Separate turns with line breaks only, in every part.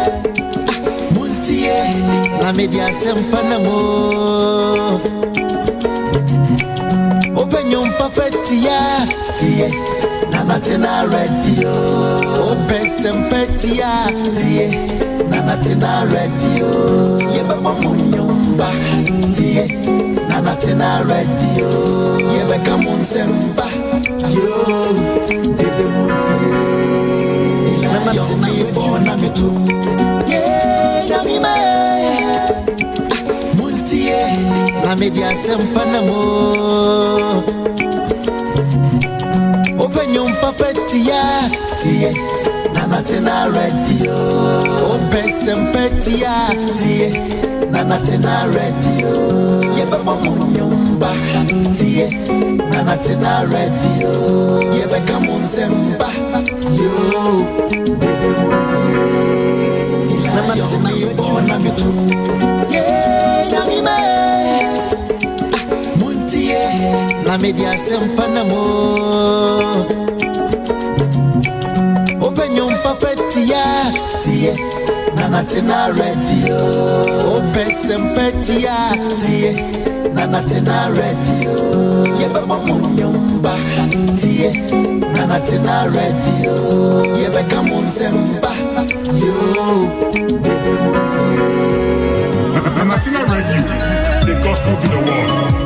Muntie na media sempanamo Open your papetia tie na natina radio Open sempetia tie na natina radio Yeba mamunyumba tie na natina radio Yeba kamunsemba yo dede muntie na natina ibona mitu na media sempanamo Open your papetia tie na natina radio Open sempetia tie na natina radio Yeba mamunyumba tie na natina radio Yeba kamunsemba yo bebe muntie na natina ibona mitu na media sempanamo Open your papetia tie na natina radio Open sempetia tie na natina radio Yeba mamunyumba tie na natina radio Yeba kamunsemba yo bebe muntie
na natina radio, the gospel to the world.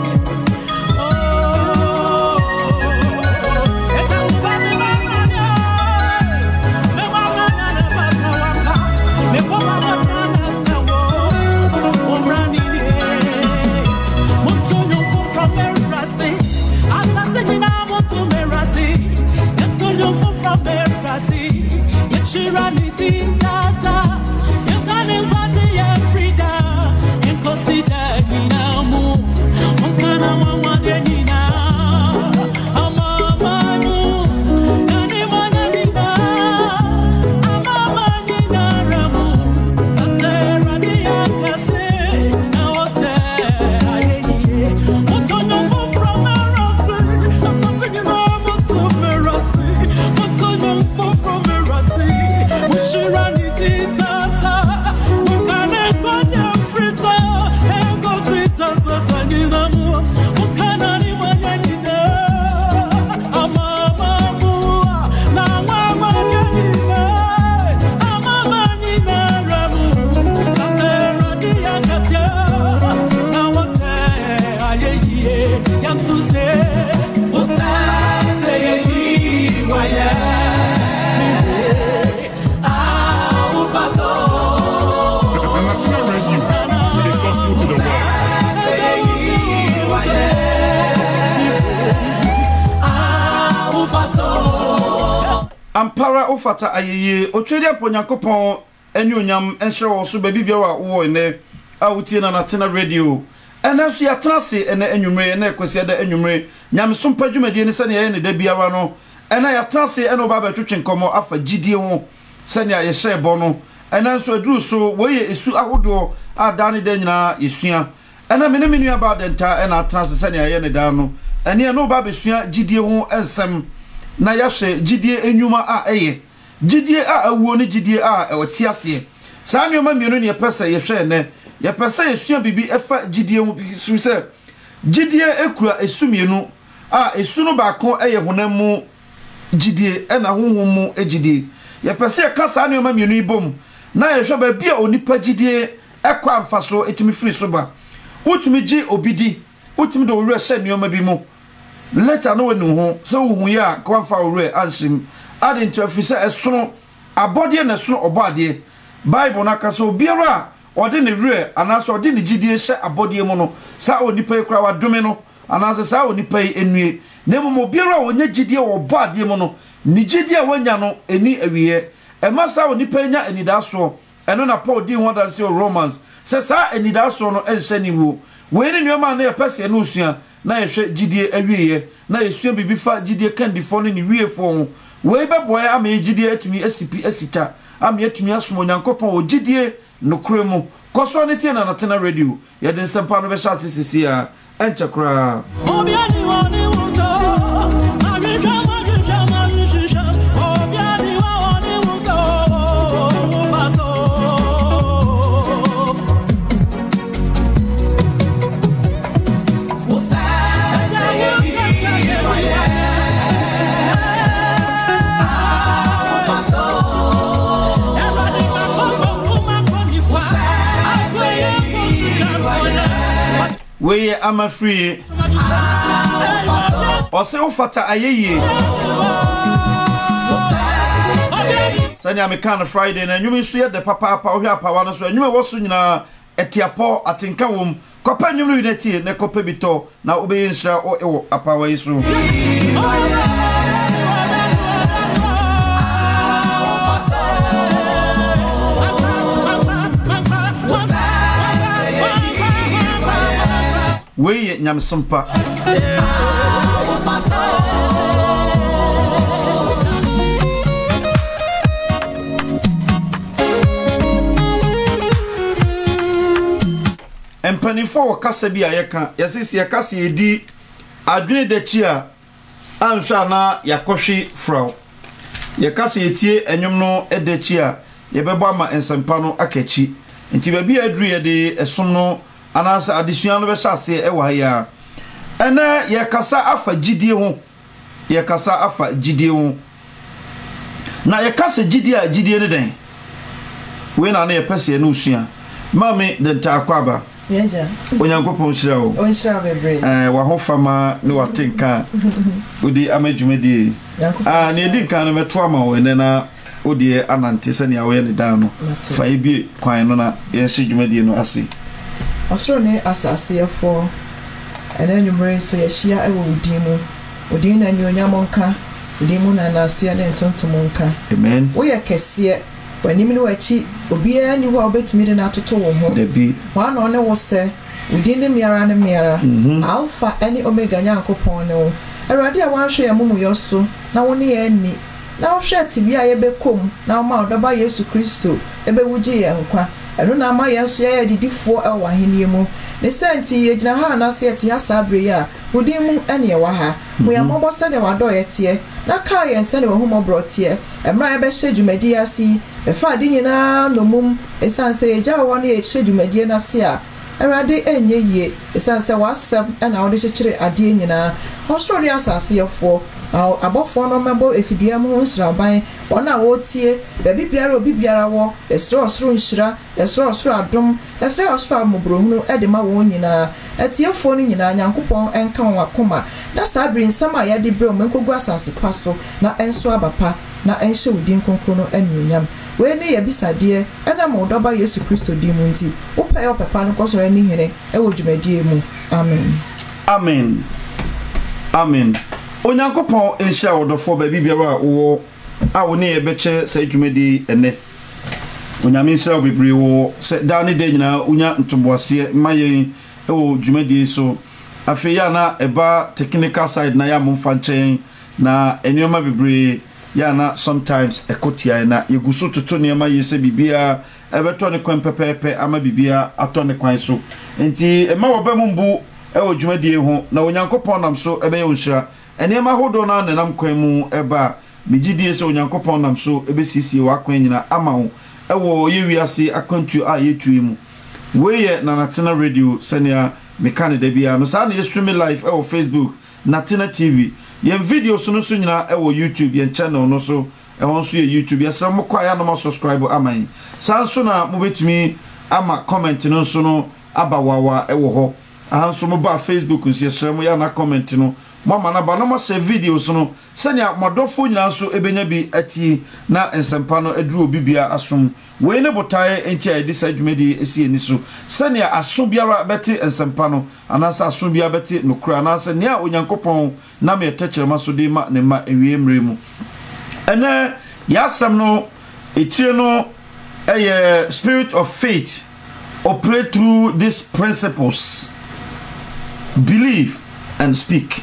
Ampara ofata ayeye otwede aponyankopon eni onyam enhre wo so ba bibia wo ene awutie na natena radio ena so ya trase ene enwumre ene kwese da enwumre nyam so mpadwumade ni sane ye ne da biara no ena ya trase ene oba ba twetwe nkomo afa gidie ho sane ya hye bo no ena so aduru so wo ye esu ahodo adane da nyina yesua ena menu aba denta ena trase sane ya ye ne da no ene eno oba besua gidie ho ensem na yahwe gidie enyuma a eye gidie a awuo ne gidie a ewoti ase saa nneoma mienu ne yepese yehwe ne yepese yesua bibi efa gidie ho se gidie ekura esumienu a esu no baako eye honamu gidie ena honhomu egidie yepese ka saa nneoma mienu ibom na yehwe ba bia onipa gidie ekwa amfaso etimi firi so ba utumi gi obidi utumi do wura hye nneoma bi mu Later no one ho so hu ya kwamfa ore anshim ade ntafise esono abode na sono obade Bible na kaso obiara ode ne re anaso ode ne gidie hye abode mu no sa onipa ekura wadome no anaso sa onipa enue na mo obiara wonya gidie wo obade mu no ni gidie wanya no eni awiye ema sa onipa nya enidaso eno na Paul di ho da se Romans se sa enidaso no enhye ni wo we ni nyoma na yepese no usua na yehwe gidie awiye na yesua bibifa gidie kandifo ne wiefo we beboy ama gidie atumi asipi asita ama atumi asomo nyankopon o gidie nokure mu koso ne tie na natena radio ye den sempa no be sha sisi a enchakra obiani woni wuzo amika magika manisha obiani woni wuzo fato we ama free ose ufata ayeye sani amekana Friday na nyumi so ye de papa ohwe apawa no so nyumi wo so nyina etiapo atenka wom kopa nyumi unity ne kopa bito na obeyinhra o ewo apawa yisu we nyamsompa empanifo wakasa bi ayeka yasisi yakasa edi adwene dachi a anhwa na yakohwe frau yakasa etie enwom no edachi a yebebo ama ensempa no akachi nti ba bi adru ye de esom no anasa adesua no be hyase e wa ya ena yakasa afa gidie ho yakasa afa gidie ho na yakasa gidie a gidie ne den we na yepese no usua mame de takwaba
yeja
onyankopon hyira wo
onhyira bebre
wa ho fama ne watenka odi amadwumadi ne edi kan no meto ama wo ene na odi anante sane ya we ne dan no fa ibi kwan no na yenhye dwumadi no ase
osoro ne asase yefo ene nyumre so yehia ewo udimu odin na nyonyamonka udimu na nase na ntontomonka
amen
wo ye kese wanimi no achi obiara ni ho obetumi de na atoto wo ho
debi
wa na one wo se udin ne miara ne miara alpha any omega nyankopon ne wo erade a wanhwe ya mumu yoso na wo ne ye ni na wo hwe tibia ye bekom na ma odoba Yesu Kristo ebe wuji ye nkwa eno na ma yeso ya didifo e wa henie mu ne senti ye gina ha na se eti ya sabre ya udin mu ene ye wa ha mu ya mobo se de wado ye tie na ka ye nse ne wo humo brotie emra ye be hye dwumadi asi e fa de nyina nomum esanse ye ja wo ne ye hye dwumadi na se a erade enye yie esanse wasem na wo de kyekere ade nyina hosori asase yefo abofo no membo efidua mu nsraban wona wo tie da bibiara obibiara wo esro osro nhyira esro osro adom esro osro amobrohunu ede ma wo nyina etiefo no nyina nyankopon enka wo akoma na sabri nsam a yade bre o menkogu asase kwaso na enso abapa na enhye udin konkro no anuonyam we ne ye bisade ena mo doba Yesu Kristo di mu nti wo pa yo papa no koso ani hene e wo dwumadie mu amen
amen amen onyankopon enhia wodofo ba bibiara wo a wo ne ebeche sa dwumadi ene onyame enhia wo bebre wo se da ne de nyina unya ntoboase mayen e wo dwumadi so afi ya na eba technical side na ya momfa nchen na enyoma bebre ya na sometimes ekotia na yeguso toto ne ma yese bibia ebeto ne kwan pepepe ama bibia ato ne kwan so enti ema wo ba mumbu e wo dwumadi ho na onyankopon nam so ebe ye onhia enema hodo na nenam kwan mu eba megidie se onyankopon nam so ebesisi wa kwan nyina ama ho ewo yewiase akwantu a yetuemu weye na Natena Radio senia mekane da bia no sa na streaming live ewo Facebook Natena TV ye video so no so nyina ewo YouTube ye channel no so ewo so ye YouTube ye sam kwa ya no ma subscribe aman sa so na mobetumi ama comment no so no abawawa ewo ho aha so mo ba Facebook nsi sram ya na comment no mama na ba no ma share videos no senya modofo nyina so ebenya bi ati na ensempa no aduru obibia asom we ne botae enti a disa dwumedi esi eni so senya aso biara beti ensempa no anasa aso biara beti nokura anasa ne a onyankopon na me techerema so de ma ne ma ewie mre mu ene yasam no etire no spirit of faith operate through these principles: believe and speak.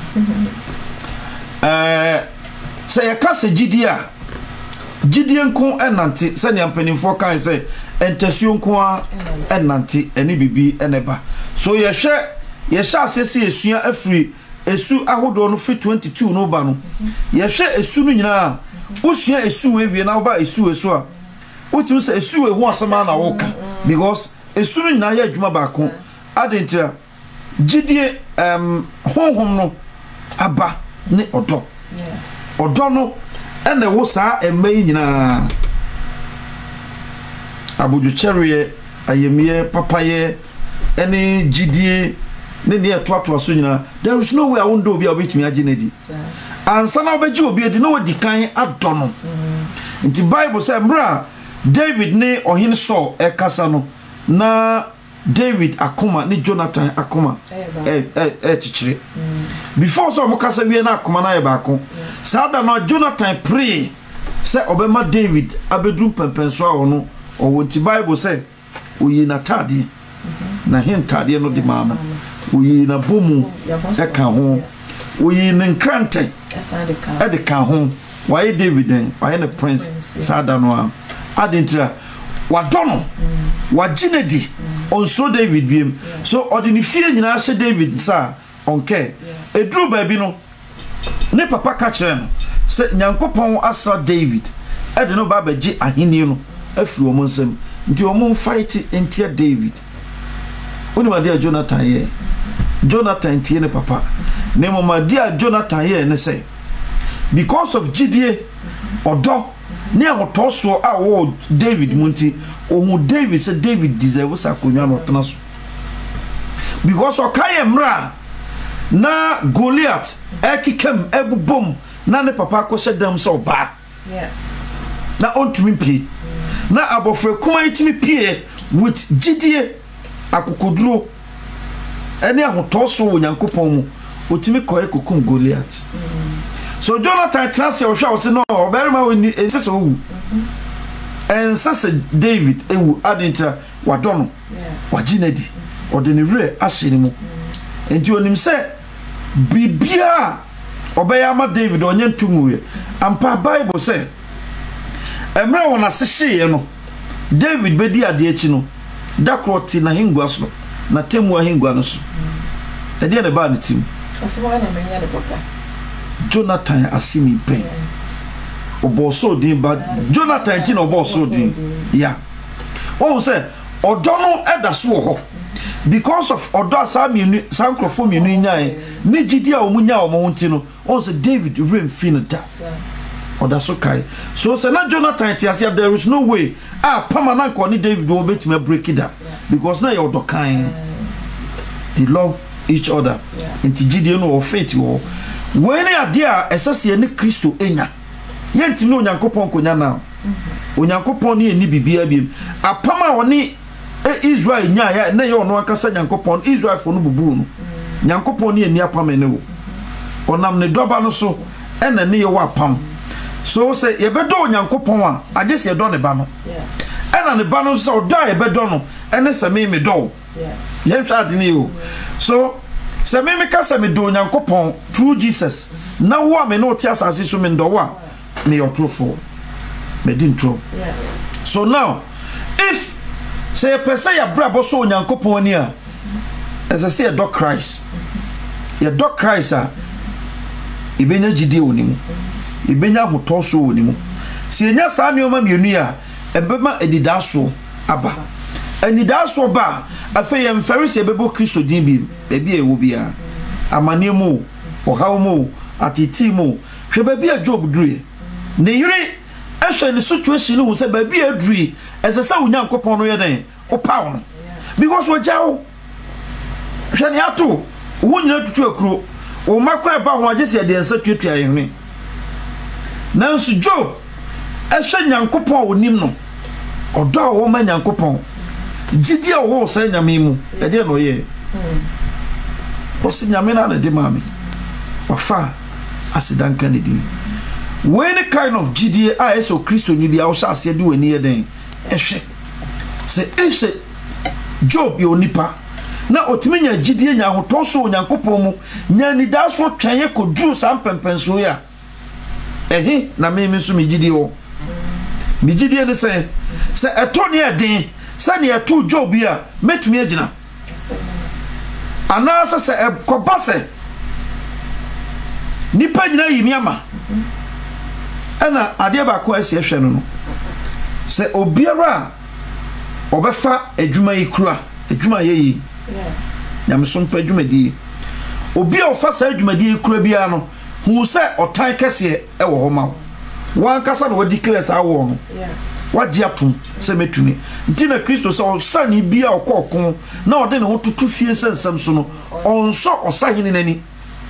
Say yakase gidia nko enante se ne ampanimfo kan se entesuo nko a enante eni bibi eneba so yehwe asese esua afri esu ahodo no fi 22 no ba no yehwe esu no nyina usua esu we wie na ba esu a utim se esu we ho asema na woka because esu no nyina ya adwuma ba ko adentira gidie honhom no aba ne odo odo no ene wo saa emai nyina abuju cherry ayemie papaye any GDA ne near to so nyina there is no way I won't do be obit me aginedi and sana obeji obi e no di kan adono nti Bible say mra David ne ohin Saul e kasa no na David akoma ne Jonathan akoma chichire before so mo kasa wie na akoma na ye ba ko sada no Jonathan pray say obema David abedru pempenso a wono o nti Bible say oyi na tade na hintade no di mama oyi na bomu e ka ho oyi ne nkrante e de ka ho why David then why the prince sada no a adentra wadono waginedi onso David biem so odini fie nyina hye David sa onke edru ba bi no ne papa ka kire no se nyankopon asra David e de no ba baji ahini no afiri omo nsem nti omo fight entia David oni ma dia Jonathan ye Jonathan tie ne papa ne mama dia Jonathan ye ne say because of GDA odo ne ahotoso a wo David munti ohun David say David deserve sakonwa no tena so because okaye mra na Goliath ekikam ebubom na ne papa ko shedam so ba na ontumi pie na abofre kuma itimi pie with GDA akokoduro ene ahotoso wo Nyankopon mu otimi koye kokum Goliath so Jonathan trust your show say no very much when insist owu ensase David ewu adinta wadono waginedi odeni re ahyeni mu enti onim se bibia obeya ma David onye ntumuye ampa Bible say emre wona sehye no David bedi ade achi no dakroti na hingwa so na temu ahingwa no so ede ne ba ne tim
asema na menya de papa
Jonathan asimi ben oboso din ba Jonathan tin oboso din yeah oh say odono edaso ho because of odo asami sankrofo mienu nyae ne gidi a omunya omo no oh say David rain finita odaso kai so say na Jonathan ti asia there is no way permanent ko ni David will bet me break it up because na your dokan they love each other into gidi no faith wo when adia esase ne Kristo enya yentimi onyankopon konya na onyankopon ne ni bibia biem apama woni Israel nya ya na ye ono akasa nyankopon Israel fo no bubu no nyankopon ne ni apama ne wo onam ne doba no so ena ne ye wo apam so say ye bedo onyankopon a agese ye do ne ba no ena ne ba no so do ye bedo no ene se me do ye hwa ade ne yo so se me kasa me do onyankopon through Jesus na wo me no ti asase so me ndo wa me your true me din true so now if say a person ya brabo so onyankopon ni a as I say a dog Christ ya dog Christ a ibenya gidi onimu ibenya hotoso onimu se enya sa ne o ma mienu a ebema edidaso aba enidaso ba afa ye mfarisi ebebo Kristo din bi bia ewo bia amanemu ohawmu atitimu hwe bia Job dure ne yire ehwe ne situation hu se bia dure esesa unyankopon no ye den o pawo no because wo jawo hwe ne ato wo nyina tutu akuro o makora ba ho agese de ensa tuatua yehwe nanso Job ehwe nyankopon onim no odo wo ma nyankopon gidi a wo se nyame mu e de no ye o se nyame na de mame wafa asidan kanedi when kind of gidi a eso Kristo ni bia wo sha ase de wani ye den ehwe se Job yo nipa na otimenya gidi nya hotoso onyankopon mu nya ni da so twan ko duru sam pempenso ya na me so mi gidi wo mi gidi ne se etoni eden sani eto Job ya metumi agina ana se kobase nipa nyina yimi ama ana ade ba ko ase ehwe no se obiara obefa adwuma yikura adwuma yeyi nyamso mpa adwuma di obi a ofa sa adwuma di yikura bia no hu se otan kese e wo ho ma wan kasa no wadi class awo no wagye atom sɛ metumi nti na Kristo sɛ ɔsane bia ɔkɔɔko na ɔde ne ho toto fie sɛnsɛm so no ɔnsɔ ɔsahene n'ani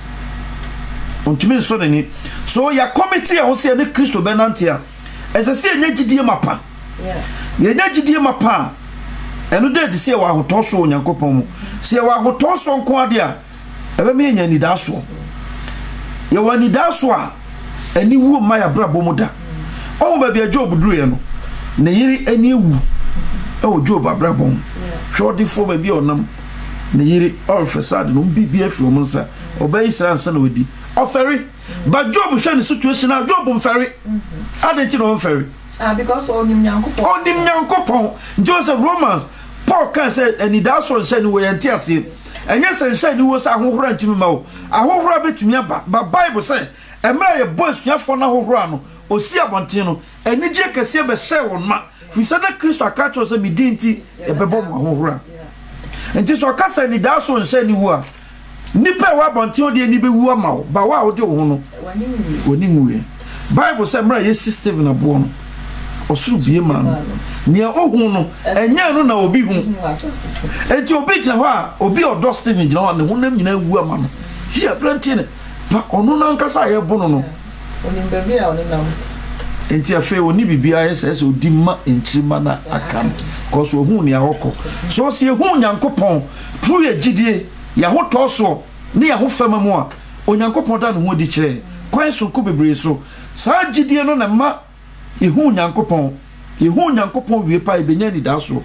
ɔntumi nsɔ n'ani so ya committee a wo sɛ ne Kristo bɛnante a ɛsɛ sɛ ɛnyɛ gyidie mapa yɛnyɛ gyidie mapa ɛno de sɛ wɔ ahotɔ so Onyankopɔn mu sɛ wɔ ahotɔ so nko ade a ɛbɛmɛ nya nidaso yɛwɔ nidaso a ani wu ma ya brabɔ mu da ɔmo ba bia Job duru yɛ no ne yiri ani wu ɛwɔ Job abrabɔ mu hwɛ ɔdefo ba bia ɔnam ne yiri ɔrefɛsade no bibi afi ɔmo nsa ɔbɛ Israel nsa na wadi ɔfɛre ba Job hwɛ ne situation a Job mfɛre adenti na ɔmfɛre
because onim
Nyankopɔn Joseph Romans Paul kan say anidaso nhyɛ ne wɔ yɛn te ase ɛnyɛ sɛ nhyɛ ne wɔ sɛ ahohora ntumi ma wo ahohora betumi aba ba Bible sɛ emra yɛ bɔ asuafo na ahohora no osi abɔnten no anigye kɛseɛ bɛhyɛ wɔn ma fisɛ na Kristo aka kyerɛ sɛ medi nti ɛbɛbɔ mo ahohora nti so aka sɛ anidaso nhyɛ ne wɔ a nipa wɔ abɔnten ɔde ani bɛwu ama wo ba wa ɔde wo ho no wɔni nwuɛ Bible sɛ emra yɛ system na boɔ no osuru bie ma no nia ohun no enya no na obi hu enti obi gina hɔ a obi ɔdɔ Stephen gina hɔ ne honam nyina wu ama no hia brantine ba ɔno na nkasa yɛ bono no
onim baabi a ɔnenam
enti afi oni bibia yɛ sɛ odi ma enkyirima na aka no cause ohun ne ahɔkɔ so se ehun Nyankopɔn tru yɛ gidie ya hotɔ so ne ya ho fama mu a Onyankopɔn da no ho di kyerɛ kwan so ko bebre so saa gidie no na ma Yehu Nyankopɔn wie pa ebenya ni daso.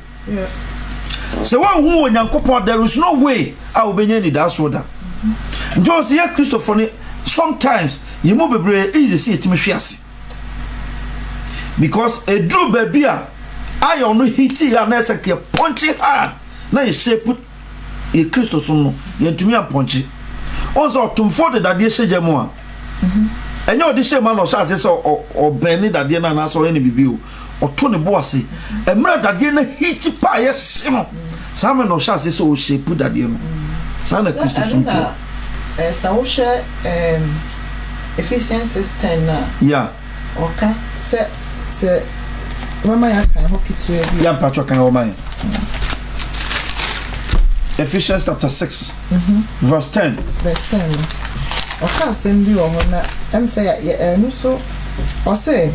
Se wa hu Nyankopɔn there is no way a obenya ni daso da. Njo se ya Christopher ni sometimes ye mo bebre easy see etimi hwe because a drew baby a ayo no hiti ya na se ke punch hard na ye shape e Christo so no ye ntumi a punch. Onzo tumfo de dade hyeje mu a. Enyo odi shema no sha se obeni dade na na so ye ne bibi o oto ne bo ase emra dade na hiti pa ye se no sa me no sha se o shape dade no sa na Kristo so
sa wo hwe Ephesians 6:10 na
yeah
okay se mama ya kan ho kitwe bi
ya patcho kan ho man Ephesians chapter 6 verse 10 okay
asem bi wo na em say ya no so o say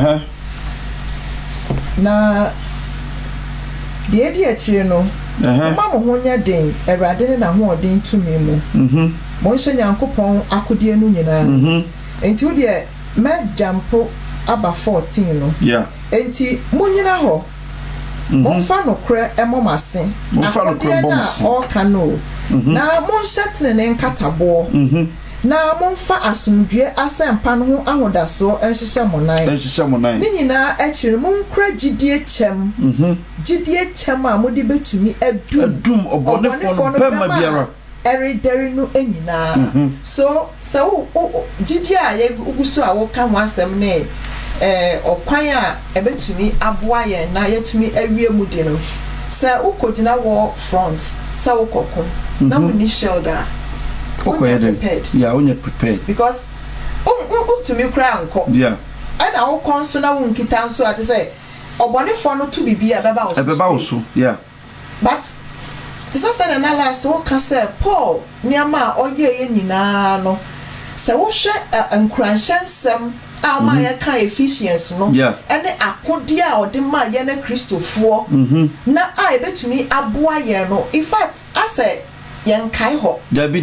na die akire no ma mo ho nya den Awurade ne na ho odin tumi mu mo nso Nyankopɔn akodie no nyina enti wo de ma jampo aba 14 no enti mo nyina ho mo fa no kre emomase akodie na o kano na mo nhyetene ne nkatabo na mo fa asomdwe asempa no ho ahodaso enhyehyɛ monan ni nyina akire mo nkra gidie kyem a mo de betumi adum obonefo no pema biara erideri no enyina so gidie a ye gugusu a wo ka ho asem ne okwan a ebetumi aboa ye na yetumi awie mu de no se ukogina war front se ukoko na mo ni shoulder
onye prepared
because to me cry anko and our consul na unkita nso ate say obonefo no to bibia beba
oso yeah
but tisa say na last wo ka say Paul niama oye nyina no se wo hwe ankranhyensem a ma ya ka Ephesians no ene akode a ode ma ye na Kristofo na a ebetumi aboa ye no in fact I say yankai ho
Debbie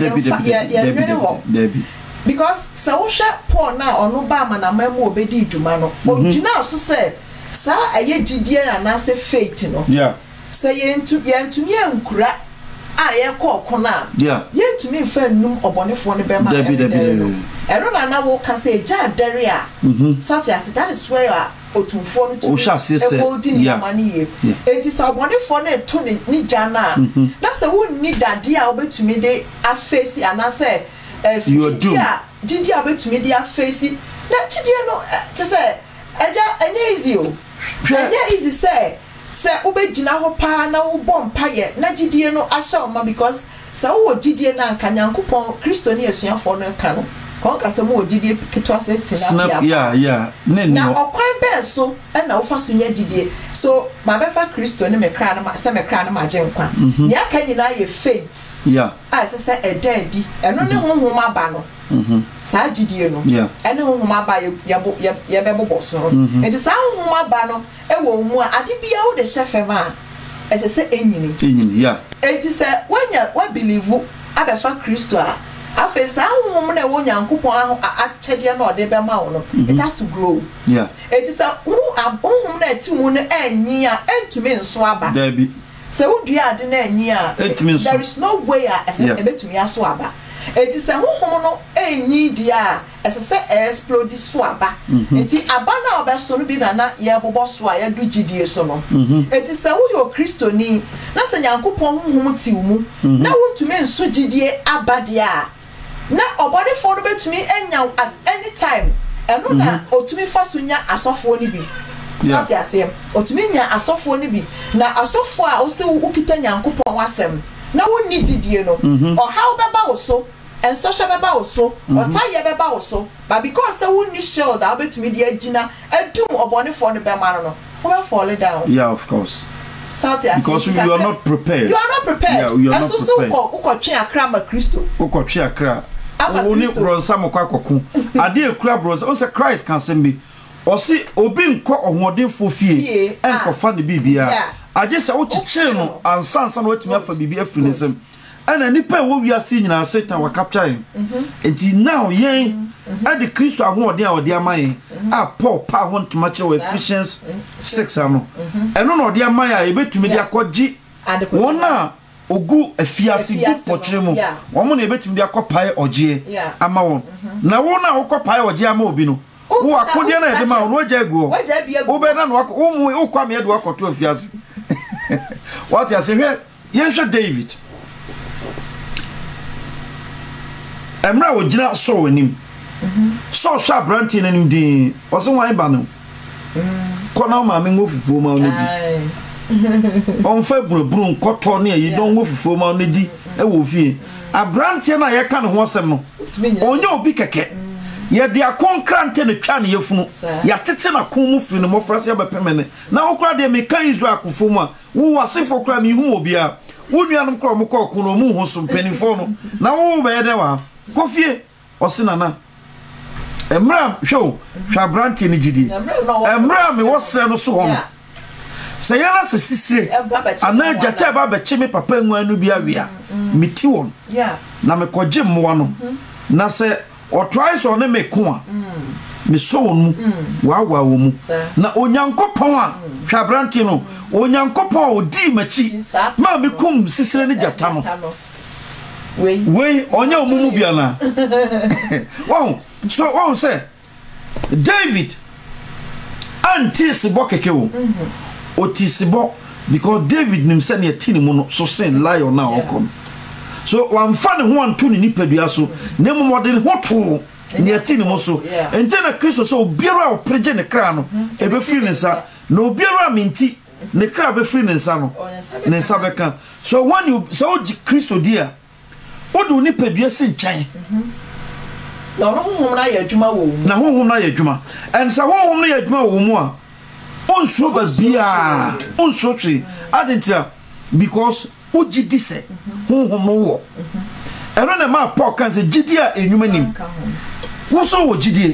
because sa wo hwe Paul na ono ba manamamu obedi dwuma no ogina so say sa aye gidie na say faith no say yentumi ankura a ye kokona yentumi mfa num obonefo no be ma ero na wo ka say ja dare a sati as that is where otumfo no to holding your money enti sa obonefo no to ni jana na say won ni dade a obetumi de afesi ana say didi a betumi de afesi na gidie no te say eja enye easy o enye easy say ubegina ho pa na wo bompa ye na gidie no ahya oma because sa wo gidie na nka Nyankopɔn Kristo ne asuafo no ka no konka se mo ogidie ketwa se
snap yeah
na okwan be so e na wo fa so nya gidie so ma be fa Kristo ne me kra na se me kra na ma je nkwa ne aka nyina ye faith a se edadi eno ne honhom aba no sa gidie no ene honhom aba ye be bobo so enti sa honhom aba no e wo mu a ade bia wo de hyefema a se enyini enti se wa believe abe fa Kristo a afa sa honhom na wo nyankopon achede na ode be ma wo no it has to grow enti sa honhom na ati mu no anyi a entumi nso aba se wo dua ade na anyi a there is no way a ebetumi aso aba enti se honhom no anyi dia se explode so aba enti aba na obeso no bi na ye bobo so a ye du gidie so no enti se wo yo Kristoni na se nyankopon honhom ti mu na wo ntumi nso gidie aba dia na obody for no betumi enya at any time eno na otumi fa so nya asofo ni bi start ya say otumi nya asofo ni bi na asofo a wo se wo kita nyankopon wasem na wo ni gidie no o how beba wo so and social beba wo so o taye beba wo so but because say wo ni shield a betumi di agina adum obody for no be ma no wo fall down
of course
because
you are not prepared.
You are not prepared.
You are not prepared.
Uko twe akra ma Kristo.
Uko twe akra. Oni bronsa mo kwa kwaku. Ade ekura bronsa. O se Christ kan sembi. O si obi nko ohodefo fie enkofa ne bibia. Aje se wo chichire no ansansa no watumi afa bibia afiri nsem. Ana nipa wo wiase nyina Satan wa capture him. Enti now yen ade Kristo ahoden a ode amaye a Paul pa ho ntoma kire Ephesians 6 ano. Eno no ode amaye a ebetumi de akogye wona ogu afiase gu potre mu wo mo na ebetumi de akopae ogye ama won na wo na wokopae ogye ama obi no wo akode na ede ma wo ogye gu wo be na no wo kwa me de wakoto afiase what you say here yenhwe David emra wo gina so anim so sha branti nanim din o so wan ba no kona ma me ngofufuo ma no di on fa buruburu nkoto ne yi don ngofufuo ma no di e wo fie abranti na ye ka ne ho asem no onye obi keke ye de akonkrante ne twa ne yefunu ya tete na kon mu firi ne mofrase abepemene na okura de me kan Israel akofo mu a wo wasefo kura me hu obi a wo nuanom kura mo kɔ kono mu ho so mpanifo no na wo be de wa kofie osinana emra hwo hwabranti ne gidi emra me wosre no so ho se yana se sisire ana jata ba be chime papa nwa anu bi awia meti won na me koje mmoa no na se o try so ne me ko a me so won wa wo mu na onyankopon a hwabranti no onyankopon odi machi ma me kum sisire ne jata no we onya omumu bia na wow so wow say David anti-sibo kekewo otisibo because David nimse ne tini mu no so sen lion na okom so wan fa ne ho anto ne nipadua so ne momode ne hoto ne tini mu so ente na Kristo so obiara opreje ne kra no ebe free ne sa na obiara minti ne kra be free ne sa no ne sa beka so when you so Kristo dia odu nipadua se nchan
na honhom na ya adwuma wo mu
na honhom na ya adwuma and sa honhom na ya adwuma wo mu a onso ba bia onso twi adentia because ojidi se honhom no wo eno na ma Paul kan se gidi a enwuma nim wo so wo gidi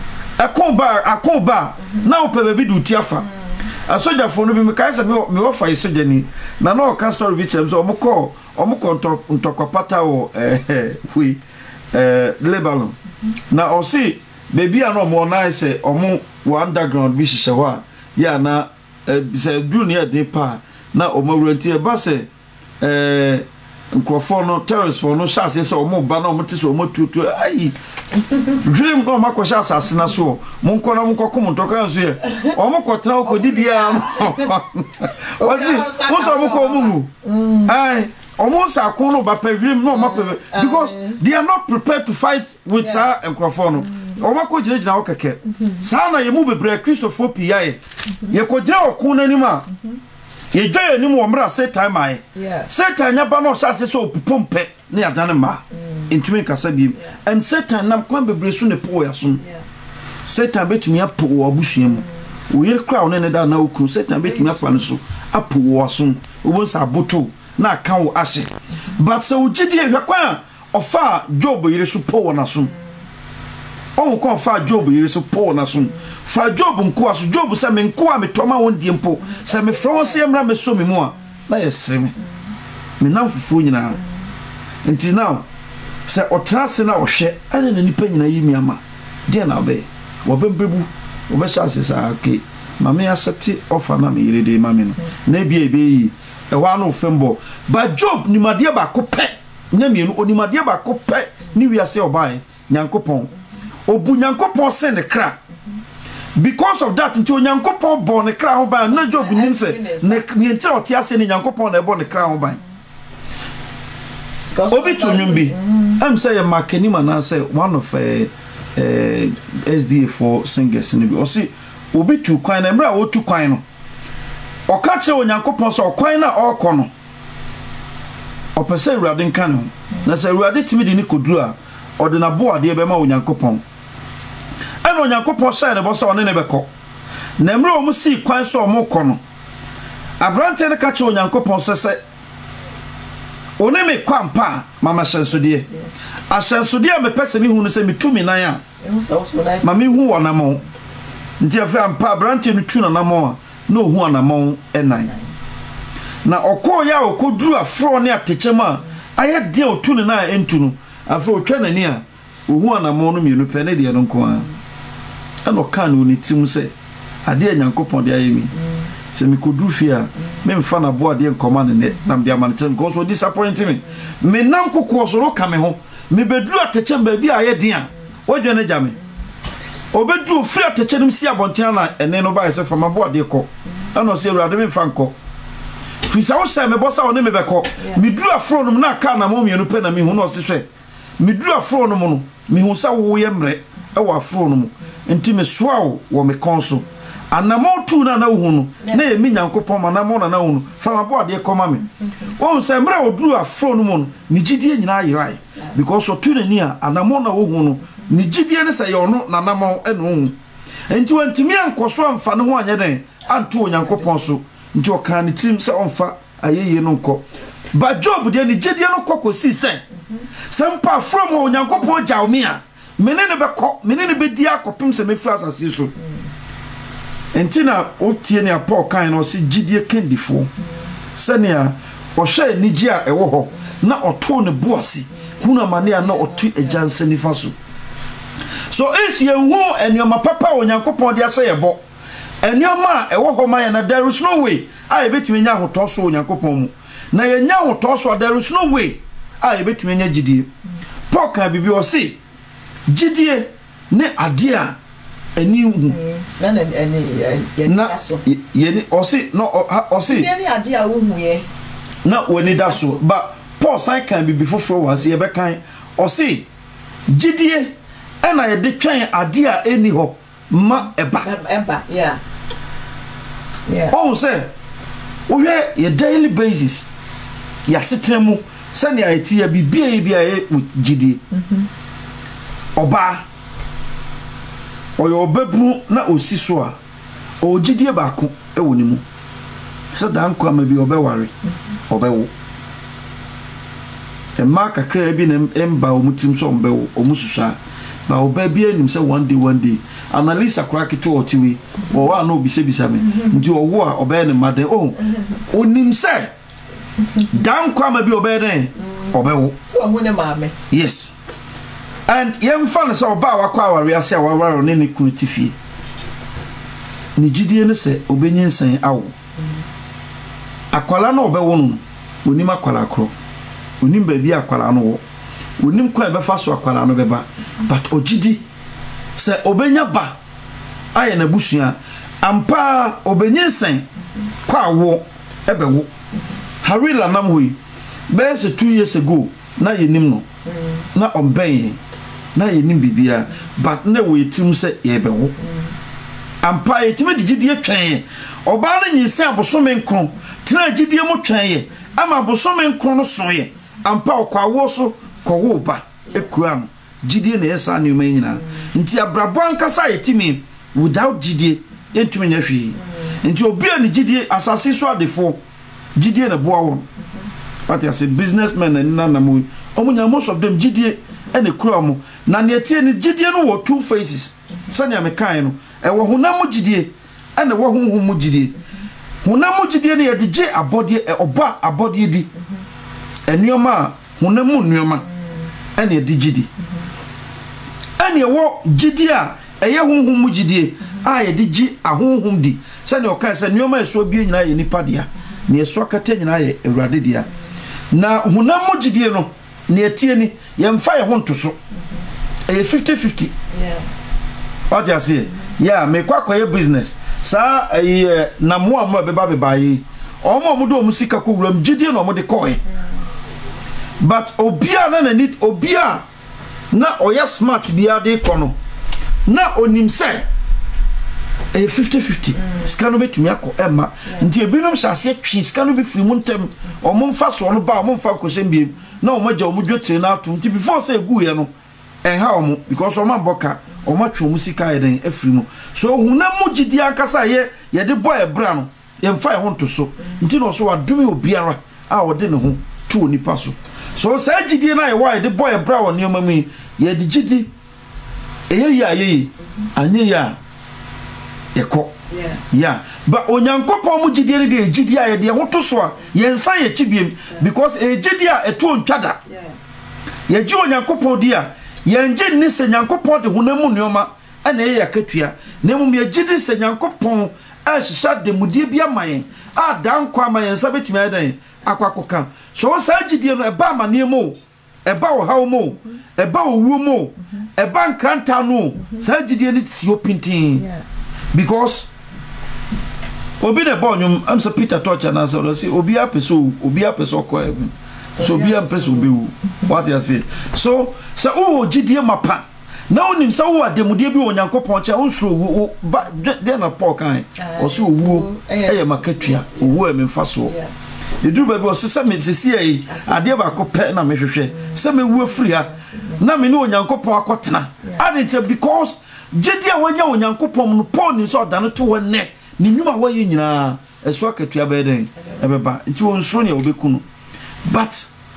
akoba na o pe bi du ti afa asoja fo no bi me kai se me wo fa isoja ni na no ka story bi chem so omukọ ntokopata wo fui Lebanon na o si baby ano mo na say omo underground bi hihye ho a ya na say dru ne ade pa na omawuranti e ba say nkrofo no terrorist for no chance say omo ba na omo te so omo tutu ai dream no makosha asase na so mo nko na mo kokom ntoka nso ye omo kotra okodidi ya wati mo so mo ko mu ai almost a corner but no because they are not prepared to fight with sa microphone. Omako jina okeke. Sana ye mu bebre Christopher Piaye. Ye ko jina okuna ni ma. Ye dwe ni mu omra say time ai. Say time nya ba no sha se so pompe na ya dan ma. intumi kasa bi and Satan nam kwan bebre so ne po yasom Satan betumi apo abusua mu wo yere kra wo ne da na okru Satan betumi afa no so apo wasom wo nsa aboto na aka wo ahye but so ugidi ehwekwa ofa Job yere so po na som on kon fa Job yere so po na som fa Job nko aso Job se me nko a me toma won die mpo se me fro se emra me so me mu a na yesre me nam fufu nyina until now se otrase na ohwe ane na nipa nyina yimi ama de na be wo bembebu wo be chance sa okay mama accept offer na me yire de mama no na bia ebe yi e wa no fembo but Job ni made ba ko pe nyamienu onimade ba ko pe ni wiase oban nyankopon obu nyankopon se ne kra because of that nti nyankopon bo ne kra ho ban na Job nim se ne nti otiase ne nyankopon na bo ne kra ho ban obi to nyumbi am say ya makani mana say one of SDA for singers ni bi o si obi tu kwan na mra o tu kwan no o ka che onyankopon so kwan na o kɔ no o pese Awurade nka no na say Awurade timi di ni koduru a o de na bo ade be ma onyankopon ana onyankopon say ne bo so ne bɛkɔ na mra o mu si kwan so o mu kɔ no abrante ne ka che onyankopon sɛ one me kwampa mama sensodie asensodie me pese mi hu no se mitumi nan a mama hu wona mo nti afa ampa branche no tu na mo a no hu anamo enan na okọ ya okoduru afro ne atechema aye de otu ne na entu no afa otwa nani a ohu anamo no mienu pe ne de no nko a eno kan no ni tim se ade anyankopon de ayemi se mi kodu fia me mfa na bo ade nkoma ne na mde amanete because so disappoint me nam kokko so ro ka me ho me beduru atechem ba bi aye den a wodwe ne jame obedu free atechem si abonten na ene no ba ese fama bo ade ko ana se Awurade me mfa nko fisa wo se me bosa woni me beko me duru afro no na ka na mo mienu pe na me hu no se hwe me duru afro no mo no me hu sa wo ye mre e wo afro no mo enti me soa wo me konso anamo tu na hu no na emi nyankopon manamo na hu no fama bo ade ko ma me wo se mre wo duru afro no mo no ni gidie nyina ayirai because o tu na ni a anamo na wo hu no ni gidie ne se ye ono na namo eno hu enti wantimi ankoso amfa ne ho anye den anto onyankopon so nti o kan ni tim se onfa ayeye no nko ba Job de ni gidie no kokosi se sempa from onyankopon jawme a menene beko menene bedi akopim se mefi asase so entina otie ne Paul kan no se gidie kendifo senia o hwe nigi a ewo ho na oto ne boase huna mane a na otu ejanse nifa so esi ehu enioma papa onyankopon de ase yebo enioma ewo ho ma na there is no way a ebetumi nya hoto so onyankopon mu na ye nya hoto so there is no way a ebetumi nya gidie Paul kan bibi o se gidie ne ade a eni hu na ye o se no o se
ni ade a wo hu ye
na woni da so ba Paul san kan bibi foforo wa se ye be kan o se gidie ena ye de twen ade a eni ho ma eba
yeah
oh say we ye daily basis ya sitremu sani ya eti ya bibia ye gidie oba oyo obebu na osiso a o gidie baako e woni mu se dan kwa ma bi obeware obewo e ma kakra bi na emba omutim so ombewo omususa ba oba bi anim se one day analisa kura keto otiwe wo wa no bisebisa me ndi owo a oba ne made onim se dan kwa ma bi oba den obewo
so omo ne maame
yes and yem fan se oba wakwa aware ase aware ne ne kuntifie ni gidie ne se obenyensan awo akwala na obewo no onim akwala akro onim ba bi akwala no wo onim kwa be fa so akwala no beba but ogidi se obenya ba aye na busua ampa obenyensan kwa wo ebewo harila nam hoyi be se 2 years ago na yenim no na omben na yenim bibia but na we tim se yebewo ampa yetime digidie twen oba na nyise abosome nkron tena gidie mo twen ye ama abosome nkron no so ye ampa okwawo so kowo ba ekura no gidie na yesa ne ma nyina nti abrabo ankasa yetimi without gidie yentumi nya hwi nti obi a ne gidie asase so adefo gidie na boa won what I say businessmen and nanamu omunya most of them gidie ene kura mo na ne tie ne gidie no wo two faces sanya me kan no e wo honam gidie ene wo honhom gidie honam gidie ne ye de ge abodie oba abodie di enuoma honam nuoma ene de gidie ene wo gidie a eye honhom gidie a ye de gi ahonhom di sanya o kan se nuoma eso bie nyina ye nipa dia ne eso kata nyina ye ewrade dia na honam gidie no ne tie ni ye mfa ye ho ntoso 50-50 what you say yeah me kwakwaye business sa na mo beba yi omo do musika ko wuram gidie no mo de koe but obia na need obia na oya smart bia de kono na onim se 50-50 skano betumi akọ ema nti ebinom hyase twi skano be firi mu ntem omo mfa so no ba omo mfa ko hyem na omo gya omo dwetire na atum nti before say egu ye no enha omo because omo mboka omo atwe omo sika eden afiri mu so hunam gidi akasa ye de boy bra no ye mfa ye ho to so nti no so wadumi obiara a ode ne ho to onipa so sa gidi na ye wa ye de boy bra won ne omamu ye de gidi ye anye ya eko yeah but onyankopon mu gidi ne de gidi a ye de ho to so a ye nsan ye chibiem because gidi a eto ontwada ye ji onyankopon dia ye nje ni se nyankopon de hunamu neoma ana ye yakatua na mu ye gidi se nyankopon a hihya de mudie bia mayen a dan kwa mayen sa betumi adan akwakoka so sa gidi no eba mane mo eba wo hawo mo eba owu mo eba nkranta no sa gidi ni ti opintin because obi de bonyum am so Peter Torch na so say obi apeso ko heaven so obi apeso obi what you say so gidie mapa na onim sa wo ademudie bi onyankopon cha onsuro wo de na Paul kan o so owu eye makatua owu e memfa so edu ba bi o sesa me sisi ai ade ba ko pe na mehwehwe se me wu afiri ha na me ne onyankopon akotena adinta because gidie wanya onyankopon no Paul ni so dano to wonne ni nyuma wo ye nyina eso akatua ba den ebeba nti onsuro ne obeku no but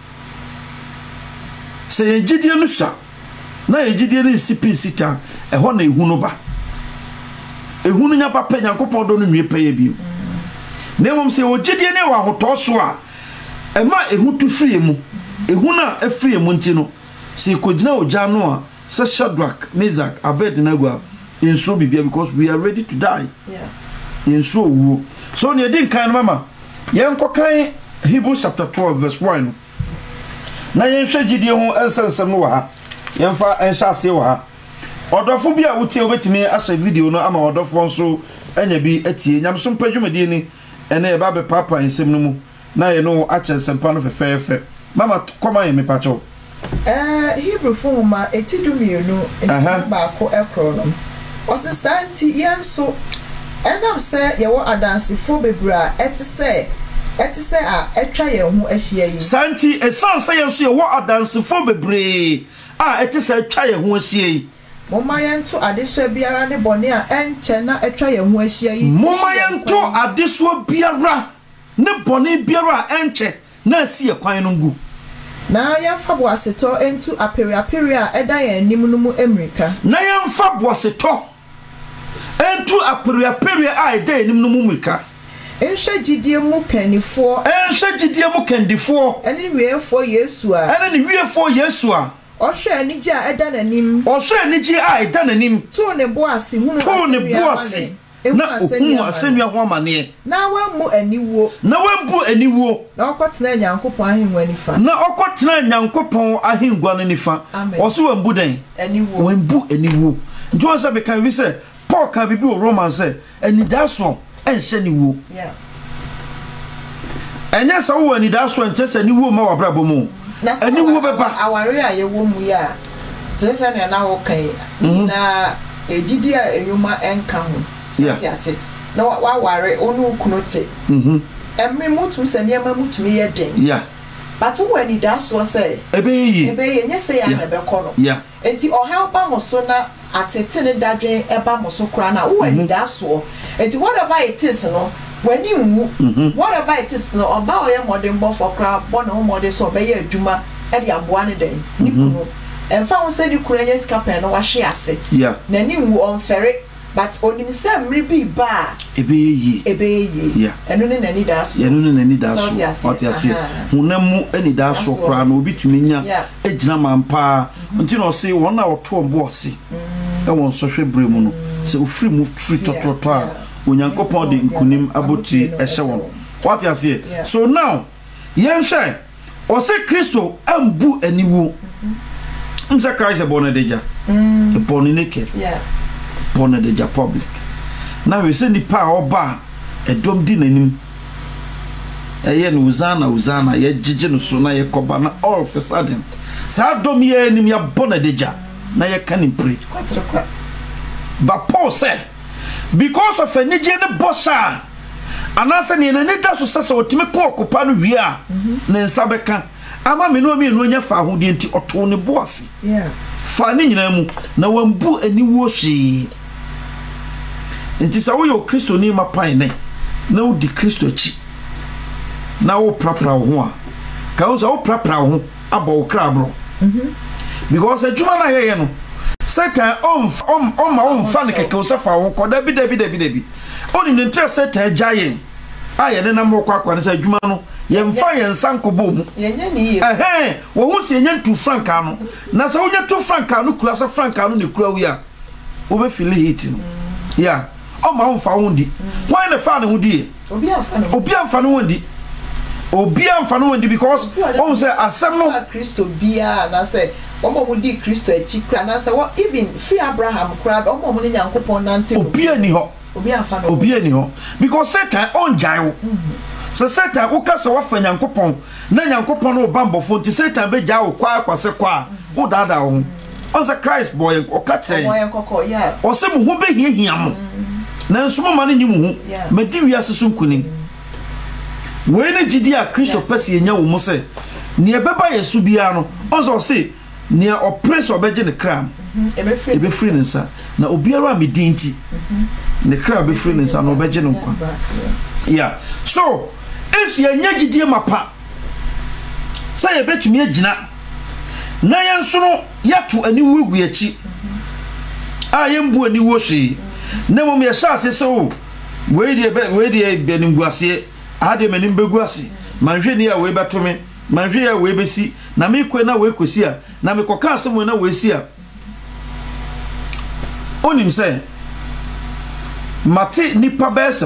say gidie no sha na gidie no sipi sita ho na ehu no ba ehu no nya papa nyankopon do no nwie pa ye bi na mom say o gidie ne wa hoto so a ema ehu tu free mu ehu na afree mu nti no say kogina oja no a say Shadrach Meshach Abednego inso bibia because we are ready to die inso wu so ne din kan mama yen kokan Hebrews chapter 12 verse 1 na yen hwe gidie ho ensensem no wa ha yen fa enhyase wa ha odofo bi a wotie obetimi ahye video no ama odofo nso anya bi atie nyamso mpadwumadi ni ene e ba be papa ensem no mu na ye no ache nsempa no fefefe mama koma ye mepacho
Hebrew forma etidumienu ba ko ekro no osesanti yenso enam se ye wo adansefo bebra etise a etwa ye ho ahia yi
santi esanse yenso ye wo adansefo bebre a etise etwa ye ho ahia yi
moma yento adeso biara ne bone a enche na etwa ye ho ahia yi
moma yento adeso biara ne bone biara a enche na asi ekwan no ngu
na yamfa boaseto entu aperiaperia eda ye nim no mu America
na yamfa boaseto entu aperiaperia a eda ye nim no mu America
enhwe gidie mu kanifo ene wiefo Yesu a ohwe anije a eda nanim to ne boase hunu
na asemi ho amane
na wammu aniwo na okotena nyankopon ahengwa no nifa oso wambu den aniwo njo se be kan wi se Paul kan bibi o Romans se anidaso enhye niwo enya sa wo anidaso enche se niwo ma wabrabo mu aniwo beba aware a ye wo mu ya tese na wo kan na ejidi a enwuma enka ho Yes. No, why worry? Onu kunote. Every mutum senior mutum ye den.
Yeah.
but when he does so say ebe nye say ya na be kono enti o help am so na atete ne dadwen eba mo so kra na when he does so enti whatever it is no when you whatever it is no oba o ye modern bo for kra bo na modern so be ye adwuma e de aboa ne den ni kunu emfa wo say ni kura nye scapen no wa hwe ase na ni wu on fere but onim say mri bi ba
ebe ye
eno ne nani da so
eno ne nani da so what you say hunamu ani da so kra na obi tumi nya ejina mampa nti no say won na oto ombo ose e won so hwe bremu no say ofri mu free tototo a onyankopon de nkunim aboti ehye won what you say so now yen hwe o say Kristo ambu aniwo msa Christ e born deja e born naked born deja public na we say nipa oba edom di nanim eye no uzana ye gigi no so na ye koba na all of a sudden sa dom ye nim ya born deja na ye can preach but Paul said because of enije ne bossa anasa ne ne da so sese otime ko okopa no wi a ne nsa beka ama me no mi no nya fa ho de nti oto ne boase fa ne nyina mu na wambu aniwo hwe nti sa wo yo Kristo ni mapan ne na wo di Kristo chi na wo prapra ho a ka wo so wo prapra ho abo wo kra bro because adwuma na ye no Satan on fa ne keke wo safa ho ko da bi oni ne ntre Satan giant aye ne na mo kwakwa ne sa adwuma no ye mfa ye nsanko bom
yenye ni ye
wo hu se yenye 2 franka no na sa wo nya 2 franka no kura sa franka no ne kura wi a wo be feel hit no yeah o ma wo fa ho ndi why ne fa ne ho di
obi amfa
no ho ndi because o say asem no
Kristo bia na say omo mu di Kristo echi kura na say what even free Abraham kura omo mu ne Nyankopon nante
obi ani ho because Satan on jai so Satan wo ka se wa fa Nyankopon na Nyankopon no bambofo nti Satan be jai wo kwa kwase kwa wo dada wo on say Christ boy o ka tren o se mu ho be hia mo na nso ma ne nyi mu ho medi wiase so nkunim we ne gidi a Kristo pese enya wo mo se ne ebeba Yesu bia no on so se ne oppress obeje ne kram ebe free nsa na obiara me dinti ne kra be free nsa na obeje ne nkwa yeah so if ye nya gidi mapa say ye betumi agina na ye nso no yato ani wugu achi a ye mbu ani wo hwe na mom ye sha ase so we die benim guase ade manim begu ase manhwe ni a we beto me manhwe ya we besi na me kwe na we kosi a na me koka asemo na we si a onim say mate nipa bes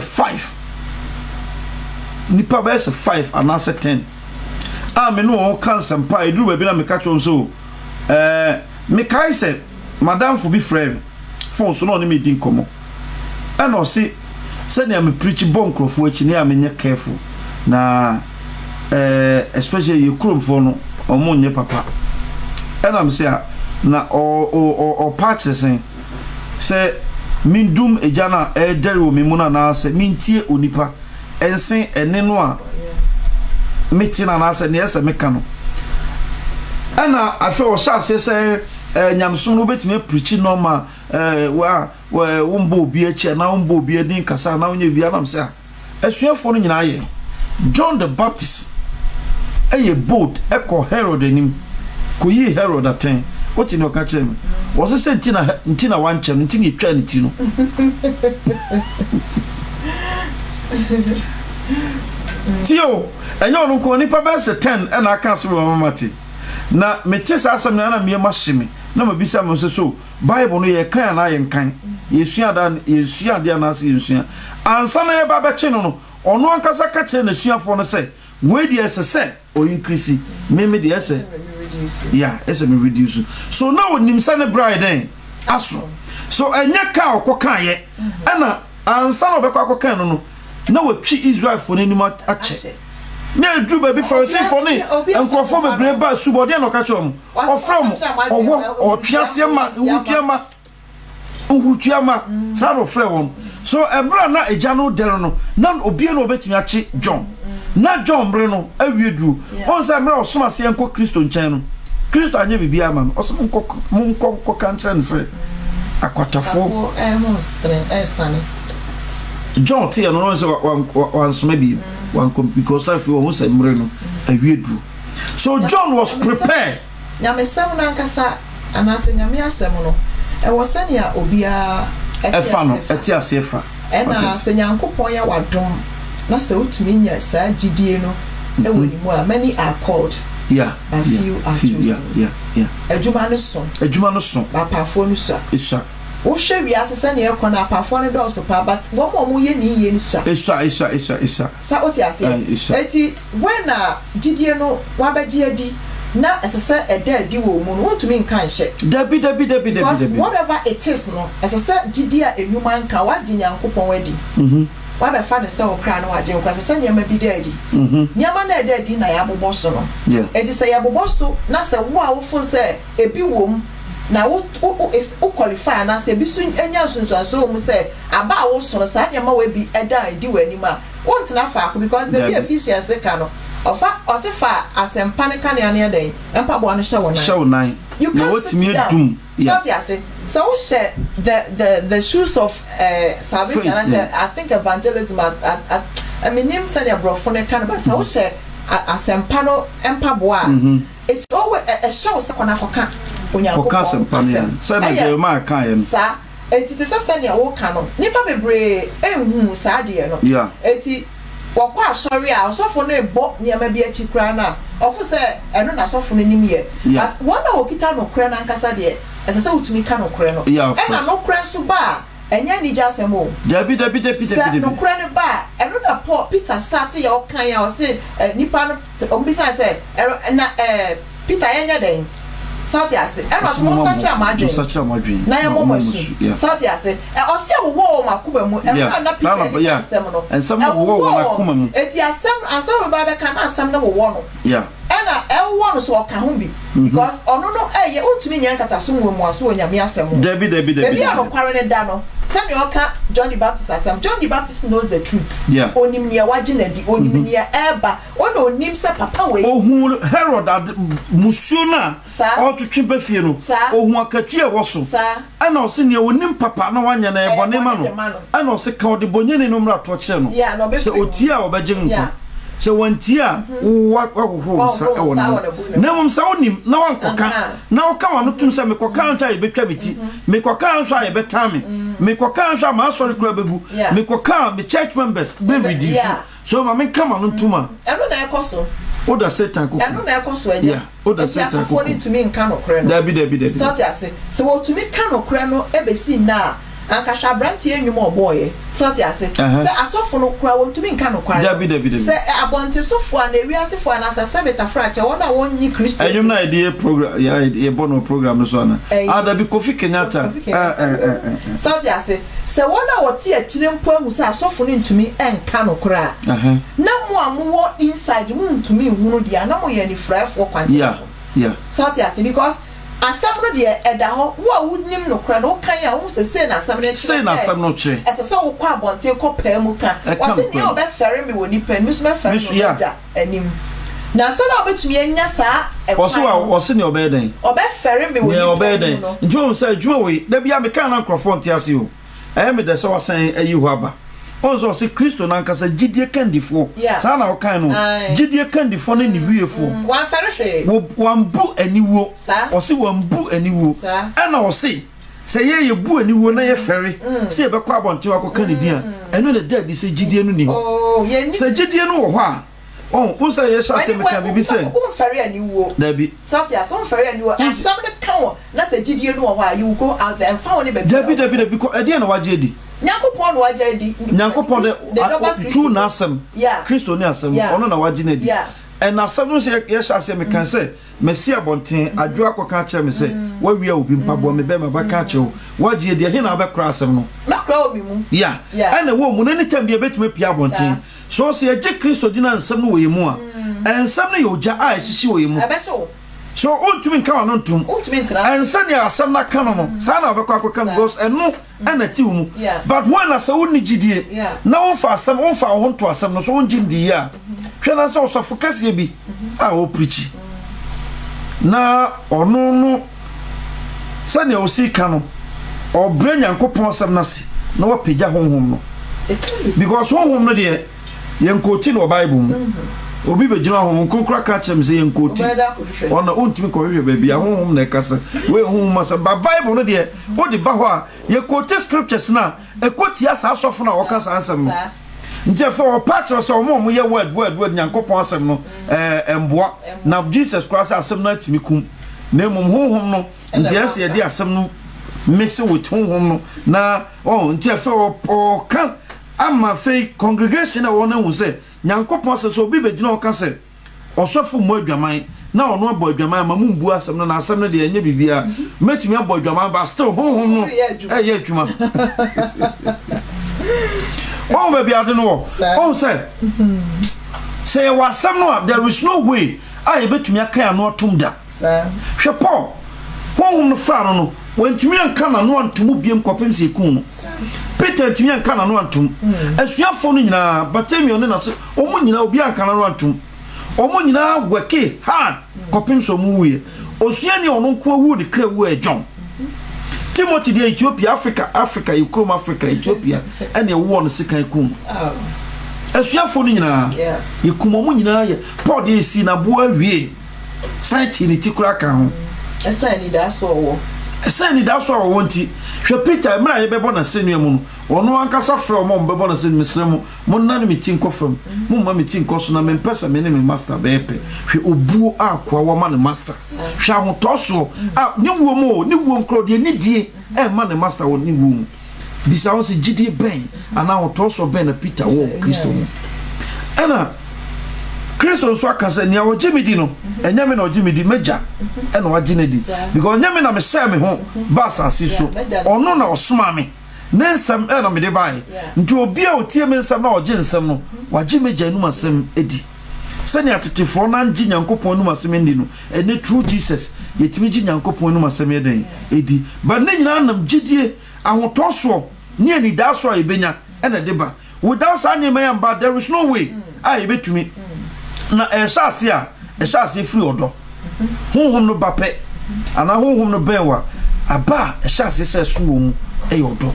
5 anase 10 a me no cancer pa eduru ba bi na me ka chon so me kai se madam fu bi frame phone so no ni me din komo and o se ne am preach bonkrofo achi ne am nya careful na especially you krom for no omo nye papa and am say na o patch say min dum ejana dere wo memuna na say min tie onipa ensen ene no a metina na say ne ese meka no ana afa o sha say nyamso no betime preach normal wo mbo obi achi na wo mbo obi adin kasa na onye bia na say asuafo no nyina ye John the Baptist eye bold eko Herod enim koyi Herod aten what in your catcher was a sentina one chem nti twa ne ti no tio enyo no ko nipa be se 10 e na aka so mamati na metesa asam na me mahime na mabisa mo so Bible no ye kan na ye nkan yesua da na se yesua ansa na ye ba be che no ono ankasa ka che na suafo no se we dey se o increase me dey se yeah ese me reduce so now nimsa ne bride aso so enya ka okokan ye ana ansa no be kwa kokan no na watwi Israel fo nanim ache na edu ba bi for say for ne enkrofo be breba subode no ka chom ofrom owo otwiase ma uhutiama sa ro frɛ won so ebra na eja no dere no na obie no obetumi ache John na John Breno awiedru on say mra osoma se enko Kristo nchen no Kristo anye bibia ama no osoma nko kantra ne se akwatafo
sane
John tie no so wan soma bi wan because I feel who say mre no awiedru so John was prepared
nyamesem na nkasa anase nyame asem no e wo sania obia
efa no eti asefa
ena se nyankopon ya wadom na se utumi nya saa gidie no e woni mu a many are called a few are chosen adwuma no so ba pafo no so
isa
wo hwe wi asese na ekọ na pafo no do so pa but wo mo ye ni ye ni so
isa
sa oti ase eti when na gidie no wabaji adi na esese edi wo mu no wontumi nkan hye
dabi
whatever it is no esese gidie a enuma nka wagye nyankopon wadi wabe fa de se okra no wagye nka esese nyama bi de adi nyama na edi adi na ya bobọ so no edi se ya bobọ so na se wo a wo fo se ebi wom na wo qualify na se bi su enya sunsunso mu se aba a wo so sa nyama we bi eda edi wani ma wontena fa because the efficiency ka no ofa osifa asempa ne kan ya ne den empa bo no hye wonan you can sit down so we share the shoes of salvation. I think evangelism I mean him said brofo ne kan but so we share asempa no empa bo a it's always a show se kona koka onyankopon
say na Jeremiah kan
sa entity say na wo kan no nipa bebre enhu sa de no enti wakwa asori a osofo no ebo niam bi achi kra na ofo se eno na asofo no nim ye but one na okita no kra na nkasa de esese utumi ka no kra no ena no kra so ba enya ni jasem o
dabi
no kra ne ba eno na Paul Peter start ya okan ya o se nipa no ombisa se na Peter enya den South Yase eno so such a madwin na ya momasu South Yase o se wo makuba mu eno na Peter asem no
ensem wo makuma mu
eti asem ba be kan asem na wo no ena ewo no so oka ho bi because ono no eye ontumi nya nkata so nwo mu aso onyame asem
dabi
ebi ano kware ne da no sami oka John the Baptist asem John the Baptist knows the truth onim ne waje na di onim ne eba ono onim se papa we
ohun Herod musuo na otwetwe bafie no ohun akatua wo so ana ose ne onim papa na wanya na ebone ma no ana ose ka ode bonyene no mra to kire no se otia obaje nko se wantia wa sa e wona na mum sa onim na wankoka na oka wano tum se mekoka ntwa ye betwa meti mekoka ntwa ye betame mekoka ntwa ma sorry kura bebu mekoka me church members be reduce so ma me kama no ntuma
eno na ekoso
oda Satan ko
eno na ekoso eje
oda Satan ko
to me nka no kure no
dabi
so ti ase se wo to me ka no kure no ebesi na ankasha branti enwuma oboye so ti ase se asofo no kura won to me nka no kware
dabi
se abonti sofo na ewiasefo na sase beta fracha wona won nyi Kristo
enwum na idea program ya bono program so na adabi Kofi Kenyatta
so ti ase se wona woti akire mpo ahu se asofo no ntumi enka no kura na mo amuwo inside mu ntumi hunu dia na mo ye ni frafo kwanje so ti ase because asam no de eda ho wo wunim no kra no kan ya wo se na asam no kire esese wo kwa abonte ko paamu ka wase ne obe fere me woni pen mi so me fere no ja anim na se na obetumi anya saa
wose ne obe den
obe fere me woni
obe den njo se adwuma we da bia me kan na microphone ti ase o me de se wasan ayi ho aba onzo se Kristo na nkasa gidie kandifo sa na okan no gidie kandifo ne niwiefo
wan fere hwe
wambu aniwo o se wambu aniwo ana o se ye bu aniwo na ye fere se be kwa abonte wa ko kanidia eno le dead se gidie no ni ho se gidie no wo ho a unsa ye sha se me kan bibi se
fere aniwo
dabi
sati aso fere aniwo asam ne kan wo na se gidie no wo ho a you go out there and found ne be
dabi because e dey na waje di
Nyankopon no waje di
Nyankopon de true na asem Kristo ni asem ono na waje na di and asem no se ye sha se me kan se mesi abonten adwo akoka kire me se wa wi a obi mpabo me be ma ba ka kire waje di he na ba kra asem no
na kra obi mu
and wo mu ne tam bi betime pia abonten so se ye je Kristo di na asem no we mu a ensem no ye oja a hihyi we mu so ontumi nka wa no ntum and sani asem na kan no sa na obekwa akoka because eno ana ti mu but when asa woni gidie na won fa asem won fa ho to asem no so won gindi ya hwe na so osofo kase bi a o preach na ono no sane o sika no obre Nyankopon asem na se na wapagya honhom no because honhom no de yenkoti no Bible mu obi begina honhom konkra ka chem se yenkoti ona ontimi ko hwehwe ba bia honhom na kasa we honhom asa ba Bible no de o de ba ho a yekoti scriptures na ekoti asa asofo na okasa ansem no nje for patch so mo ye word Nyankopon asem no emboa na Jesus Christ asem na timi kum na honhom no nje ase de asem no mixing with honhom no na nje for kan ama fake congregation na wona hu se Nyankopon se so bi begina oka se osofo mu adwaman na ono abo adwaman ma mumbu asem no na asem no de anya bibia metumi abo adwaman ba still honhom no ye adwuma oh baby I don't know oh say wasam no there is no way I betumi aka ya no atum da hwe Paul honhom no fa no wentumi anka na no antum biem kopem se kun no Peter tumi anka na no antum asuafo no nyina Bartimaeus ne na se omo nyina obi anka na no antum omo nyina weke hard kopem so mu wuye osuani ono nko wu de kra wu John Timothy de Ethiopia Africa Ukraine Africa Ethiopia ene wo no sekan kum asuafo no nyina yekum omo nyina ye Paul de si na bo awie site ni tikura kan ho
esa ni da so wo wonti hwe Peter mra ye bebo na senua mu no ono ankasa frɛ o mom bebo na sen mesremu mo nanu metin kofam mo ma metin koso na mempesa me ne me master bepe hwe obuo akwa wo ma ne master hwe ahotoso ni wo mo ni wo nkro de ni die ma ne master wo ni wo mu bisa won se gidie ben ana ahotoso ben na Peter wo Kristo mu ana Kristo so akasa nia wo gimidi no enyame na ogimidi meja ena wa ginedi because enyame na me share me ho ba asase so ono na osoma me nensam ena me de bai nti obi a otie me nsam na oge nsam no wa gimeja numa sam edi sani atetefo na ngi Nyankopon numa sam ndi no ene true Jesus yetimi gi Nyankopon numa sam eden edi ba ne nyina nam gidie ahotoso ne ani da so a ebenya ena de ba without sanyema yamba there is no way a ebetumi na eshase free odo honhom no bape ana honhom no bewa aba eshase se so mu odo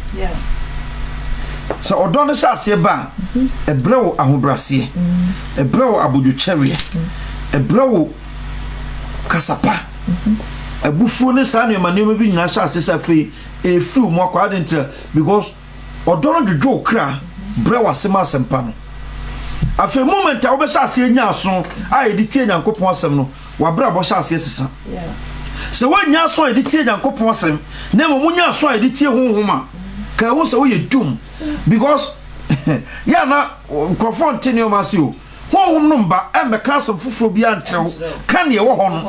so odo no shase ba ebrewo ahobrase ebrewo abojucherie ebrewo kasapa abufu ne sa ne manema bi nyina shase se free free mu akwa dentra because odo no dwodwo kra brewa sema sempa no afi moment a wo be shase anya aso a editie Nyankopon asem no wa bra bo shase sesa se wanya aso a editie Nyankopon asem na mo munya aso a editie honhoma ka wo se wo ye dum because ya na microphone tenio masio honhom no mba e me ka asem fufuro bi anchew kan ye wo ho no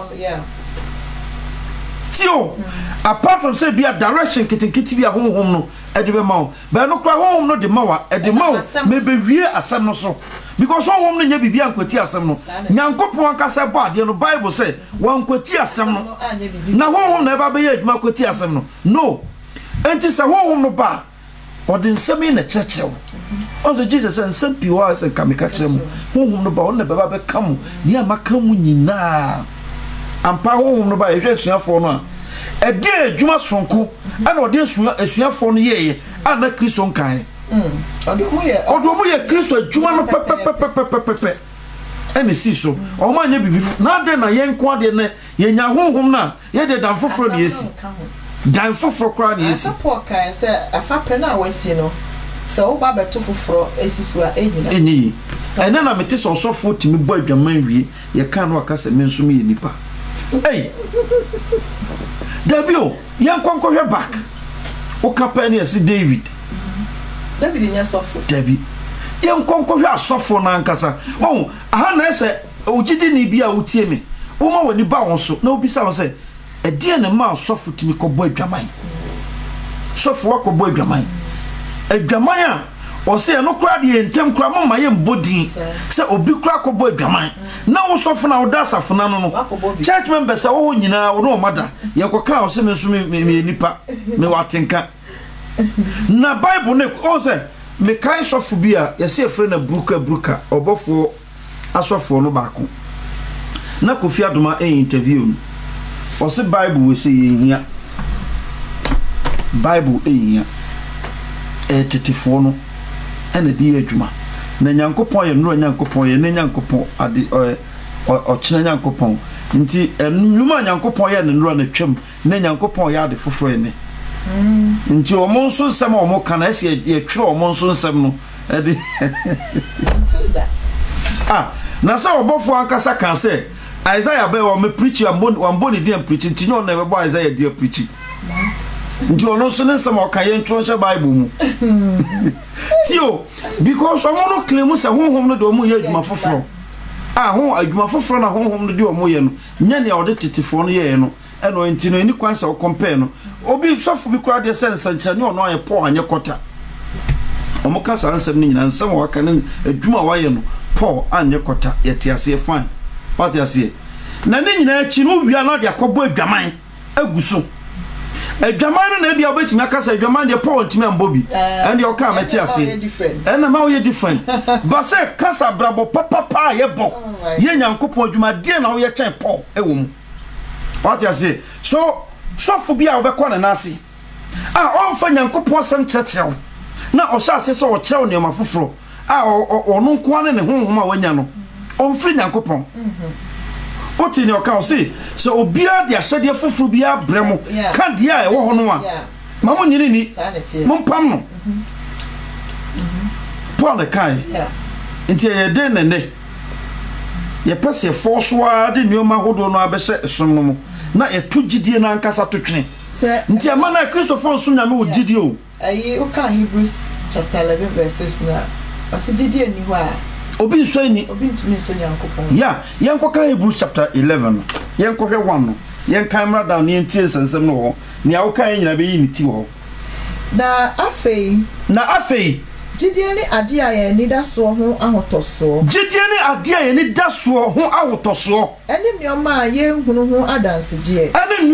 tio apart from say be a direction kitinkiti bi a honhom no e de be mawo ba no kra honhom no de mawa e de mawo me be wie asem no so because honhom no nya bibia nkwati asem no Nyankopon akasa bo ade no Bible say wan kwati asem no na honhom na ba be ye aduma kwati asem no enti say honhom no ba ode nsem na chechew also Jesus and some people are saying kamika chem honhom no ba on na ba be kam ni amaka mu nyina ampa honhom no ba ehwe asuafo no a ede adwuma sonko ana ode asuafo no yeye ana Kristo nkan odo mu ye Kristo adwuma no pepepepepepepe ene si so o ma nya bibi na de na yenko ade ne ye nya honhom na ye de dan foforo ne yesi dan foforo kra ne yesi apo kan se afa pe na wasi no se wo ba beto foforo esisu a enyina
enyi ene na mete so sofo timi bo adwaman wie ye kan no akasa me nso me ye nipa hey Dabio yenkonko hwe back o kapani esi David
nya sofo
David yenkonko hwe asofo na nkasa aha na ese ogidi ni bia utie me wo ma wani ba won so na obisa won se ede ne ma asofo timi ko bo adwaman sofo wa ko bo adwaman a o se no kra de entem kra mama ye mbodin se obi kra ko bo adwaman na wo sofo na wo da safo na no church members wo nyina wo no mada ye ko ka o se me nso me nipa me watenka na Bible ne o se me kai sofo bia ye se efre na bruka obofo asofo no baako na Kofi Adoma interview o se Bible we say yehia Bible yehia tetifo no ene di adwuma na Nyankopon ye no Nyankopon ye na Nyankopon ade o kina Nyankopon nti enuma Nyankopon ye no na twam na Nyankopon ye ade foforo ene nti o mo nso nsem o mo kana ese ye twere o mo nso nsem no ede na sa obofo ankasa kan say Isaiah be o me preach amboni dey preach nti no na be bo Isaiah dey preach nti ono so nsem o kan ye ntro nche Bible mu tio because o mo no claim say honhom no do mo ye adwuma foforo ho adwuma foforo na honhom no de o mo ye no nya ne o de tetifo no ye no eno nti no eni kwan say o compare no obi sofo bi kura de sense nche ne ono ye Paul anye kota o mo ka sa nsem ni nyina nsem o ka ne adwuma wa ye no Paul anye kota yete ase fine what you say na ne nyina achi no wia na de akobo adwaman aguso adwaman no na bia obetumi akasa adwaman de Paul ntimi ambobi and you come at ase and na we different but say kasa brabo papa ye bo ye Nyankopon adwuma de na wo ye chen Paul ewo mu what you say so fo bia obekọ na nase onfa Nyankopon sam chechew na o sha ase so o chew ne mafoforo ono nko ane ne honhom a wanya no onfiri Nyankopon oti ne oka o se so obia de asede foforo bia bremo ka de a ewo hono a mamo nyini ni mompam no Paul kai nti ye de ne ye pese forsoa de nyoma hodo no abehye som no mo na ye to gidie na ankasa to twene nti amana Christopher so nyame wo gidie o
ayi o ka Hebrews chapter 11 verses na ase gidie ni ho a
obi nso ni
obi ntumi nso Nyankopon
ya yenko ka Hebrews chapter 11 yenko hwe 1 no yen camera down ni ntie sensem no ho ni a wo kan nyina be yi ni ti ho
na afei gidie ni ade a ye ni daso ho ahotoso
gidie ni ade a ye ni daso ho ahotoso
ene nioma a ye hunu ho adansegye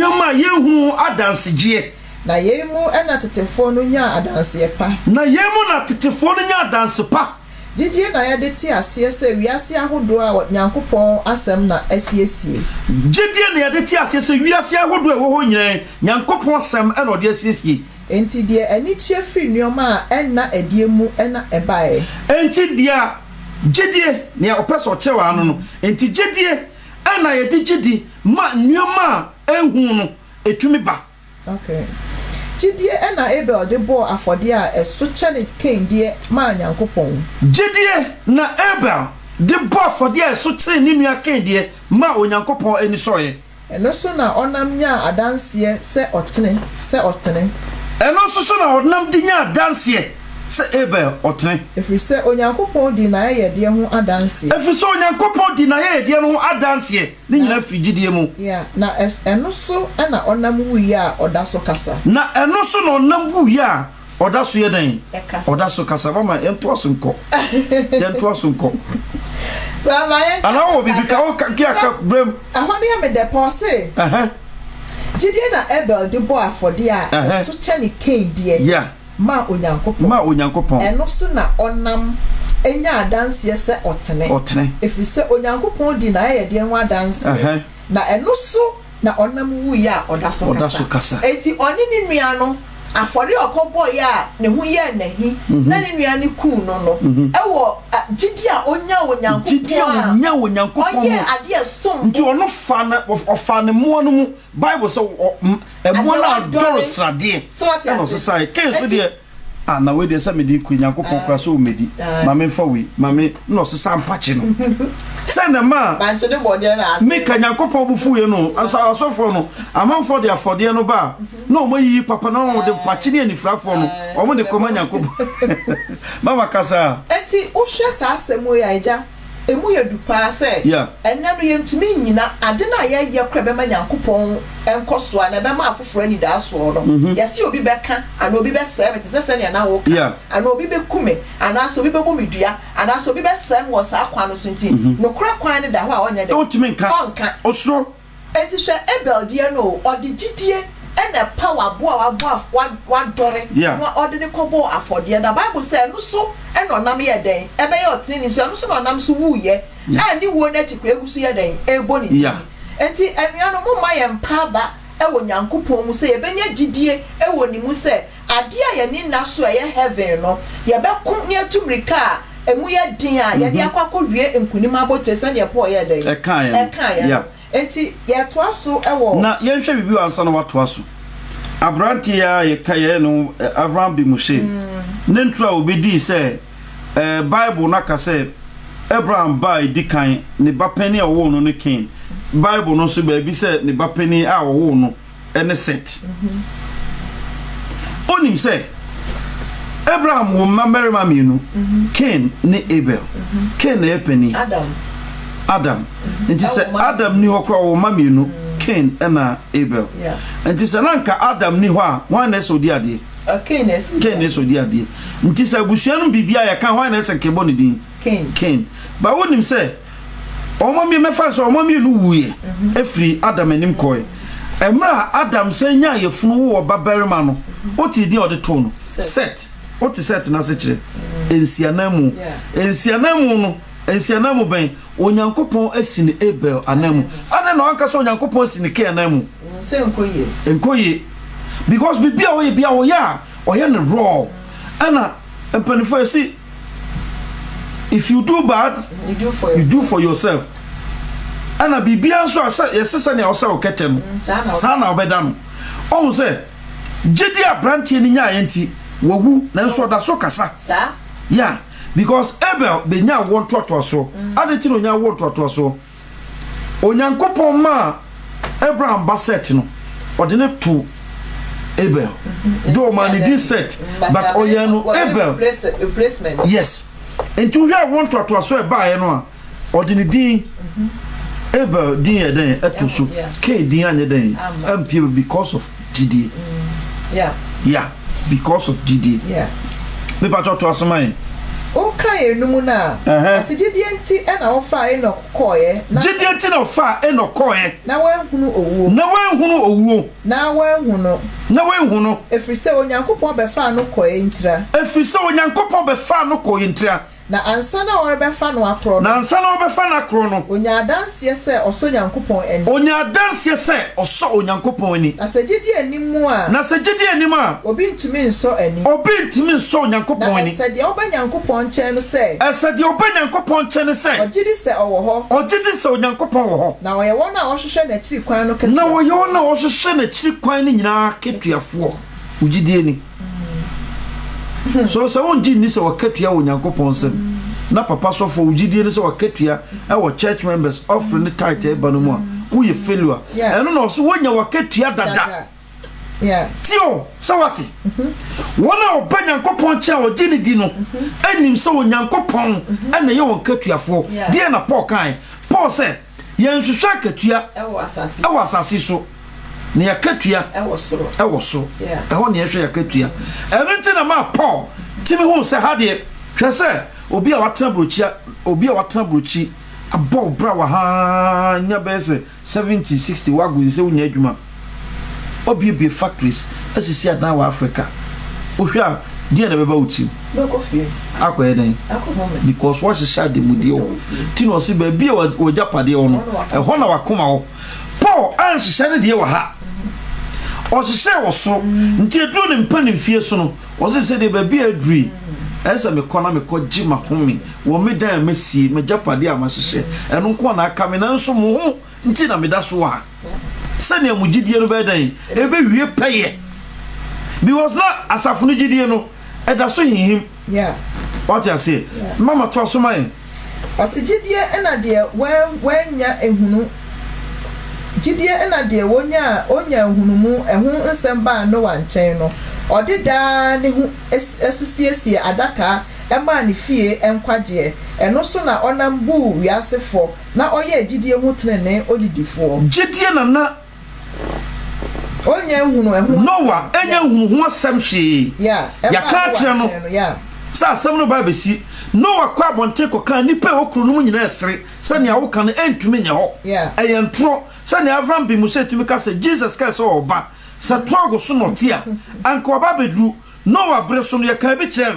na yemu ena tetefo no nya adanse pa
na yemu na tetefo no nya adanse pa
gidie na ya de ti ase se wiase ahodo a Nyankopon asem na asiesie
gidie na ya de ti ase se wiase ahodo a wo ho nyina Nyankopon asem ena ode asiesie
enti de ani tue firi nioma a ena ediemu ena ebae
enti dia gidie na opeso chewa no no enti gidie ena ya de gidi ma nioma ehun no etumi ba
okay gidie ena Abel de bo afode a eso chene Cain de ma Nyankopon
gidie na Abel de bo afode a eso chene ni nua Cain de ma Onyankopon eni soye
eno so na onam nya adanse se otene
eno so na onam di nya adanse se Abel otene
efri se Onyankopon di na ye de ho adanse ni nyina fi gidie mu
ya
na eno so na onam wuyi a odaso kasa
na eno so na onam wuyi a odaso ye den odaso kasa mama ento asonko
baba yen
ana wo bibika wo ka brem
ahone ya me de pause gidie na Abel de bo afode a so chene Cain de ma Onyankopon eno so na onam enya adanse se otene efri se Onyankopon di na ye de ho adanse na eno so na onam wuyi a odaso kasa enti oni ni nua no afori okobo ya ne hu ye nahi na ne nua ne ku no ewo gidi a onya Onyankopon oye ade som
nti ono fa ne mo no mu Bible so mo na adoro srade no say kenso de na we de say me di ku Nyankopon kra so medi mame fa we mame no so sampache no say na ma
bancho de body na
me ka Nyankopon bu fu ye no asofo no amanfo de afode no ba no mo yi papa no de pache ne anifrafo no o mo de koma Nyankopon mama kasa
enti o hwe sa asemo ya eja emu ye dupa se enna no ye ntumi nyina ade na ye kra be ma Nyankopon enkoso na be ma afoforo ni da so no yesi obi beka ana obi be serve te se ne na wo ana obi be kume ana so obi be bo medua ana so obi be serve wo sa kwa no so nti no kra kwan ne da ho a onya de
ntumi nka osoro
enti hwe Abel de no odi gidie ena power wa dore no ordinary kobo afode na Bible say no so ena onam ye den ebe ye otini ni so no so onam so wuye and you won't let you ya day e boni enti anuano mo ma ye mpa ba e wo Nyankopon mu se ye benya gidie e wo ni mu se ade a ye ni na so ye heaven no ye be kum ne atubrika emu ye din a ye de akwakodue enkunim abotre se ne po ye day e kan ya enti ye to aso e wo
na ye hwe bibi ansa na wato aso abranti ya ye kaye no Abraham bi mushe nentra obedi se Bible na ka se Abraham by dikan ne bapani a wo no ne king Bible no so ba bi se ne bapani a wo no ene set onim se Abraham wo mamerima mienu Cain ne Abel Cain na epani Adam nti se Adam ni hokra wo mamienu Cain na Abel nti se nanka Adam ni ho a wan na so di ade
Cain
na so di ade nti se busuanu bibia ya kan wan na se kebo ne din Cain ba wonim se omami mefa so omami nu wuye efri Adam anim koy emra Adam se nya yefunu wo babarima no oti di ode to no set oti set na se kire ensianamu no ensianamu ben Onyankopon asini Abel anamu ade na wanka so Onyankopon asini Cain anamu
se
enkoye because bibia wo ya oye ne raw ana empanifo see if you do bad
you do for
yourself ana bibia so asa yesesa ne osa oketem sana obedam on say jedi abrantie ni nya yenti wogu na nso da so kasa yeah because Abel be nya won toto so adeti no nya won toto so Onyankopon ma Abraham baset no odine to Abel do man did set but oyano Abel
replacement
yes into we want to so e ba ye no a odine din Abel din ye den atusu Cain din anye den people because of GD because of GD me pa to asomai
o kai enumu na asigidie nti e na ofa e no koye
na gidie nti na ofa e no koye
na wanhunu owuo na wanhunu efrise Onyankopon be fa no koye ntira na ansa na ore be fa no akro no onya danse se oso Nyankopon ani na sagidie animu a obi ntumi nso Nyankopon ani na sade oba Nyankopon chen no se ogidi se owo ho Onyankopon wo ho na oye wona ohwehwe na chiri kwan no ketua
nyina ketuafo ogidie ni so wonji ni se wakatua Onyankopon sem na papa so for ogidie ni se wakatua e wo church members offering the tithe ba no mu a wo ye failure eno no so wonya wakatua dada tio sawati wona oba Nyankopon cha ogini di no anim se Onyankopon ena ye wokatuafo die na Paul kan Paul say ye nhwehwe akatua e wo asase so ne yakatua e wo so e ho ne yehwe yakatua eno na ma Paul timi hu se ha de hwe se obi a watena brochi abo bra wa ha nya bese 70 60 wagu se unya adwuma obi factories asisi ada wa Africa ohwa die na beba uti
no coffee
akoyeden because what is shade mudi o tino se ba bi o japade o no e ho na wakoma ho Paul an hye de wa ha o hye wo so nti edu ne mpani fie so no o se de ba bi adri esa me kona me ko jima homi wo me dan mesie me japade a ma hye eno nko na aka me na nso mo ho nti na me da so ha sani amugidie no be dan ebe wie peye because na asafunu gidie no eda so hihim what you say mama to so man
asigidie ena de wanya ehunu gidie ena de onya ehunu mu ehun nsemba no wanchen no odida ne hu esusiesie adaka ema ne fie enkwaje eno so na onambu wiasefo na oye gidie hu tenene odidifo
gidie na
onye hunu ehun
Noah enye hunu ho asem hwe ya ka kire no sa asem no ba besi Noah kwa bonte koka nipa okuru no nyina esere sani awoka no entumi nye ho eyentro sani Abraham bi musa tumi ka se Jesus Christ oba sa trogo so no tia anko ba bedru Noah bre so no ya ka bi kire no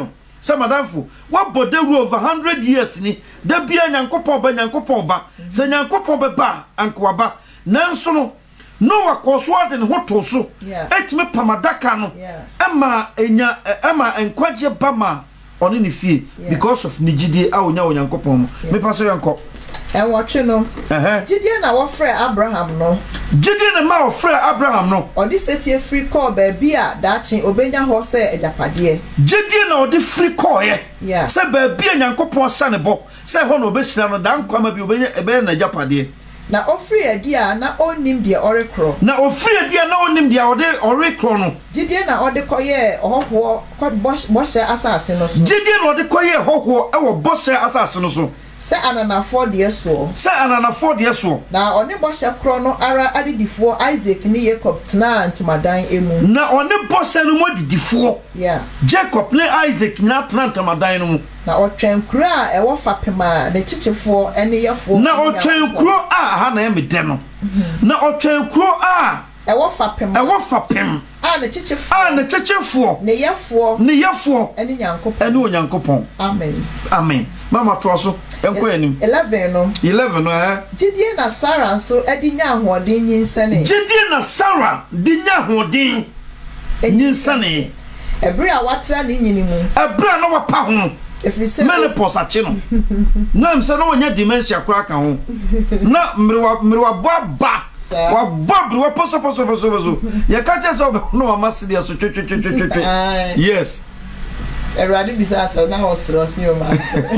say madamfo what bode over 100 years ni da bia nyankopon ba say nyankopon ba ankwaba nanso no Noah koswa de ho to so etime pamadaka no ema enkwaje bama oni ne fie because of nigidie a onya onyankopon me paso yanko
watch no gidie na wo frɛ Abraham no
gidie na ma wo frɛ Abraham no
odi setie free call ba bia daachi obenya ho sɛ ejapade
gidie na odi free call ye sɛ ba bia nyankopon sane bo sɛ ho no obesira no dan kwama bi obenya ebe na ejapade
na ofri adia na onim de orekro
na ofri adia na onim de orekro no
gidie na ode koye ohoho ko boshe asase no so
gidie na ode koye hoho e wo boshe asase no so
se ananafo de so
na
one boshe kro no ara adidifo Isaac ni Jacob tena ntomadan emu
na one boshe no modidifo Jacob ne Isaac na tena ntomadan no mu
na otwen kuro a ewo fapema na chichefo ene yefo
na otwen kuro a ha na emede no na otwen kuro a
ewo fapem a na chichefo ne yefo ene nyankopon
amen mama troso enko enim
11 no gidie na Sarah so edinya ahoden nyinsane
gidie na Sarah dinya ahoden nyinsane
ebri a watra ne nyini mu
ebri na wapa ho menopause ache no na mse no wonya dementia kura ka ho na mrewa ba wa babri wa poso ya ka che so no wa masidi so twetwetwetwe yes
eradi bisasa na hosrosi o ma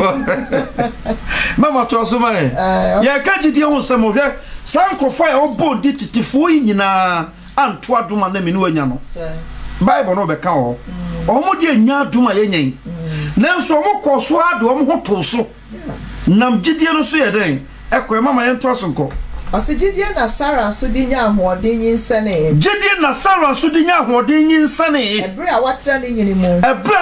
mama to so mai ya ka gidie ho samo hwe sankofo ya obo di titifo nyina anto adoma na menu anya no Bible no be ka ho omo di anya adoma yenyen nanso omo koso ade omo ho to so nam gidie no so ye den ekwe mama ye nto so nko
Gidie na Sarah so dinya ahoden nyinsane
gidie na Sarah so dinya ahoden nyinsane
ebra a watra ne nyini mu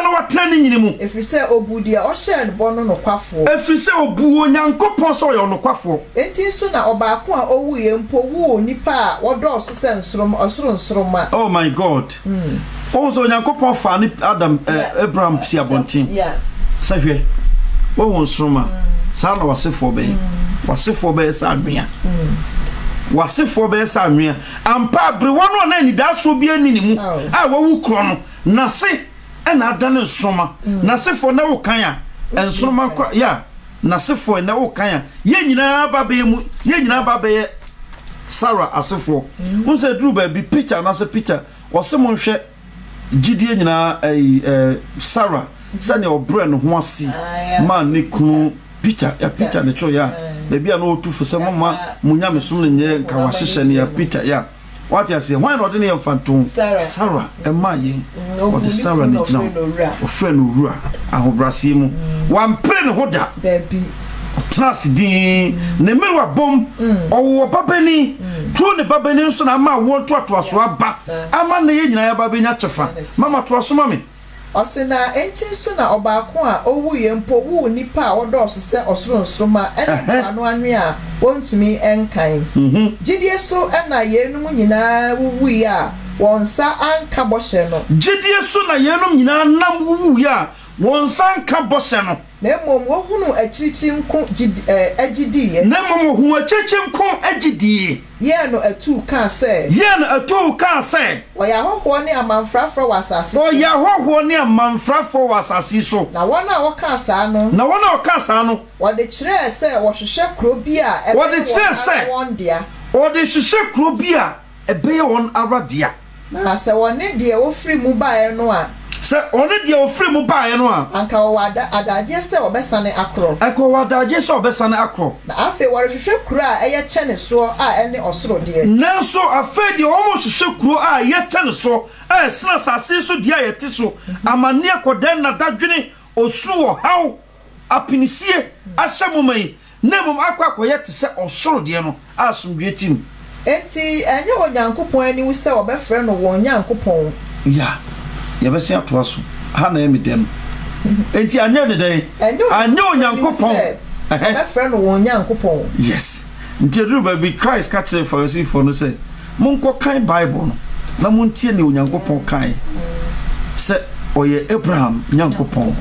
efrise obudia o share bo no nokwafo
efrise obu onyankopon so yo nokwafo
enti so na obaako a owuye mpo wu nipa a wodo so se nsroma
oh my god also onyankopon fa ni Adam Abraham si abontin sahwe wo nsroma sa na wasefo be sa anwea wasefo be sa anwea ampa bre wono na ni da so bi ani ni mu a wawu kro no na se na adane nsroma na sefo na wo kan a nsroma ya na sefo na wo kan a ye nyina ba be Sarah asefo unse dru ba bi picture na se picture wose mo hwe gidie nyina Sarah sane obre no ho ase man ne kunu Peter ne cho ya bebi a no otufu se mama munya mesum ne nye ka wahyehyɛ ne ya Peter ya what you say why not ne fantom Sarah emaye what the Sarah ne now o friend owura ahobrase mu wan pre ne hoda
debi
trans din ne merwa bom owo babani tu ne babani nso na ma wo to aso aba ama ne ye nyina ya babani achefa mama to aso mami
Osina enti so na obaako a owuye mpo wu nipa a wodoso se osronsroma ene anu anwe a wontumi enkan gidie so na yenum nyina wuwu a wonsa anka boshe no
gidie so na yenum nyina nam wuwu a wonsa anka boshe no
na mom wo hunu akirichi nko agidiye
na mom wo hunu akirichi nko agidiye
ye no atu ka se oya hoho ne amanfrafro wasase
so
na wona wo ka sa no wo de kire se wo hwehwe kro bi a ebe
won aradia
na se woni de wo firi mu bae no a
se one de ofri mu bae no a
anka wada adaje se obesane akro
na
afi wore hwehwe kuro a eye chene so a ene osoro de
nanso afi de omo hwehwe kuro a ye chene so a sina sase so de a yete so amane kodan na dadwene osuo haw apinisie ahyemumai na mum akwakoye te se osoro de no asomdwe tim
enti enye onyankopon ani wu se obefre no wonyankopon
ya yebese atoaso ha na emedem enti anya ne den anya onyankopon
obefre no wonyankopon
yes nti ru ba bi Christ ka kire for you for no say monko kan Bible no na montie ne onyankopon kan se oye Abraham nyankopon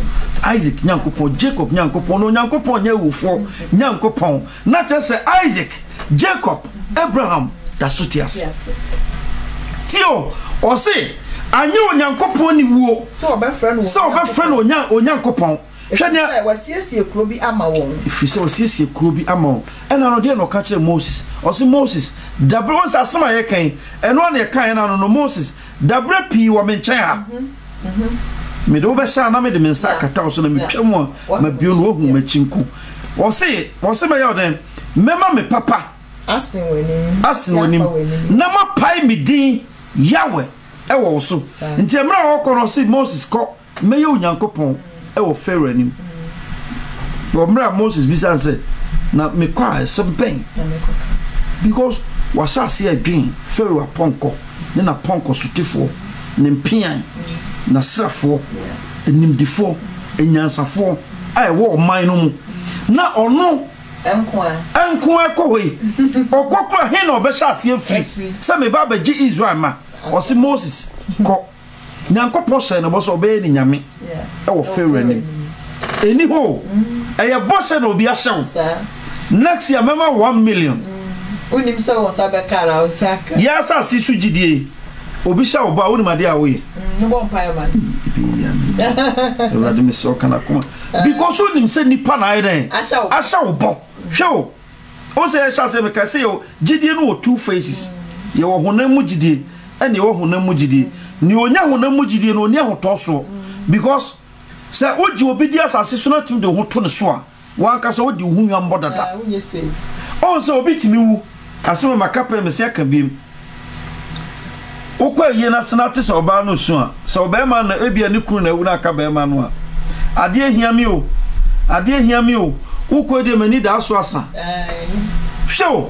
Isaac nyankopon Jacob nyankopon no nyankopon nya wufo nyankopon na te se Isaac Jacob Abraham da sotias tio o se anye onyankopon ni wuo
so obefre
no onyankopon
hwanya wasiesie kuro bi ama won
ifise wasiesie kuro bi ama won ena no de no ka kire Moses o se Moses dabre won sa sema ye kan eno na ye kan na no Moses dabre pi wo me nchen ha me do be sha na me de me nsa kata so na me twam a ma bio no ohu machinku o se me ya den mema me papa asen wanim na ma pai me din Yahweh e wo so nti emra wo ko no se Moses ko me ye onyankopon e wo Pharaoh anim bo mra Moses bi say na me kwa something because wasase adwen Pharaoh aponko ne na ponko sotifo ne mpian na srafo enimdifo enyansafo ai wo man no mu na ono enko ekoi okokura he na obehase afiri se me ba baji Israel ma o se Moses ko nyankopon hye no bo so be ni nyame e wo Pharaoh anim eni ho eye bose na obi ahyew next year mema 1 million
unim se wo sabekara osaka
ya sa sisu gidie obi hye oba woni made awe
no bon paiman
Everybody miss so kana kuma because unim se nipa na iden asha obo hwe o se sha se me ka se yo gidie no 2 faces ye wo honam mu gidie ene wo honam mu gidie ni onya honam mu gidie no oni ahoto so because se oji obi di asase so na tim de hoto ne so a wan ka se odi hu nwam bodata on se obi timi wu asema makapa me se aka biem okwa ye na senate se oba no so a se oba ma na ebia ne kuru na ewu na aka ba ma no a ade hiame o ukwa de mani da so asa hwe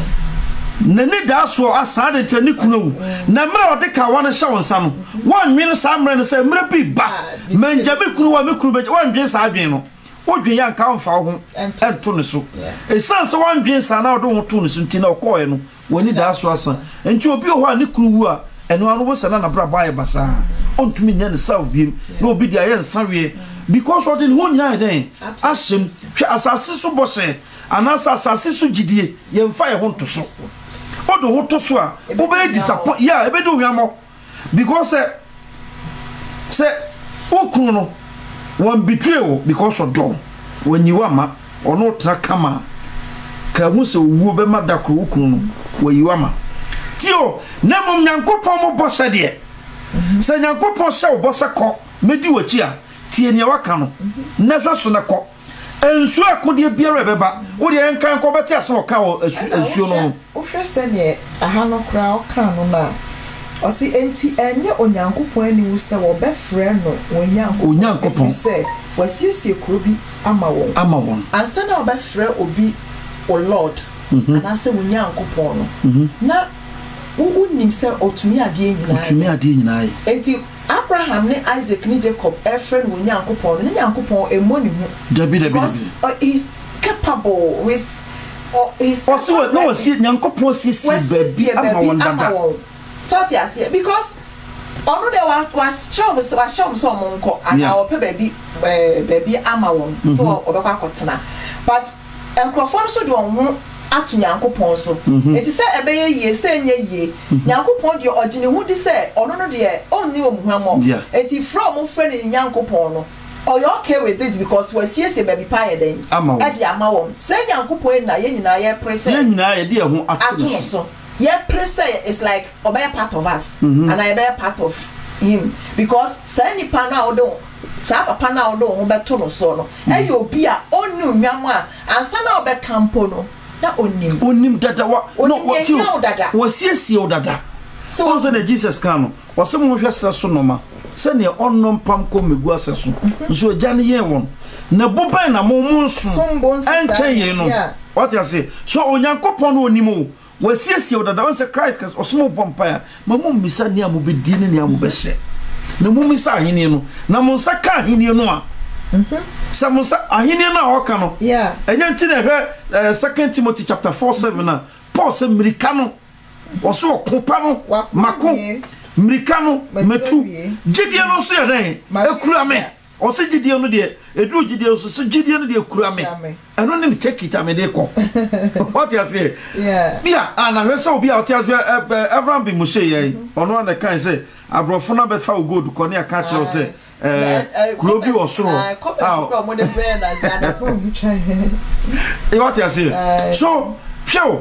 na ni da so asa de tani kunu na mra ode ka wan hye wonsa no wan nwe no sa mra no se mra bi ba manjabe kunu wa me kunu be wan dwen sa adwen no odwen ya nka mfa ho ento ne so esanse wan dwen sa na ode ho to ne so nti na okoe no wani da so asa enti obi ho a ne kunu wu a eno anu bo se na bra ba ye basa ontumi nya ne self biem na obi dia ye nsa we because what in ho nyina den ahyem hwe asase so bose anasa asase so gidie ye mfa ye ho to so odo ho to so a obe disappoint yeah ebe do wiamo because say okunu no one betray because of do when you ama ono tra kama ka hu se owu be madakro okunu no when you ama tio na mom nyankopon mo bose de se nyankopon se obose ko medi wachi a tie ne waka no na hwe so na ko ensu akode biara beba wo de enkan ko beti ase wo ka wo ensu no
wo hwe se ne aha no kra o ka no na o si enti enye onyankopon ani wo se wo be frɛ no onyankopon se wasiesie kuro bi ama won ansa na wo be frɛ obi o lord ana se onyankopon no na wo nim se otumi ade nyina enti Abraham ne Isaac ne Jacob friend wo nyankopon ne nyankopon emoni hu
dabi
he's capable with he's
also no see nyankopon see baby ama won dada
sort ya see because onu de was show so monko and our baby ama won so obekwa kotena but enkrofon so de on atu nyankopon so enti se ebeye ye se nye ye nyankopon de ogine hu di se ono no de onni wo muhamo enti from friend nyankopon no or you okay with it because we see baby pie den e de ama won se nyankopon na ye nyina ye prese
ye nyina ye de hu atu
so ye prese is like obey part of us and I be part of him because se nipa na odo sa papa na odo ho beto no so no e ye obi a onu nwam a ansa na obe campo no na onim
dada wa no wasiesie dada so won say Jesus kan no wasem ho hwese so no ma se ne onnom pam ko megu aseso so agane ye won na boban na mo nso enchen ye no what you say so onyankopon no onim o wasiesie dada won say Christ kas osmo bompaya ma mo misa ne amobedi ne amobehye na mo misa ahini no na mo nsa ka ahini no a Samusa ahini na oka no enya nti na hwe 2 Timothy chapter 4:7 na Paul se mirika no oso okopa no mako mirika no metu gidie no so yeden ekura me o se gidie no de edu gidie so gidie no de kura me eno ne take it amede ko what you say bia ana hwese obi a otias everyone be mushe ye ono na kan say abrofo na be fa gold ko ne aka che o say kuro bi osoro what you say so hwe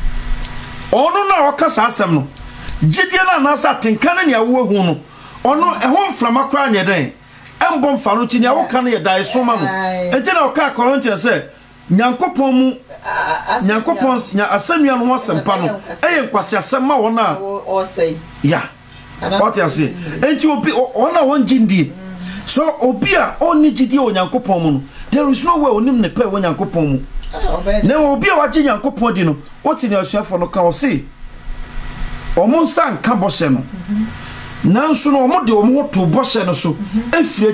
ono na wakasa asem no gidie na na sa tenkane ne awo hu no ono ehon frama kwa nye den embom fa no ti ne awo kan ye dai so ma no enti na oka Corinthians say nyankopon mu nyankopon nya asamua no asempa no eye kwase asem ma wona
o say
ya what you say enti obi ona won gindie so obi a oni gidie o nyankopon mu no there is no way onim ne pe wo nyankopon mu na obi a waje nyankopon di no oti ne asuafo no ka o say omo san ka bose no nanso no omo de omo to bose no so efire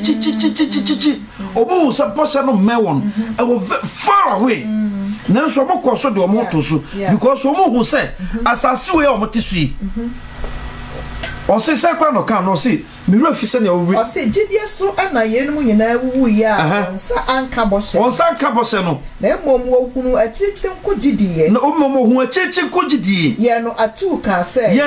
chi omo sa bose no mewon e wo far away nanso omo ko so de omo to so because omo hu say asase we omo tisui o se sakra no kan no se me refi se ne o
se gidie so ana yenum nyina wuwu ya onsa anka bose no na emom wo hunu achichi nko gidie
na omom hu achichi nko gidie
ye no atu kan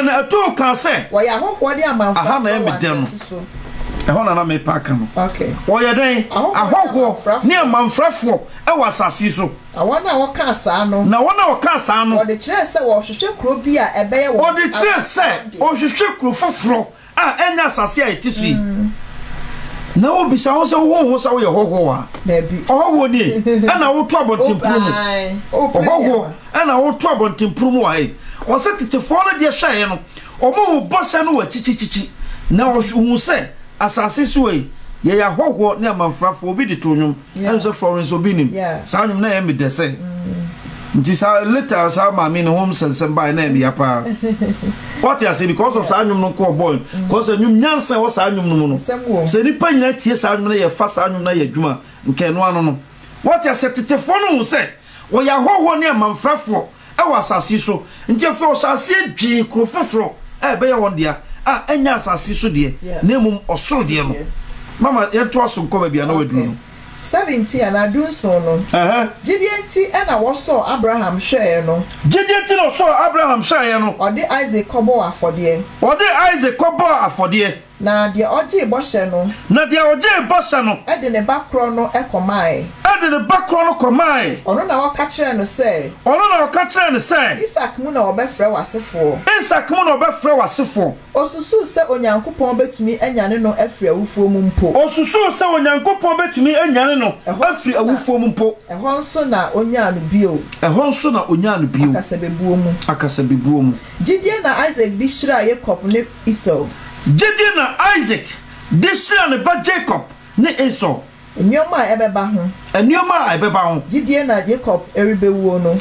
se wo ya hoho de amanfa
aha na emedem ehona na me paka no
okay
wo ye den ahoho ne amanfrafo e wasase so
awona wo ka asa no
na wona wo ka asa no
wo de kire se wo hwehwe kuro bi a ebeye wo
de kire se o hwehwe kuro foforo a enya asase a etisui na obi sa wo se wo sa wo ye hoho a
na bi
oho ni ana wo to abontimprumu oho ana wo to abontimprumu ai o se tetefo no de hwae no omo bose no wa chichichichi na o hu se asase suwe ye ya hoho ne amanfrafo obi de tonwum enso Florence obi nim sa nwum na ye me dese nti sa later sa ma me no hom sensem by na me ya pa what you say because of sa nwum no ko boy because nwum nyansa wo sa nwum no se ni pa nyina tie sa nwum na ye fa sa nwum na ye dwuma nke no ano no what you say tetefo no se wo ya hoho ne amanfrafo e wa asase so nti fe o sa se dwi kro foforo e be ye won dia enya asase so de na mum osoro de no mama yeto aso nko ba bia na wadu no
70 ana dunso no gidienti na woso Abraham hwe no
gidienti no so Abraham hwe no
ode Isaac kobo afode na de oje boshe no ede ne bakro no ekomai ono na waka kire no se Isaac mu na obefre wasefo osusu se onyankopon betumi anyane no afri awufuo mu mpo
afri awufuo mu mpo
ehon so na onyanu bio
akasabebuo mu
gidie na Isaac di shira Jacob ne Esau
gidie na Isaac di shira ne ba Jacob ne Esau
Enyoma ebeba ho gidie na Jacob eribewuo no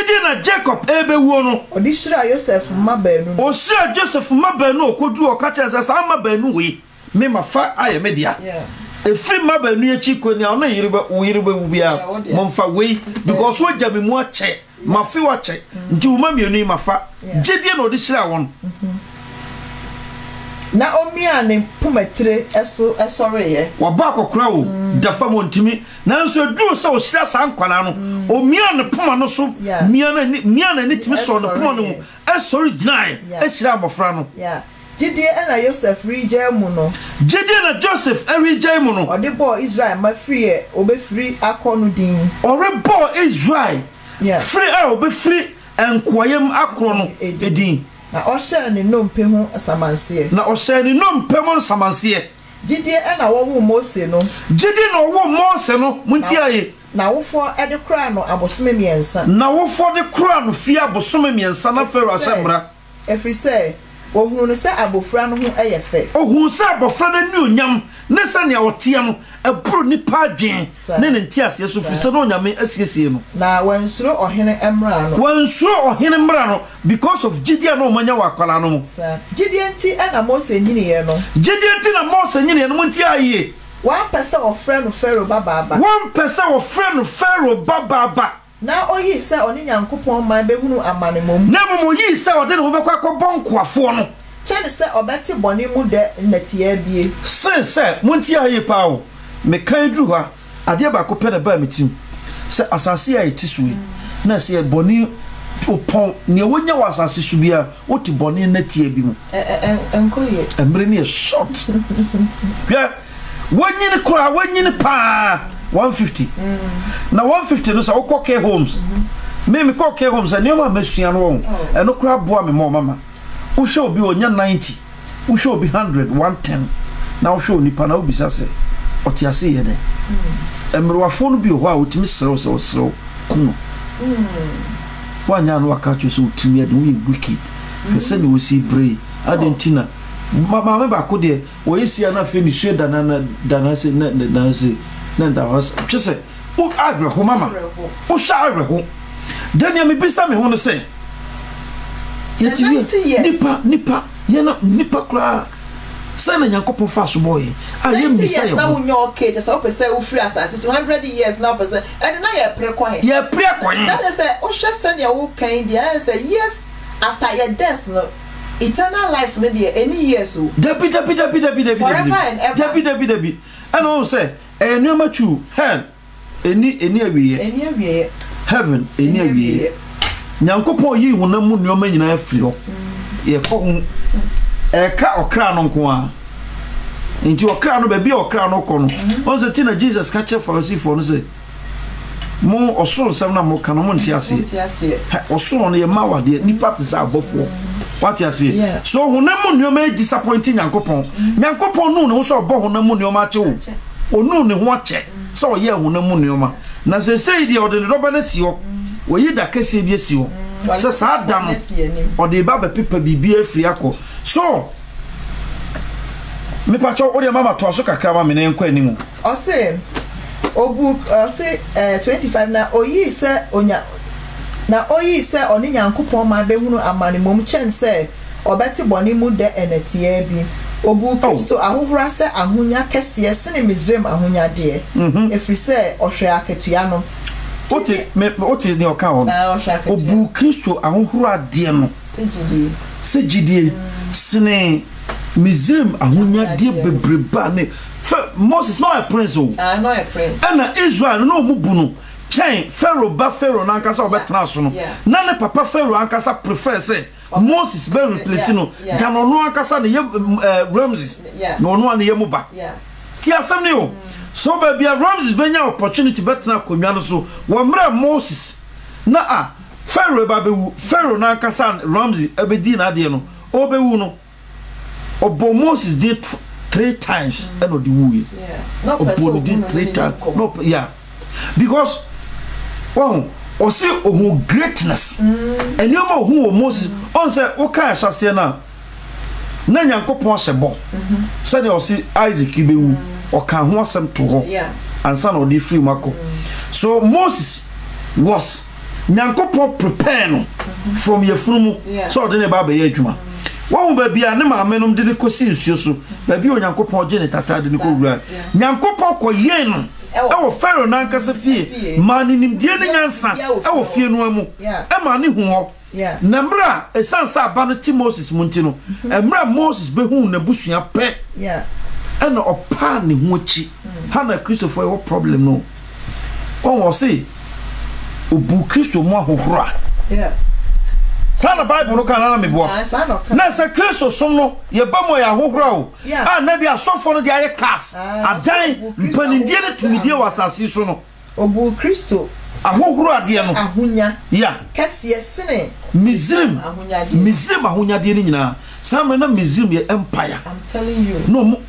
odi shira Joseph mabanu okodu okacha sa mabanu we me mafa ayemedia efri mabanu echi ko ni ona yiribe wubia momfa we because wo jami mu ache mafi wache nti wo mamienu mafa gidie na odi shira won na omia ne pumetre esore ye
waba akokra wo dafa montimi nanso duru se o shira sa nkwala no omia ne puma no so mia na ni timi so no puma no esore ginai eshira amofra no
gidie na Joseph rije mu no ode bo Israel ma free obefri akonu din
ore bo Israel free obefri enkoyem akro no edin
na oshe ni nompe ho samanse gidie na wo Mose no muntiaye na wofo ede kra no abosome miensa
fie abosome miensa na Pharaoh asembra
efri say ohunu no se abofra no ho eyefe
ohunu se abofra na ni onyam ne se ne otia no eburu ni padwen ne ntiase so fi se no onyame asiesie no
na wansuro ohene emra no because of gidie no manya wakwala no gidie nti na Mose nyini ye no munti aye one person of friend Pharaoh baba na oyi se oni nyankopon man behunu amanemom
na momo yi se ode ne wo bekwa bonkoafo no
Chen say obeti boni mu de netie bie.
Say monti aye pa o. Me kan dru ha. Ade ba ko pe na ba metim. Say asase aye tisue. Na say boni opon ne wonya wa asase su bia oti boni netie bi mu.
Enkoye.
Emre ne short. Yeah. Wonyini kura wonyini pa 150. Na 150 no say wo care homes. Me call care homes and you ma mesua no won. E no kura boa me mo mama. Wo show bi onya 90. Wo show bi 100, 110. Na wo show nipa na obisa se oti ase ye de. Emre wafo no bi ho a otimi serew kuno. Wanya no aka chu so otimi ade we wicked. Pese na wo si brave. Adentina mama me ba ko de wo yesi ana fe ni sue dana se na da was chese o agre ho mama o sha agre ho dania me bisa me ho no se yeti nipa ye na nipa kra se na Nyankopon fa so boy aye me bisa ye
na wo nyo okay just o pese wo free asase so 100 years now pese and na ye pre kwan that is say o hwe se na wo kan dia say yes after your death no eternal life no dey any years so
debi
forever and ever
debi and all say enu machu hell eni awie heaven eni awie Nyankopon yi hunamu nneoma nyina afiri ho ye ko hu ka okra no nko a nti okra no ba bi okra no ko no on say tina Jesus ka che Pharisee for no say mo osoro nsem na mo kan mo ntiase osoro no ye mawade nipa pesa abofo what you say so hunamu nneoma disappointing Nyankopon no so obo hunamu nneoma ache wo onu ne ho ache so ye hunamu nneoma na say dia ode roba na si ho wo yi da kase bi si ho se sa adam ode ba ba pipa bibia afiri akọ so me pacho ode mama to so kakra ma me ne nkọ animu
o say obu say 25 na oyi se onya na oyi se oni Nyankopon ma be hunu amane mom chen se obeti boni mu de enetie bi obu Kristo ahohora se ahonya kese sene Misraim ahonya de efri se ohwe aketua no oti ni oka won obu Kristo ahohora de no se gidie sene Misraim ahonya de bebreba ne Moses not a prince not a prince and Israel no mu bu no chain Pharaoh na ankasa obetena so no na ne papa Pharaoh ankasa prefer say Moses be replace no dan ono ankasa ne Ramses no ono an ye muba ti asem ne o so ba bia Ramses benya opportunity betena konwa no so wo mra Moses na Pharaoh ba bewu Pharaoh na ankasa Ramses abedi na de no obewu no obo Moses did 3 times and the woo no person did
3 times no because oh o see oh greatness and you know who Moses on say o kan hyase na Nyankopon hyebo say dey o see Isaac bewu o kan ho asem to ho ansa na o dey free mako so Moses was Nyankopon prepare no from yefunumu so o dey ba be adwuma wo ba bia ne ma menom de ne kosi nsuo so ba bia Nyankopon je ne tata de ne ko wura Nyankopon ko ye no ewo Pharaoh na nkasa fie mani nimdie ne nyansa ewo fie no amu e ma ne hu ho na mra esansa aba no Moses muntino emra Moses be hu na busua pe e na opa ne hu chi ha na Christopher wo problem no on wo say obu Kristo mo ahohora sana Bible no kana na meboa na se Kristo som no ye ba mo ya hohora o na dia sofo no dia ye class adan mpanindie ne tumidie wasase so no
obu Kristo
ahohora de no
ahonya kese sene
Misraim ahonya de ni nyina sama na Misraim ye empire
I'm telling you
no mo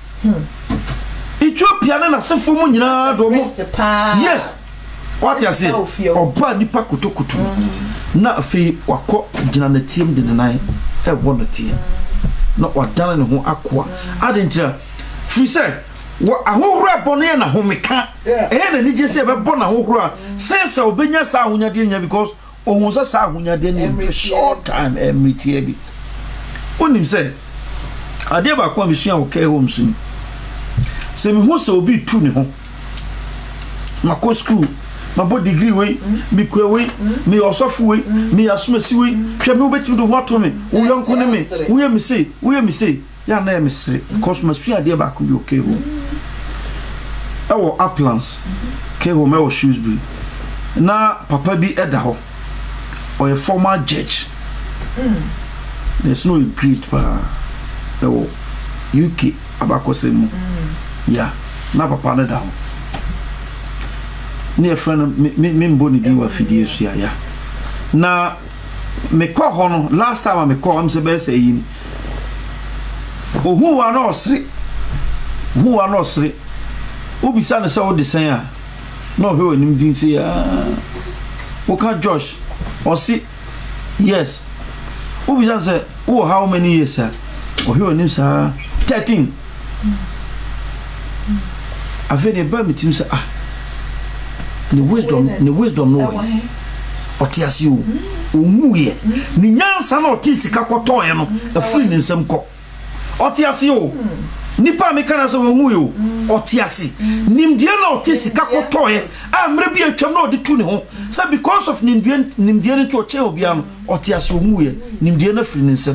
Ethiopia na sefo mo nyina do mo yes what you say oba nipa kutokutu na afi wako gina na team de nan e won tie na wadana ne ho akoa adentira free say wo ahohora bone na homeka na ni je say be bona ahohora sense obenya sa ahonyade nya because ohun sa ahonyade ne short time emritie bi onim say ade ba kwa misua wo care home so se mi ho se obi tu ne ho mako school mabo degree we me kura we me osofu we me asomasi we hwe me obeti do ho to me wo yonko ne me wo ye me say ya na ye me sere because my sua de ba ko bi okay ho ewo Uplands ke ho me wo Shrewsbury na papa bi eda ho or a former judge there's no great ewo UK abakosemu yeah na papa na da ho ne friend me mboni di wa fidie so ya na me ko ho no last time me ko am se be say yin ohu wa no osre obisa ne se o design a no he onim din se ya o ka Josh o si yes obisa se o how many years sir o he onim sa 13 avene ba mitim se the wisdom no otiasi o omuye ni nyansa na otisika kotoye no afiri ni nsem ko otiasi o nipa me kana so omuye o otiasi nimdie na otisika kotoye amre bi atwam na odi tu ne ho say because of nimdie ne to che obia no otiasi omuye nimdie na afiri ni nsem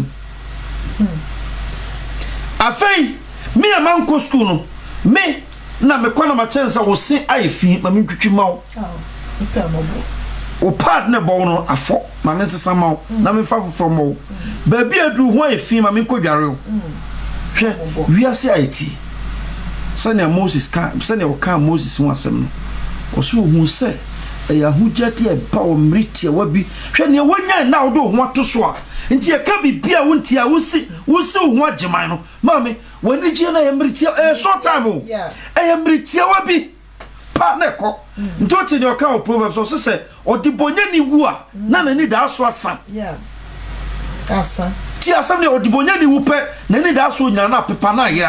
afei me amanko school no me na me kwana ma chensa wo se aifi ma me twitwi mawo
ipa mobo
o partner bo no afọ ma me sesa mawo na me fa from mawo ba bi adu ho aifi ma me kodware o hwe wiase aiti sane Moses ka sane o ka Moses ho asem no o so hu se ya hujati e ba o mriti wa bi hwe ne wonya na wo do ho atoso a nti e ka bibia wo nti a wo si ho ageman no mami wani ji na yemriti short time o yemriti wa bi pa ne ko ntoti ne o ka o Proverbs o se odibonya ni wu a na nani da so asa
asa
ti asam ne odibonya ni wu pe nani da so nya na pepa na ya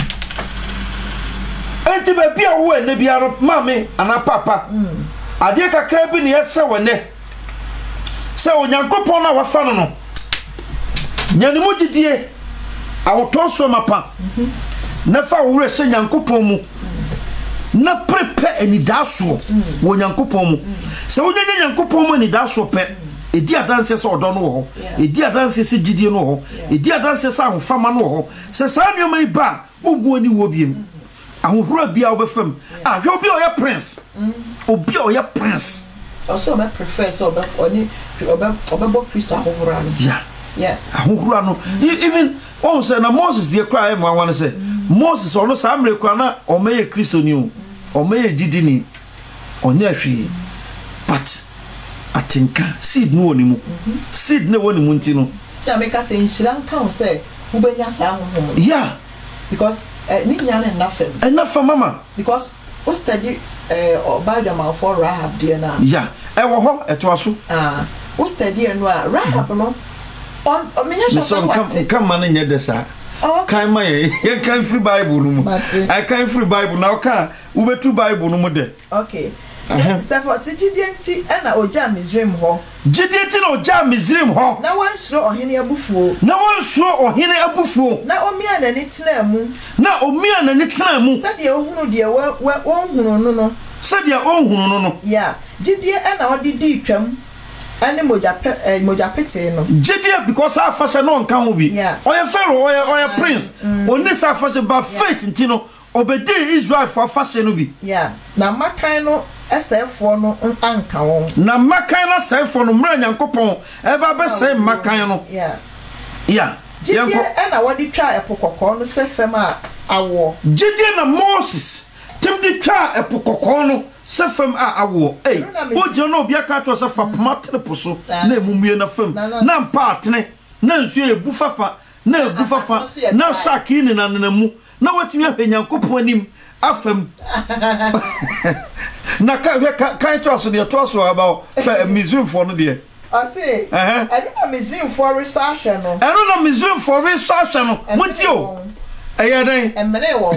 enti be bia wo ene bia ro mami ana papa ade kakra bi ne yese wone se onyankopon na wafa no nyani mu gidie awotoso mapa na fa wure hye nyankopon mu na prepare ani daso wo nyankopon mu se wonye nyankopon mu ani daso pe edi adanse se odo no ho edi adanse se gidie no ho edi adanse se ahofama no ho se sa nneoma iba ogu ani wo biem ahohura bia obefam hwe obi oya prince obi oya prince
also be prefer so be oni obebo Kristo ahohura no yeah
ahohura no even on say na Moses dey cry mo wan say Moses ono sa amre kwa na o meye Kristo ni o meye gidini onye hwe but atinka seed no woni mu seed ne woni mu ntino
ti ameka say inshiran kan say ubenya sa ahohom
yeah
because ni nyane
enough mama
because o study Obadama for Rahab there na
yeah wo ho etoaso
o study no Rahab no on menya
so come man nya desa kan ma ye kan free Bible no mu I kan free Bible now kan wo betu Bible no mu de
okay for Gideonti na oja Misraim ho
Gideonti na oja Misraim ho
na wan suro ohene abufuo na omia na ni tena mu sade ohunu de ohunu no yeah Gidea na odidi twam ane moja pete no
Gidea because afashe no nka ho bi oya pharaoh oya prince oni sa afashe ba faith ntino obedi Israel for afashe no bi
yeah na makan no esefo no anka won
na makan na sefo no mra nyankopon eva be say makan no yeah
Gidea na wodi twa epokoko no sefem a awo
Gidea na Moses timdi twa epokoko no sefem a awo oje no bia ka to sefa pamatre poso na emumie na fem na mpatne na nsu ebufafa na shaki ni na nanamu na watimi ahwenyankopon anim afem na ka to so de to so about Misraim for no de
I say na Misraim for research no
monti o ayaden
emene wo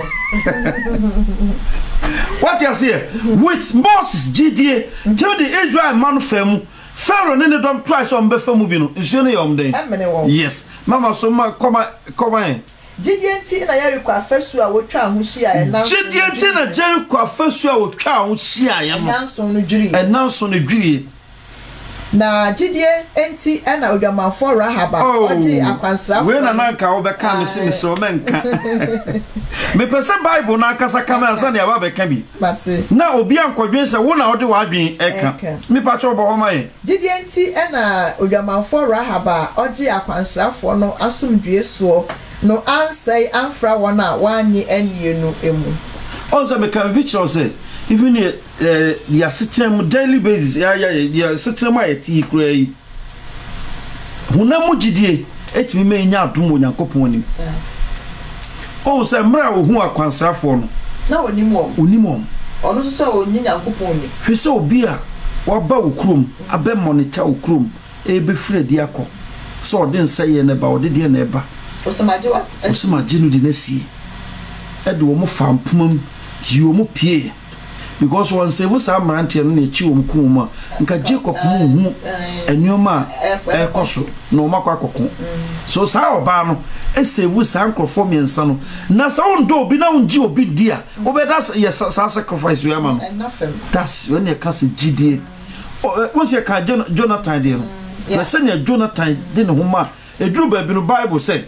what you say with Moses Gidea till the Israel man fam Pharaoh ne don try so mbe fam bi no nsuo ne yom den
emene wo
yes mama so ma come
Gideonti na Jericho afesu a wotwa ho hia enanso
Gideonti na Jericho afesu a wotwa ho hia ya mo enanso no dwiri
na Gidie enti na odwamanfo Rahaba oje akwansra
we na nanka wo beka me se so menka me pese Bible na akasa kama ansa na ya beka bi na obi ankodwen se wo na ode wadwen eka me pacho bo homa ye
Gidie enti na odwamanfo Rahaba oje akwansrafo no asomdwe so no ansai amfra wona wanye anienu emu
onse me kan vichro se even ya system daily basis ya system ayeti kura yi hunamu Gidie etimi me nya adom Onyankopon anim o se mra wo hu akwansrafo no
na onimom ono so onyi Nyankopon ni hwese obi a waba wo krom abe monitor wo krom ebe fredi akọ so odin saye ne ba odide na eba osemaje no di na si ede wo mo fampum yi wo mo pie because one say wo sa marante no na chi wo mkuma nka Jacob mu hu enyoma ekoso no makwa akoko so sa oba no esevu sa nkrofo miensa no na sa ondo obi na unji obi dia obeda yes sa sacrifice we am that's when you can see Gidie once you can Jonathan dey no na senya Jonathan dey no homa eduru ba bi no Bible say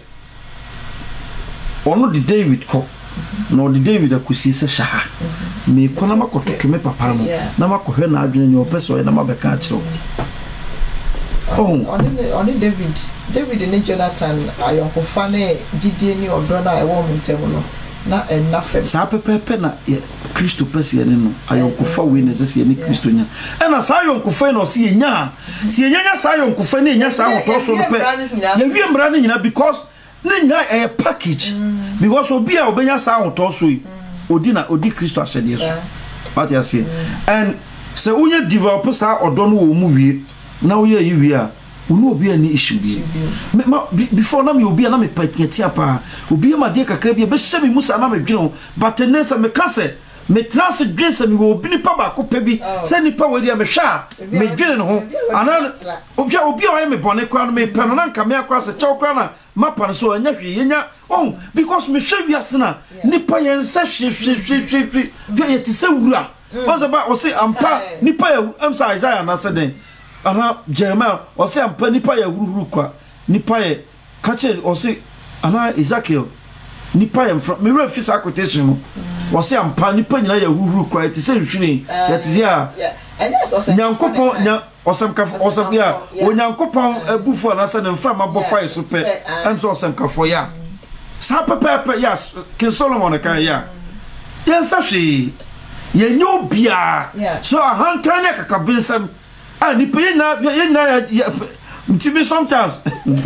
ono di David ko no di David akusi se shaha me kona makototo me papa no na makohwe na adwene ne opeso na mabeka akiro oni David ne Jonathan ayonkofa ne Gidie ni odo na ewo ntemu no na enafem sa pepepe na Kristo pese ne no ayonkofa we ne sese ne Kristo nya na sa ayonkofa no se nya se nya sa ayonkofa ne nya sa hotoso no pe ya wie mra ne nyina because ne nya a package because obi a obenya sa hotoso yi odi Kristo ashede so what you say and se unye develop sa odo no wo mu wie na wo ye wie a unu obi ani issue bi before na me obi na me paketi apa obi ma de kakra bi be hye me musa na me dwene but nesa me kase me trans dwese me wo obi ni pa ba ko pa bi se ni pa we dia me hwa me dwene no ho ana obi o ye me bone kwa no me pa no na nka me akra se chew kwa na mapa so anya hwe yenya because me hwe wiase na nipa ye nsa hwe ye ti se wura onse ba o se ampa nipa ya amsa Isaiah na se den ana Jeremiah o se ampa nipa ya huru kwa nipa ye kache o se ana Ezekiel nipa ya me refisa quotation no o se ampa nipa nyina ya huru kwa ti se hwire ya ti ya Nyankopon nya osem ya Onyankopon abufu na se ne mfa mabofai so pe enso osem kafo ya sa pepe yes King Solomon kan ya yensa hwe yenyo bia so ahantanya kakabensem nipa yena ntimi sometimes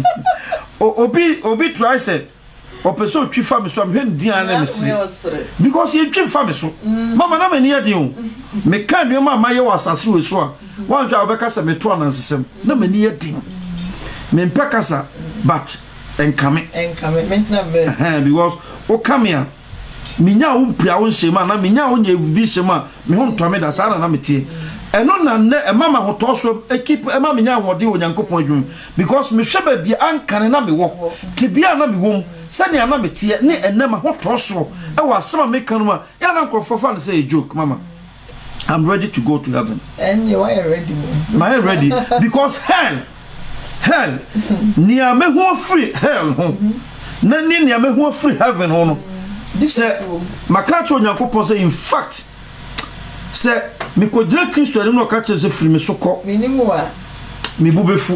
obi try say opeso twi fam so am hwen dia na mesi because ye twi fam so mama na mani ade o me kan no ma maye wasase we so a wan hwa obeka se me to na nsesem na mani ade me mpekasa but enkame mentina be because o come here minya wo pia wo nhema na minya wo nya bi nhema me ho ntome da sa na metie eno na ne mama hotoso ekip mama minya hode Onyankopon adwum because me hwe ba bia ankane na me wo te bia na me wom sane na metie ne enema hotoso e wa asema me kan ma ya na nkrofofa na say a joke mama I'm ready to go to heaven and you are ready
my ready because hell niya me ho free hell ho na niya me ho free heaven ho no say makacho Onyankopon say in fact say me ko dira Kristo ani no ka che free me soko
minimu a
me bubefu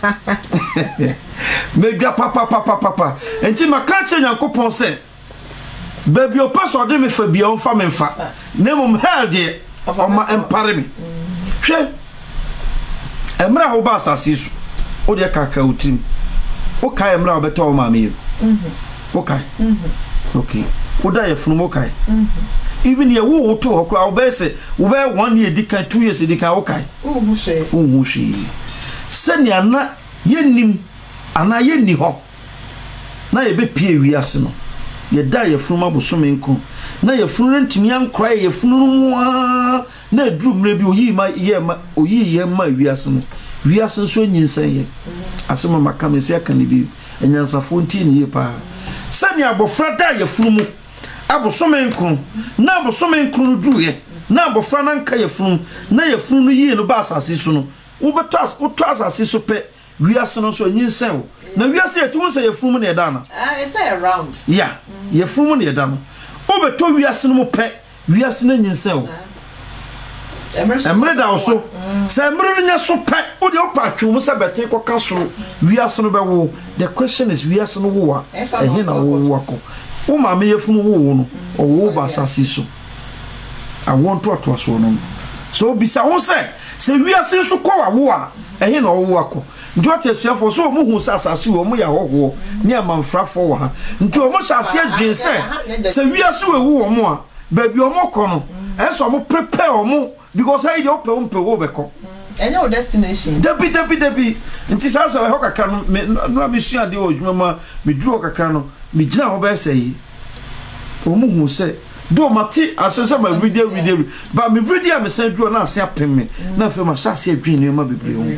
me dwa papa enti makacho Onyankopon say baby o paso de me fa bia on fa me fa na mum hell de o ma empare me hwe emra ho ba asase su o de kaka utim o kai emra obeto o ma me o kai okay oda ye funu mo kai even ye wo to okra obese wo be 1 year dikan 2 years dikan o kai hu hwe sene ana yenim ana yenni ho na ye be pie wiase no ye da ye funu mabosome nko na ye funu ntimi ankra ye funu na aduru mre bi oyi ma wiase no wiase so nyinsan ye asema makamesi aka ni bi enyansafo nti ni ye pa sani abofra da ye funu mu abosome nkru na abosome nkru no duye na abofra na nka ye funu na ye funu no yie no ba asase so no wo asase so pe wiase no so nyinsen wo na wiase eti wo se ye funu na ye da na
it's around
ye funu na ye da no wo beto wiase no mo pe wiase na nyinsen wo emre da oso se emre nya so pe wo de opatwe mo se bete ko kaso wiase no be wo the question is wiase no wo a ehe na wo akọ wo ma me ye funu wo no o ba asase so I want to so no so bisa wo se wiase so kwa wo a ehe na wo akọ nti o tesuafo so mo hu asase wo mo ya hoho ne amanfrafo wo ha nti o mo hyase adwen se wiase wo wo mo a ba bi o mo kọ no so mo prepare o mo because I don't pay wo beko
enye o destination
debi nti sasa we ho kakra no no abisua de o dwuma ma me duro kakra no me gina ho be sei o mu hu se do mate asese ma video ba me video me say duro na ase apem me na fe ma hyase adwen ne ma bebre ho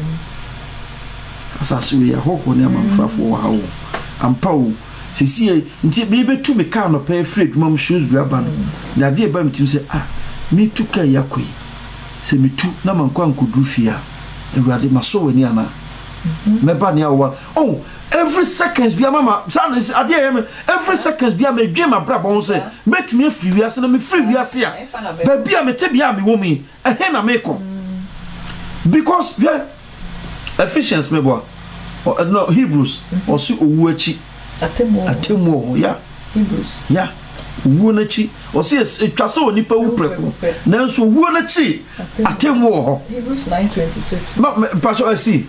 asase we ya ho ne ma mfrafo wo ha wo ampa wo sisi nti be betu me car no pay free dwuma m shoes bra ba no na de ba metim se me tu ka yakoi se mitu na mankwa nkudu fia ewrade maso wani ana meba ne awa oh every seconds bia mama sadness ade yem every seconds bia me dwe ma bra bon se metumi afiri wiase na me free wiase a ba bia mete bia me wo mi ehe na me ko because yeah Ephesians me boa no Hebrews osu owu achi atemu yeah
Hebrews
yeah wuo na chi o se etwase onipa wu preko nanso wuo na chi atemu ho
Hebrews 9:26
ma pacho asi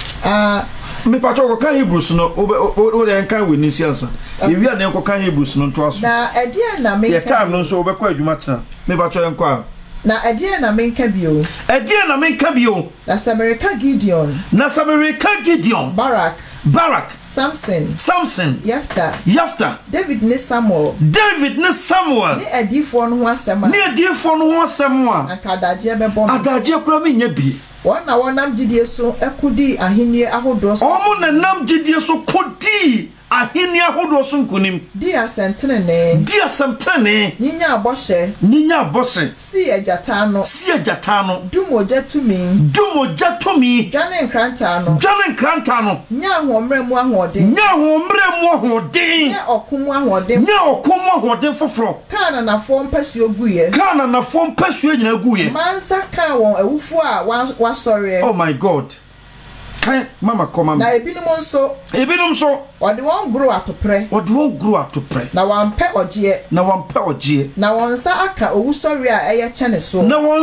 me pacho ko kan Hebrews no o de kan we ni siansa e wi an ko kan Hebrews no to aso
na edie na me
kan time no so obekọ adwuma tena me pacho en kwa
na edie na me nka bio
na
Samerika Gideon Barak Samson Yefta David ne Samuel ne adifo no ho asem a akadaje bebo
adaje kura me nya bi
wona wonam gidie so ekudi ahenie ahodo so
omo na nam gidie so kodi ahini ahodo so nkunim
di asentene nyinya aboshe si ejata no dumo jetumi jane nkranta no nya homre mu ahoden nya okumu ahoden foforo kana na fom pasuo nyina guye mansa ka won awufo a wasore
oh my god kai mama koma
na ebinom so odi won grow atopre na wampe ogie na wonsa aka owusori a eye chene so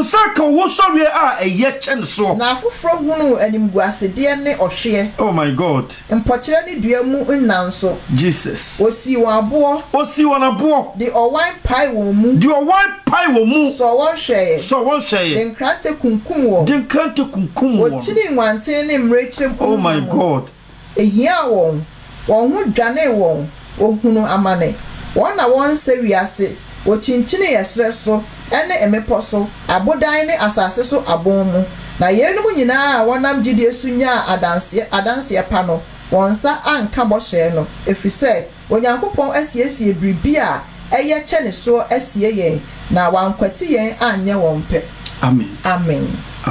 na afoforo hunu animguasede ne ohwe
oh my god
mpokire ne dua mu nnanso
Jesus
osi won abo de owan pai wo mu so won hwe de nkrante kunkum wo ochini nwanten ne mrekire
oh my god
ehia won hu dwane won ohunu amane won na won se wiase o chinchine yesre so ene emepo so abodan ne asase so abomu na yenum nyina wonam gidie sunya adanse pa no wonsa anka bohye no efrise onyankopon asiesie bribia eye chene so asie yen na wankwati yen anye wonpe amen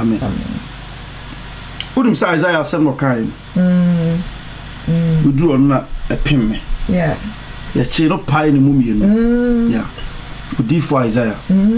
udum sa Isaiah sem no kai udu na epim
yeah
ya chiro pai ni mumienu yeah udi for Isaiah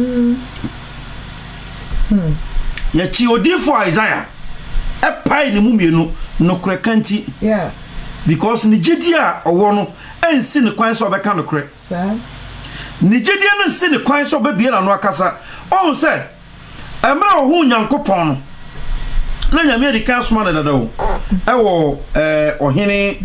ya chi odi for Isaiah e pai ni mumienu no krekanti
yeah
because ni jidia owo no ensi ni kwan so obeka no kre
sir
ni jidia no ensi ni kwan so obebie na no akasa on say emra ohu nyankopon no na nyame di kan soma na dadawo ewo ohene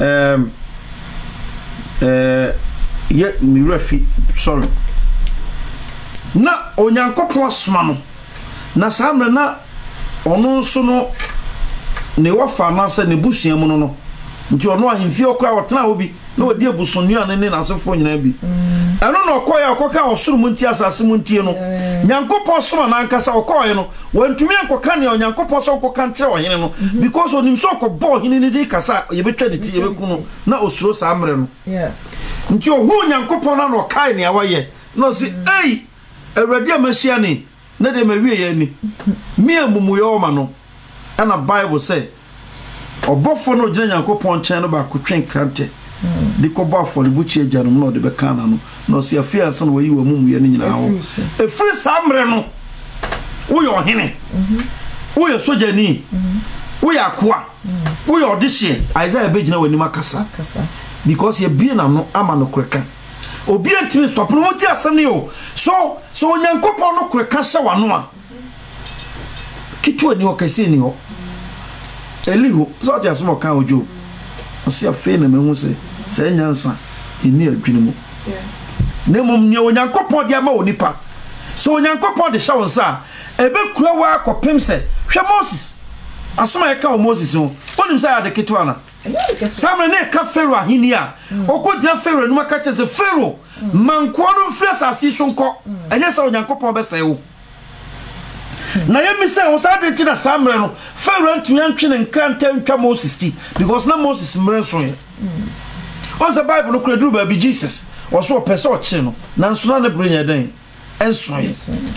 ye mi refi sorry na onyankopon soma no na samre na ono nso no ne wafa na se ne busua mu no nti ono ahemfie okra wotena obi na odi abusonua ne na asefo nyina bi eno na okoya okoka osuru mu nti asase mu ntie no nyankopon soma na ankasa okoye no wantumi akoka ne onyankopon so okoka nkyere ohene no because onim so okobɔ ohene ne di kasa ye betwa ne ti ye beku no na osuro samre no
yeah
nti ohu nyankopon na no kai ne awaye no si ei awrade amahia ni na de mawie ye ni me amumuyo ma no ana Bible say obofo no gina nyankopon chen no ba kotwen krante de koba for the buchi agyanum no de be kana no si afia ansa no wayi wa mumuye ni nyina ho efri samre no wo yo hene wo yo sojani wo ya kwa wo yo odihye Isaiah be gina wani makasa because ye bie na no ama no kreka obi antimi stop no ti asem ne o so nyankopon no kreka hye wano a kitu ani o kase ni o Elihu so ti asem o kan ojo o si afi na mehu se nyansa ini adwene mu ne mum nye onyankopon de ama onipa so onyankopon de hye wonsa ebe kura wa akopem se hwe Moses asoma e ka Moses no onim se ya de kitu ana samre ne ka Pharaoh ahini a okodina Pharaoh no maka che se Pharaoh manko no fresa asiso nko enye se onyankopon be se wo na yemi se o sa de ti na samre no Pharaoh ntumi antwe nkranta ntwa Moses ti because na Moses mre so ye on the Bible no kreduru ba bi Jesus o so pese o chi no na nso na ne brenya den enso ye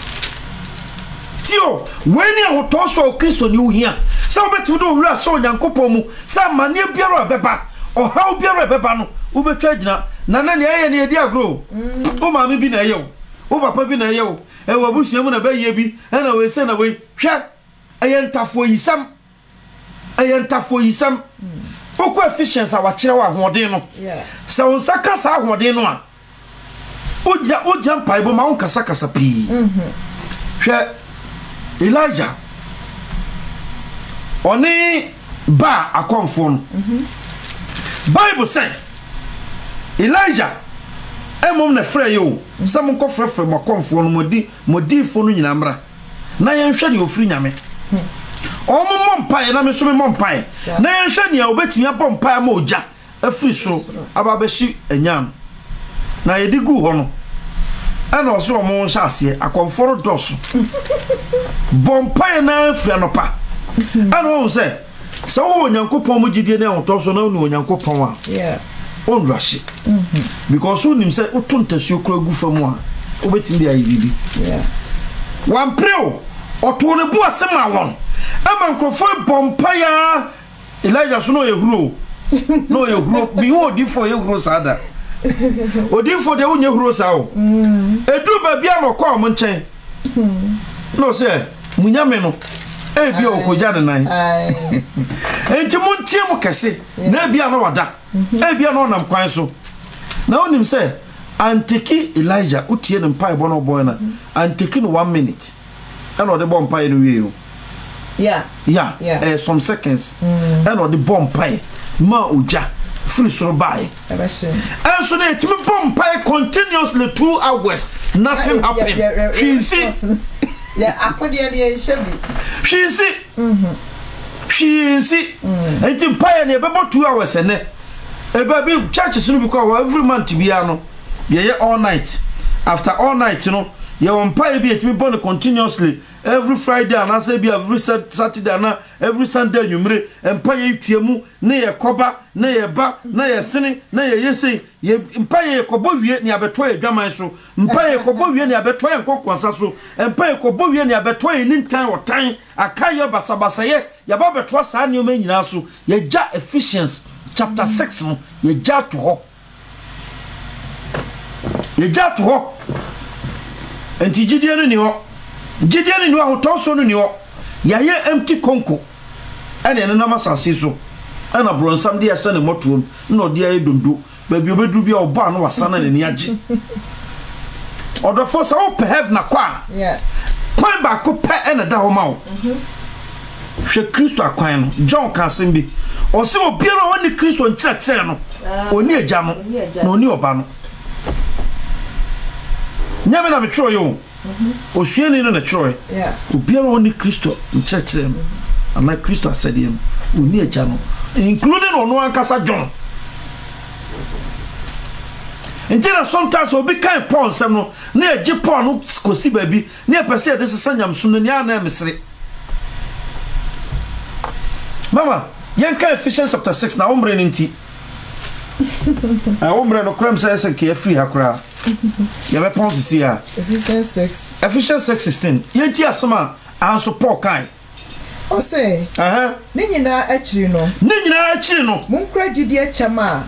tio weni a hotoso Kristo ni uhia sa obetimi do wura so nyankopon mu sa mane biara beba o haw biara beba no ubetwa gina na ne eye ne edi agro o ma me bi na eye o papa bi na eye o e wo busuamu na ba ye bi na we se na we hwe ayentafo yisam oko efficiency wa kire wa hoden no se won saka sa hoden no a oja mpaibo ma won kasa pi hwe Elijah oni ba akonfo no Bible say Elijah emom na frɛ yo sam nko frɛfrɛ makonfo no modi fo no nyina mra na yɛnhwɛ de ofiri nyame omom mpae na me so me mpae na yɛnhwɛ ne a obetumi abɔ mpae ma oja afiri so ababeshi anyam na yɛdi gu hɔ no ana oso omo nhyɛ ase akonfo no dɔso bompae na afiri anopa ana wo sɛ sɛ wo nyankopɔn mu gidie na wo so na wo nyankopɔn a on rush because unim say utuntasuo kura gu famu a obetimi dia yibi wan preo oto ne bu asema won ama nkrofo bompaya Elijah so no yehuro mi ho odifo yehuro sada odifo de wonye huro sa o edu ba bia no kwa mo nchen no say munyame no ebi okoja de nan enti muntie mu kese na bia no wada ebia no nam kwan so na onim say anteki Elijah utie ne mpai bo no boy na anteki no 1 minute and o de bomb pie no wie some seconds and o de bomb pie ma oja free so buy and so they to bomb pie continuously 2 hours nothing happened she see she see enti pie na bebo 2 hours ene e baby churches no because every month bia no ye all night after all night no ye won pie bi etimi born continuously every Friday and say be every Saturday and every Sunday nyumre empire tuemu na ye koba na ye ba na ye sene na ye yesi ye empire kobo wie ni abeto adwaman so empire kobo wie ni abeto enkonkonsa so empire kobo wie ni abeto nintan otan akaye basabasa ye ba beto sa ne o manyina so ye ja Ephesians chapter 6 no ye ja to ho enti gidie no ni ho Gideon ni wa hotoso no ni ho yaye empty konko ene ne na masase so ana bronsam de yasa ne motom na ode aye dondo ba bi obedru bi oba no wasana ne ni age odofo sa o pe have na kwa kwan ba ko pe ene da ho ma wo hwe Kristo akwan no John kan sembi o se obiara oni Kristo nkyerɛkyerɛ no oni agya no na oni oba no nyame na metro yo osuani no na kyerɛ obiara oni Kristo nkyerɛkyerɛ no ana Kristo asɛdeɛ no oni agya no including ono ankasa John Until sometimes obi kan Paul nsɛm no na agye Paul no kosi baabi na pɛsɛ de sesa nyamso no nya na mesere mama yanka Ephesians chapter 6 na omre nti Ombre no crem say ke free hakra. Ya be pon sisi ya.
Ephesians 6.
Ephesians 6:16. Yenti asema anso Paul kai.
O say. Ni nyina achiri no. Munkra gidie chama.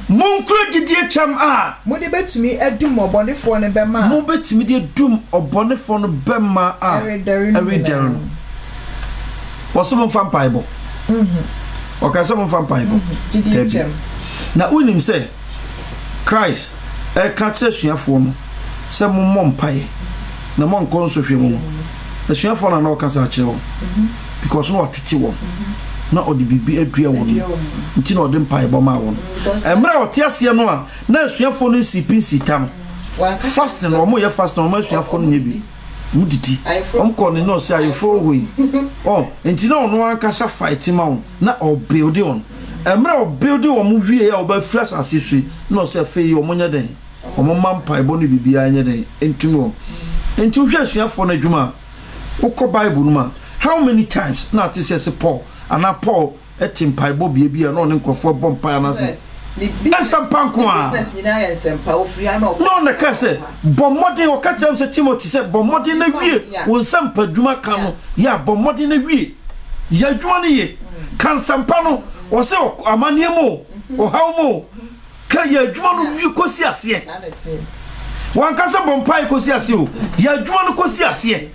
Mudi betumi edum obonefo ne bema.
Mu betumi de dum obonefo no bema a. Every Waso mo fam Bible. Okase mo fam Bible.
Gidie cham.
Na unim say Christ ka kire suafo no se mo mompae na mo nkon so hwe mo. Na suafo na o kasa kire wo. Because no atete wo. Na odi bibi adua wo. Nti na odi mpae bo ma wo. Emra o tiase no a na suafo no si tam. Fasting o mo ye fasting o ma suafo no nyebi. Mudidi. Ko ne no say ayefo hoyi. Oh, nti na ono ankasa fight ma wo na o build on. Emra o build o mo wie ya o ba fresh asisui na say fe yi o mo nya den. O mo mpae bo no bibi anya den. Entumi o. Enti hwe suafo no adwuma. Ukọ Bible no ma. How many times na te say Paul and Paul etim paibo bia no ne nkofo bom pai na say esampa nko a business nyina ya esampa ofri ana no na ka say bomode o ka tell say Timothy say bomode na wie won sampa dwuma ka no ya bomode na wie ya dwuma ne ye kan sampa no o say amane mo o hawmo ka ya dwuma no wie kosi ase wan ka say bom pai kosi ase o ya dwuma no kosi ase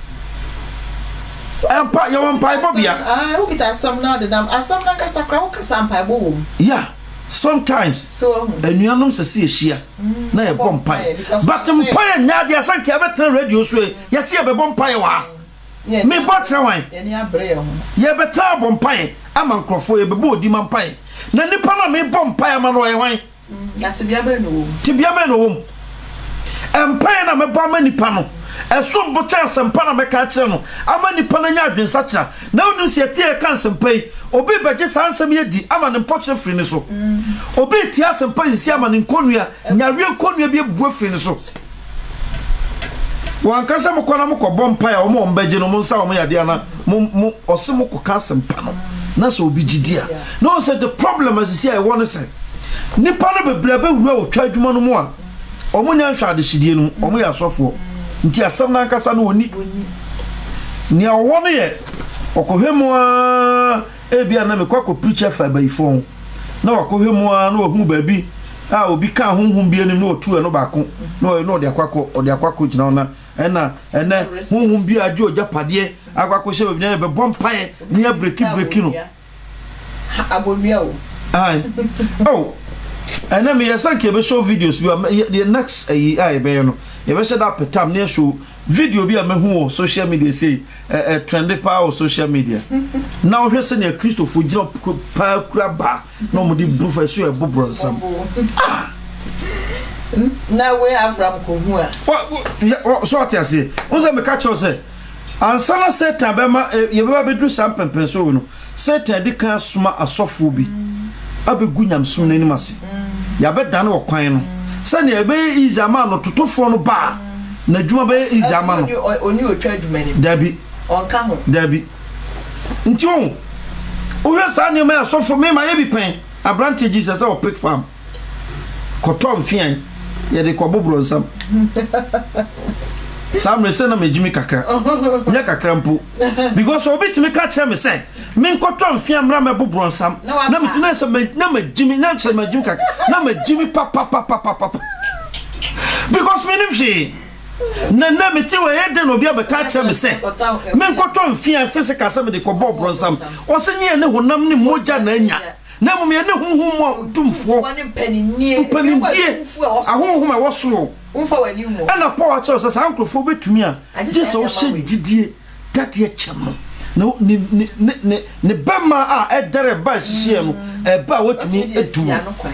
Empa ya wan paibo bia
who kita some now the dam asam na kasa kra who kasa paibo wom
yeah sometimes so enuanom sese ehia na ye bom pai but mpae nya dia sanke abetra radio so ye se ye be bom pai wa me botra wan ye ni abre ho ye betra bom pai ama nkrofo ye be bo di man pai na nipa na me bom pai ama no ye wan na tibia be no wom empae na me ba ma nipa no Esum bo chance mpa na meka kire no ama nipa na nya adwensa kira na onu se tie kan sempai obi beje sansem ye di ama ne mpokire firi ne so obi tie sempai si ama ne nkonua nyawe nkonua bi ebubu firi ne so wan kasa mo kona mo kɔ bompa ya o mo mbeje no mo nsa o mo yade ana mo ose mo kɔ sempa no na so obi gidia no say the problem as you see I want to say nipa no bebla be wura o twa adwuma no mo a o mo nya hwa de hidie no o mo ya sofo nti asam na nkasa no oni ni awo no ye okohwemu a ebia na mekwa preacher fa baifo na wakohwemu a na ohu baabi a obi ka honhom bi anim na otu no baako na ode akwako gina na ena honhom bi ajo japade akwako hye baabi na be bompae ni breki no
abonua o
ai oh ena me yasanke be show videos bi the next ai be no you better that petam near show video be a mehu social media say trendy power social media now we say near Christopher Jiro pa kraba no mo di professor e bobro sam
now we have from kohua
what so what you say who say me catch you say ansana Satan be ma ye be do sam pempen so no Satan de kan soma asofo bi abegu nyamsum nani mase ya be dan wo kwan no sani ebe izama no totofo no ba na djuma be izama no
oni otwa adwuma
dabi
onka ho
dabi nti won o hwe sa ne ma so fo me ma ye bi pen abrante Jesus o pick farm kotom fian ye de ko bobro nsam sam rese na majimi kakra nya kakra mpo because obi timi ka kire me say me nkotom fian mra me bobro nsam na me tuna se na majimi na che majimi kakra na majimi papa because me nimshi na me ti we de no bia be ka kire me say me nkotom fian physical se me de ko bobro nsam o se nye ne honam ne moja na anya na mo me ne honhom tumfo
wani panini
ahonhom a woso
unfa wani mu
ana Paul cha so sankrofo betumi a Jesus o hye gidie dade cham no ne bema a edere ba hye no ba wotumi edum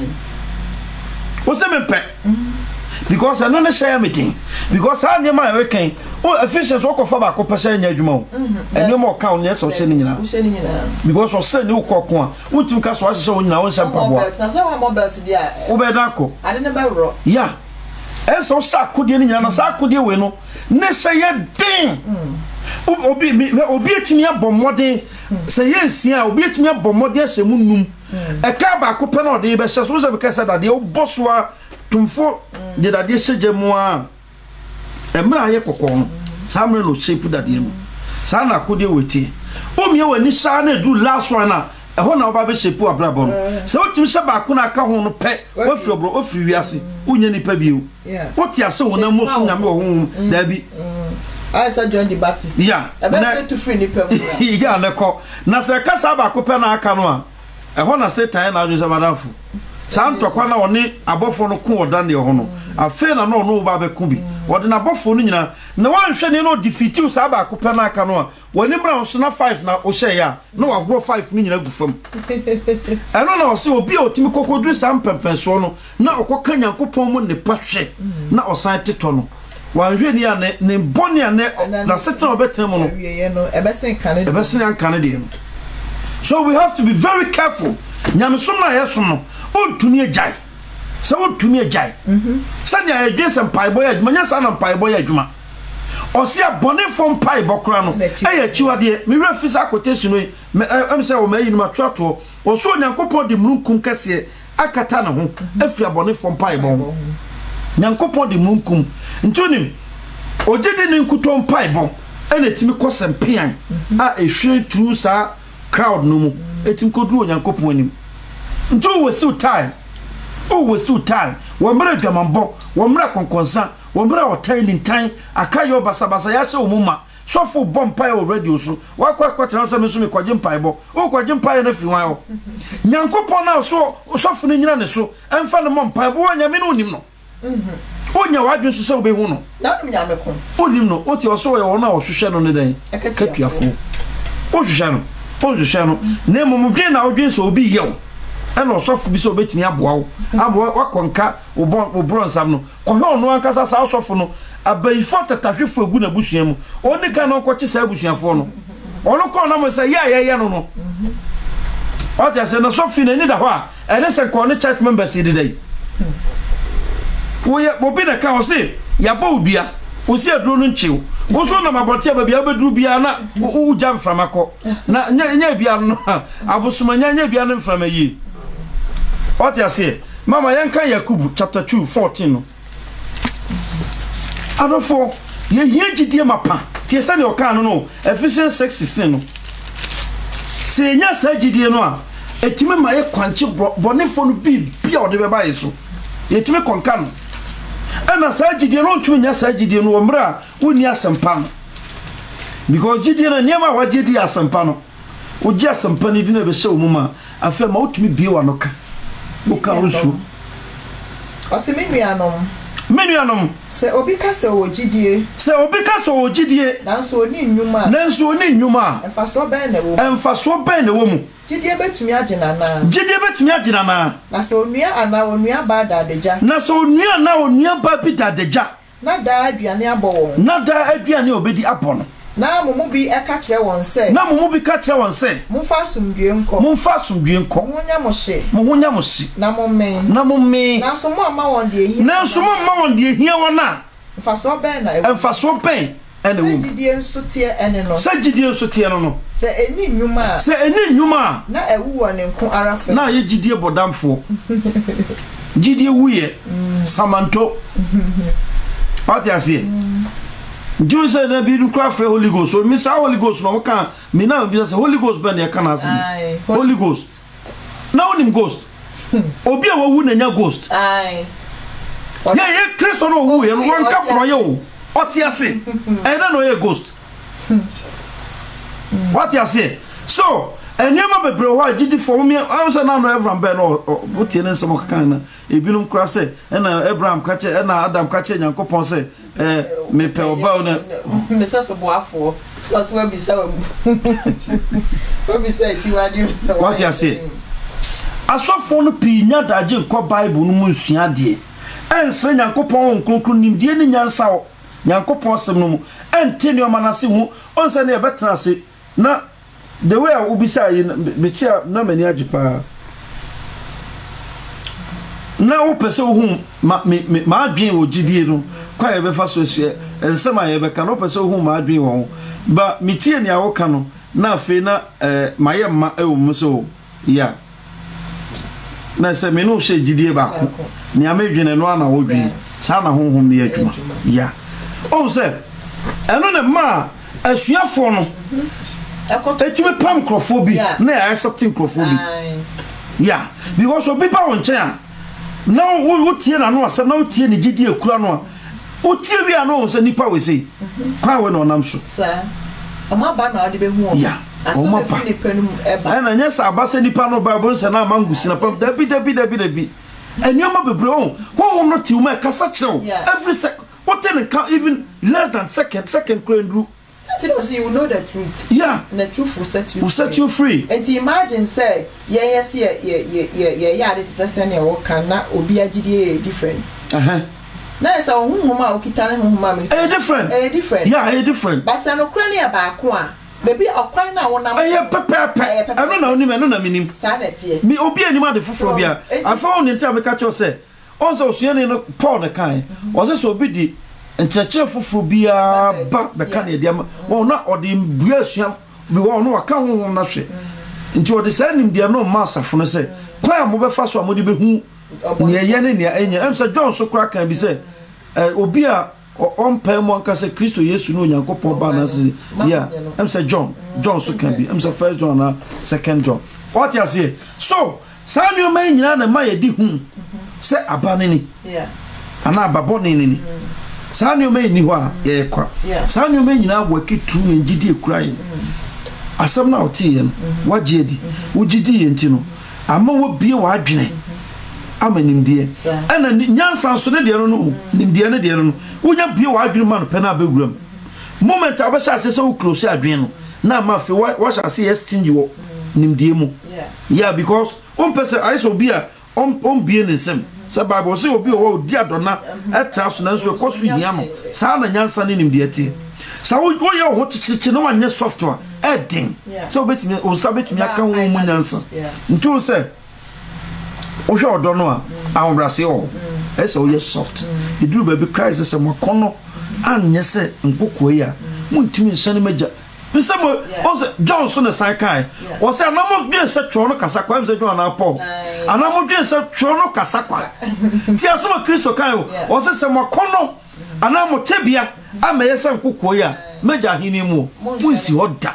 o se me pe because I no na share meeting because I near my weekend o efficiency o kofa ba ko pese nya adwuma o ene mo ka o nya so hye ni nyina because o se ni o kokon a wotum ka so a hye o nyina o hye mpaboa
na se wa mobile to dia
o be da ko
ade ne ba ro
yeah eso sa kodie ni nyina na sa kodie we no ne se ye den obi etumi abomoden se ye nsia obi etumi abomoden hye mu num e ka ba ko pe na ode be hye so se be ka se dade o boswa tumfo de dade hye mu a e mra aye kokon sa mra no shape dade mu sa na ko de weti o mi e wani sha na du last one na e ho na oba be shape abrabo no se o tim hye ba ko na aka ho no pe o firi obro o firi wiase unya nipa biu o ti ase wo na mosu nyame wo ho da bi
I said John the Baptist.
Yeah.
I to free nipa.
Yeah, neko. Na se kasa ba ko pe na aka no a. E ho na Satan na adwese madamfo. Sa ntokwa na oni abofo no ko oda ne ho no. Afe na no ba be ku bi. Ode na abofo no nyina. Na wan hwe ne no defeat you sa ba ko pe na aka no a. Woni mra so na 5 na o hye ya. Na wa gro 5 no nyina gu fam. Eno na o se obi a otimi kokodru sa mpempenso no na okoka Nyankopon mu ne pahwe na o san teto no. Wanhwe ni ane ne boni ane na setna obetem no ebesen kan de. So we have to be very careful. Nyamesom na yeso no ontumi agai. Se ontumi agai. Sanya edwese mpaibo ya adwuma nya sa na mpaibo ya adwuma. Osi abone fom paibo kra no eya chiwade me refisa quotation we am say o mayi no matwato oso Nyankopon de munkum kase akata na ho afiri abone fom paibo. Nyankopon de munkum ntunim ojede ne nkutom paibo ene timi kosempian a ehwe tru sa crowd no mu etim kodru Nyankopon anim ntu we still time womra dwamambo womra konkonsa womra otailing time akayo basabasa ya hye omuma sofo bompai already so wakwa kwatana me so me kwaje mpaibo o kwaje mpai na firi wan o Nyankopon na so sofo ne nyina ne so emfa ne mpaibo wanyame no nim no onya wadwen so se obehu no na dum nyame ko onim no oti oso ye wona ohwehwe no ne den katuafo ohwehwe no ne momudwen na odwen so obi yew ena osofo bi so obetimi aboa wo wakonka obron no kohwe ono ankasa sa osofo no abaifo tatahwefo egu na busua mu oni ka no koche sa busuafo no ono ko na mo se ya no o ti ase na sofi na ni da ho a ene se ko ne church members di dai wo bi na ka o se ya ba odua o se aduro no nchew wo so na mabotia ba bia beduru bia na u jam framako na nya bia no abosoma nya bia no framayi o ti ase mama yanka Yakubu chapter 2:14 no adofo ye hiagidie mapa tie se ne o ka no Ephesians 6:16 no se nya sa gidie no a etime ma ye kwanche bonefo no bia o de beba yeso yetime konka no ena sa gidie no ntumi nya sa gidie no omra woni asempa no because gidie na niam a wagidi asempa no ogi asempa ni di na be hye omuma afa ma otumi bie wa no ka oka osu Menuanom
se obi ka se o gidie
nanso oni nnwuma
emfaso ben
na wo mu
gidie betumi agina na na se onua ana onua ba da deja
ba bi da deja
na da aduane abo
obedi abo no
na mumu bi eka kire won se mumfa asumdue nko munya mo hye na momme na so mo ama won de ehia wona mfaso ben ene wo gidie nso tie no se eni nnwuma na ewu won nko arafe
na ye gidie bodamfo gidie wuye samanto pati asie Jose na bi rukra fra Holy Ghost so mi sa Holy Ghost no ka mi na bi say Holy Ghost ben ya kana asi Holy Ghost na onim ghost obi a wawu na nya ghost ye Kristo no wu ye no wan ka pro ye o oti ase e na no ye ghost what you say so enyema bebre ho agidi for me answer na no Abraham ben no otie ne nsem kan na ebinum kra say na Abraham ka che na Adam ka che Nyankopon say me pe oba na
me say so boafo plus we be say chiwadi
what you say asofo no pinya daje ko Bible no munsua de ensre Nyankopon konkro nimdie ni nyansa wo Nyankopon sem no mu enteni o manase hu onse na e betra se na the way I will be saying, Michia, no many ajipa. Now, person whom my dream will GD, quite a fast and some I ever cannot person whom I dream on. But Mitia Niawokano, now Fena, my muso, yeah. na se me no hye gidie ba ko ni amedwene no ana wo dwi sa na honhom ne adwuma ya o se eno ne ma asuafo no etime pam crofobia na accepting crofobia ya because obi ba won chen na wo tie na no ase na wo tie ne gidie kura no o tie wi ano se nipa we sei kwa we no nam so
sir ama ba na ade be hu
ya o ma pa na nya sa abase nipa no bible se na mangusi na pam dabi enyoma bebre o wo no ti uma kasa kire every second what then even less than second crane
so you know the truth.
Yeah.
And the truth will set you
free. Will set you free.
And to imagine say, yes, it is a senior work and not obi agidi different. Now it's a huma okitane huma.
Different.
Different.
Yeah, different.
But say no crania ba kwa. Baby okwan na wona.
Pepe. I don't know ni me no na minim.
Sanete.
Me obi anima de foforo bia. I found in time catch you say. Also suye no Paul the kind. Was so obi di nchechire foforo bia ba beka na dia wo na odi mbua sua bi wo no aka ho na hwe nti odi sa nim dia no masafo no se kwa mo be fa so amodi be hu ne ye ne ne enya em se John so kra kan bi se obi a ompa mo anka se Kristo Yesu no Nyankopon ba na se ya em se John so kan bi em se first John na second John what you say so Samuel man nyina na ma ye di hu se abane ni ana ababone ni Sanyo me ni ho a ye kwa sanyo me nyina waki tru ngidi ekura ye asem na oti ye no waje edi wogidi ye nti no ama wo bie wa adwene ama nimdie ana nyansa so ne de no nimdie ne de no wonya bie wa adwene ma no pe na abeguram moment abasha ase se wo close adwene no na ma fe wa sha ase exchange wo nimdie mu yeah because on person I so bia on bie ne nsem se Bible say obi o di adona etra so na nso koso hia no sa na nyansa ne nim de ati sa wo ye ho chichichi no anye software edin so betumi o sa betumi aka ho mu nyansa ntu se o hwe odo no a awbrase o ese o ye soft iduru ba bi Christ se mo kono anye se nkokoi ya muntumi nhyane maja bisamo o se John so na sai kai o se anamo dwe se tro no kasa kwa se John na Paul anamo dwe se tro no kasa kwa ti asema Kristo kai o se mo kono anamo tebia ama yesa nkokoi ya maja hini mu munsi oda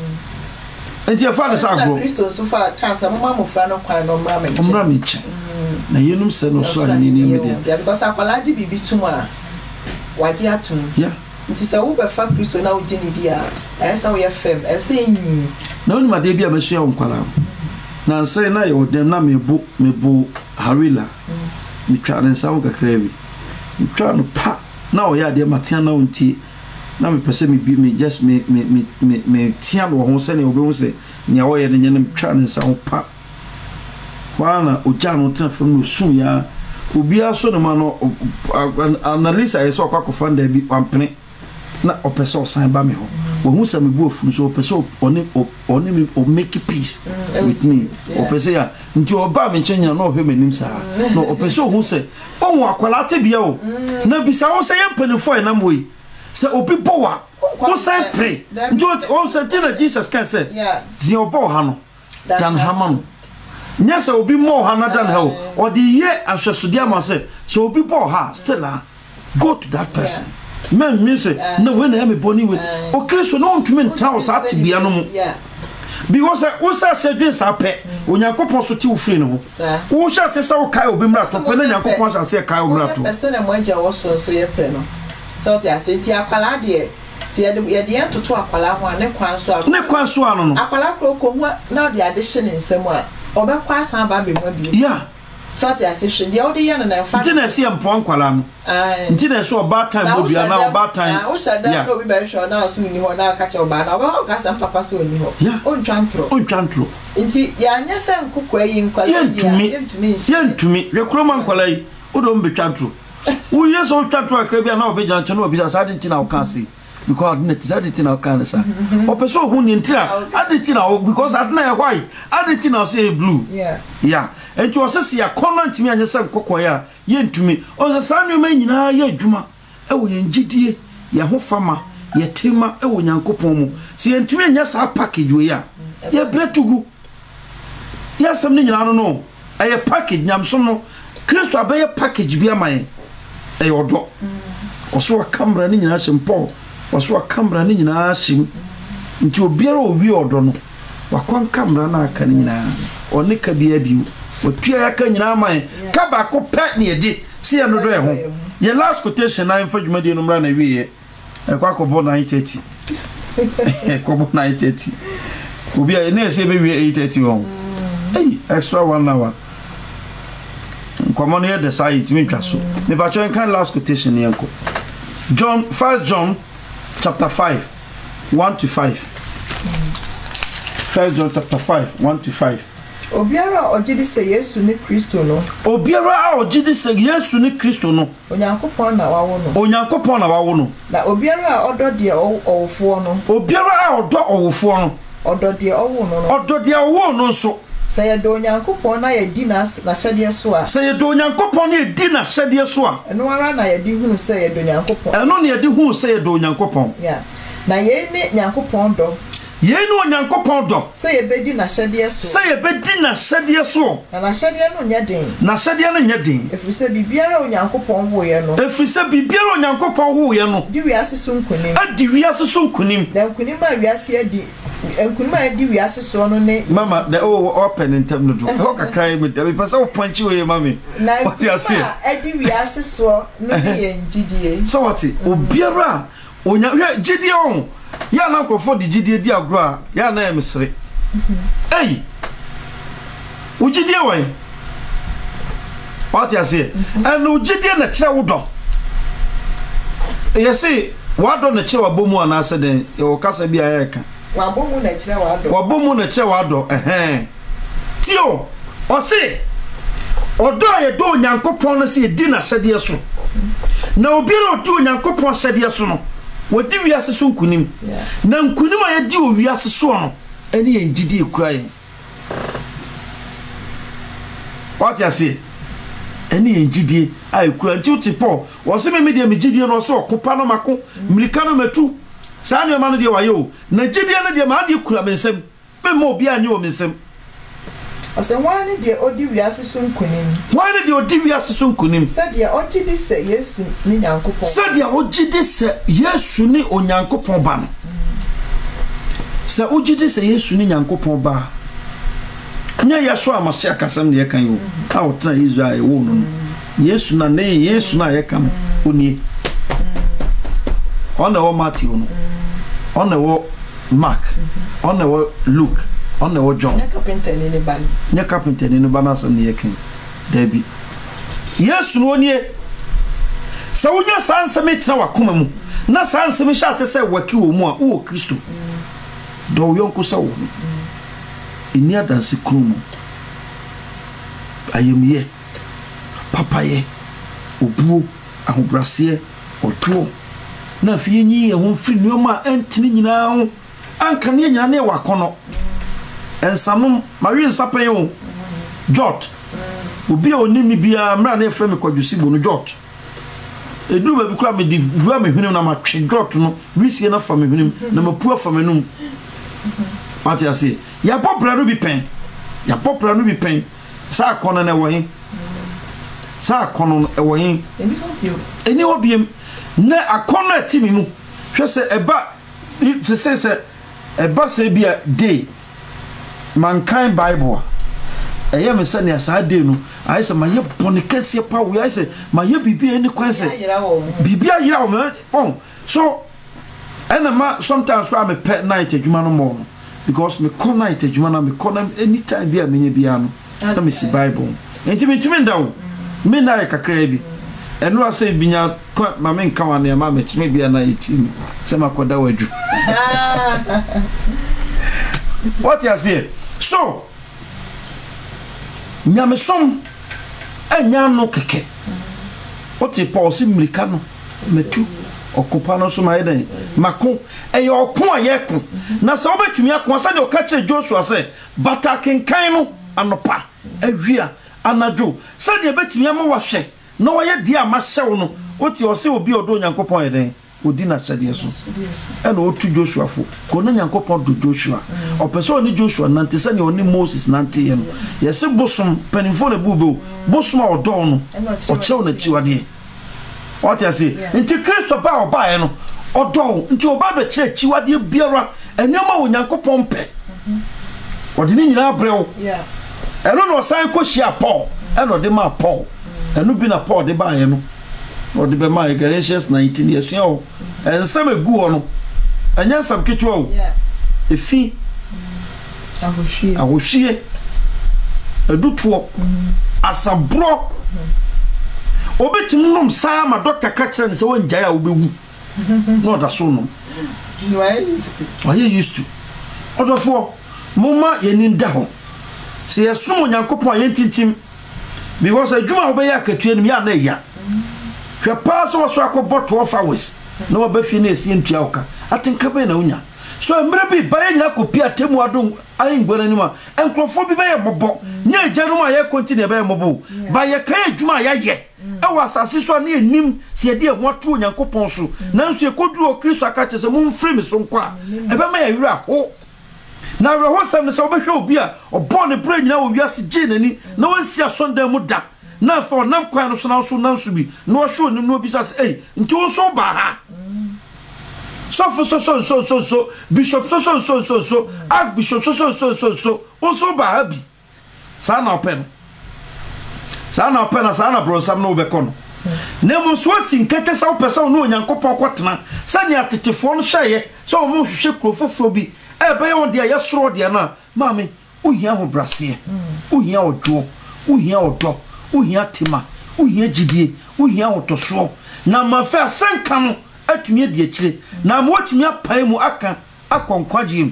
enti e fa na sa gro
Kristo so fa kansa mama mofra no kwan no mra
menche na yenum se no so ani ni media
because akwalaji bibi tuma waji atum nti sa wo be fa Kristo na ugini dia esa wo ye fem esa nyi
na oni ma de bia mesua onkwala na nse na ye dem na mebu harila mi twa na nsa wo kakra bi mi twa no pa na o ya de matia na onti na me pese me just me tia no ho se ne obi ho se nya wo ye ne nyane twa na nsa wo pa wana oja no tena fam no sun ya obi aso no ma no analisa ye so akwa fanda bi pampene na opeso san ba me ho wo hu se me bu ofu so opeso oni me o make peace with me opeso ya nti oba me nchenya na ohwe manim sa no opeso hu se o akwala te bia o na bisa wo se ye mpanifo na moyi se obi bowa wo san pray nti o se tina Jesus can say zi obo ha no dan hamam nyesa obi mo ha na dan ha o di ye ahwesode ama se so obi bo ha still go to that person men me say no when I am born with okay so no to me tell us at bia no because wo say say dwen sa pe onyankopon so ti wo free no wo sha say say wo kai obi mra so pe na nyankopon sha say kai obi mra to
person na mo agya wo so ye pe no so ti ase ti akwala de si ye de toto akwala ho ne kwan so
ano no
akwala ko ho na de addition nsem a obekwa asan ba be mo bi
yeah
so ti ase hwe de odi ye na fa
ntina ese mpo ankwala no ntina so oba time bo bia na oba time
wo sha da no bi be hwe na so ni ho na ka che oba na oba ka sam papa so ni ho on twantro nti ya nya se nkukwa yi nkwala dia yentumi
rekroma nkwala yi odo mbetwantro wo yeso twantro akra bia na obegya nche na obisa sa ntina o kan si because net is ntina o kan sa opeso hu ni ntina ntina because adna e white ntina say blue yeah enti o sese ya kono ntimi anya se nkokon ya yentumi o se sanyo ma nyina ya adwuma e wo yengidie ya ho fama ya tema e wo nyankopon mu se yentumi anya sa package we ya ya bretugu ya sam ni nyina no ɛyɛ package nyamso no Kristo abɛyɛ package bi ama yɛn ɛyɛ ɔdɔ ɔso kamera ne nyinaa hyem Paul ɔso kamera ne nyinaa hyem nti obiara owi ɔdɔ no wakwan kamera na aka ne nyinaa ɔne ka bia biu otua ya ka nyinaa ma yɛn ka ba ko pɛ ne yɛdi si yɛ no do yɛ ho yɛ last quotation na mfa dwumadi no mra na wiye ɛkwa kɔbɔ 9:30 kɔbɔ 9:30 obi a ne ɛsɛ bɛ wie 8:30 wɔn extra 1 hour nkɔmɔ no yɛ the side me twa so me ba twa kan last quotation ne yɛnko John 1 John chapter 5 1-5 1 John chapter 5 1-5
Obiara ojidi se Yesu ni Kristo no.
Obiara ojidi se Yesu ni Kristo no.
Onyankopon na wawo no.
Onyankopon na wawo no.
Na obiara odo de owofo no.
Obiara odo owofo no.
Odo de owo no no.
Odo de owo no so.
Sɛ yɛdɔ Onyankopɔn na yɛdi n'ahyɛdeɛ so a.
Sɛ yɛdɔ Onyankopɔn na yɛdi n'ahyɛdeɛ so a.
Ɛno ara na yɛdi hunu sɛ yɛdɔ Onyankopɔn.
Ɛno na yɛdi hunu sɛ yɛdɔ Onyankopɔn.
Yeah. Na yɛn ne Nyankopɔn dɔ.
Yɛn ne Onyankopɔn dɔ.
Sɛ yɛbɛdi n'ahyɛdeɛ so.
Sɛ yɛbɛdi n'ahyɛdeɛ so.
Na n'ahyɛdeɛ no nyɛ den.
N'ahyɛdeɛ no nyɛ den.
Ɛfiri sɛ biribiara Onyankopɔn woyɛ no.
Ɛfiri sɛ biribiara Onyankopɔn woyɛ no.
Di wiase so nkunim.
Adi wiase so nkunim.
Na nkunim a wiase adi nkunim a adi wiase so no ne.
Mama the open in term no do. Ho kakra me dey person wo punch we mama.
Na nkunim a adi wiase so no ne yɛ ngidie.
So what obiara onya gidie on ya na nkofo di gidie di agro a ya na emsere ei ugidie wan what you say and ugidie na kire wo do you say wado na kire wabomu ana ase den e wo kasa bi ayeka
wabomu na kire wado
wabomu na kire wado tio o se odo ye do Onyankopon no se di na hyede so na obi na odo Onyankopon hyede so no wodi wiase so nkunim na nkunim a yedi o wiase so no ene ye ngidi ekura ye what you say ene ye ngidi a ekura nti utipo wo se me media me ngidi no so kopa no mako mlika no matu saa ne ma no de waye o na ngidi no de ma de ekura me nsem me mo obi anye o me nsem
ose wani de odi wiase so nkunim
wani de odi wiase so nkunim
said ya ogidi se Yesu ni Nyankopon
said ya ogidi se Yesu ni Onyankopon ba no se ogidi se Yesu ni Nyankopon ba nya Yeshua amashia kasam ne yekan yo a otra Israel wo no Yesu na ne Yesu na yekam oni ona wo Matthew no ona wo Mark ona wo Luke ona wo John
nya carpenter
ni ne ban asam ne yekan dabi Yesu no nie sa wonya sansem etra wakoma mu na sansem hya sese waki wo mu a wo Kristo do yonko sa wo eni adanse krumu ayemiye papaye obuo ahobrase otuo na fie nyi ho mfiri nneoma antini nyina ho anka ne nyina ne wakono ensanom mawe nsapen ho jot obi a onimi bia mra na efre me kwadwusibo no jot edu ba bi kura me di vua me hwenem na matwe jot no wisie na fa me hwenem na mapua fa me num what you say ya popra no bi pen sa kono na wo yin sa kono e wo yin eni obiem na akono atimi mu hwe se eba se eba se bia day mankind bible eye me se ne sa day no ai se maye bonikase pa wo ai se maye bibia eni kwan se bibia yira wo so ena ma sometimes kwa me pet night adwuma no mo because me come night adwuma na me come anytime bia menye bia no na me si bible enti me tumi ndawo me na kakra bi eno ase binya ma me nka wane ma me tumi bia na yetimi se makoda wadu what you say so nyamesom anya no keke oti Paul si mlika no metu okopa no so maiden mako eye okon ayeko na se obetumi akon sa de okache Joshua se batakenkan no anopa awia anajo se de betumi amawahwe na oye dia amahyew no oti o se obi odo Nyankopon eden odina hyade so ena otu Joshua fo ko na Nyankopon do Joshua opeso ni Joshua nante se ne oni Moses nante ye no yesi bosom panimfo na bubo bosom a odo no o chew na chiwade what you say nti Kristo ba oba ye no odo nti oba be chiwade biara enema wo Nyankopon pe odini nyina brew eno no san ko hia Paul eno de ma Paul eno bi na Paul de ba ye no o de be ma Galatians 19 years o ensem egu o no anya sam kechu o efi ahohie edutuo asabro obetim nom saa ma doctor ka kire ne se wonjaa a obewu no da so no
you are used to
odofo moma yeninda ho se yesom Nyankopon yentintim because adwuma obeye akatua nim ya na ya hwe pass so akobotto of hours no obafi na esi ntua oka atenka be na unya so emre bi baye nyina kopi atemu adon ayin gbona nima enkrofo bi baye mobo nya agyanum aye continue baye mobo baye kan adwuma ya ye ewa asase so na enim se de ehwoto Nyankopon so nanso ekoduro Kristo aka chese mu mfiri me so nkwa ebe ma ya wira ho na reho sam ne se obehwe obi a obo ne bra nyina wo wiase genani na wansi asonda mu da na for nam kwan no so na so nanso bi na wo hwe onim no bi say nti wo so ba ha so bishop so archbishop so also ba ha bi sa na open sa na bro sam no be kono na mo so sinkete sa opesa no Nyankopon kwotena sa ne atetefo no hweye so mo hwehwe krofofo bi ebe yon dia yesoro dia na mami uhia ho brase uhia ojo uhia odo uhia tema uhia gidie uhia otoso na mafa asenka no atumi die kire na mo atumi apai mu aka akonkwaje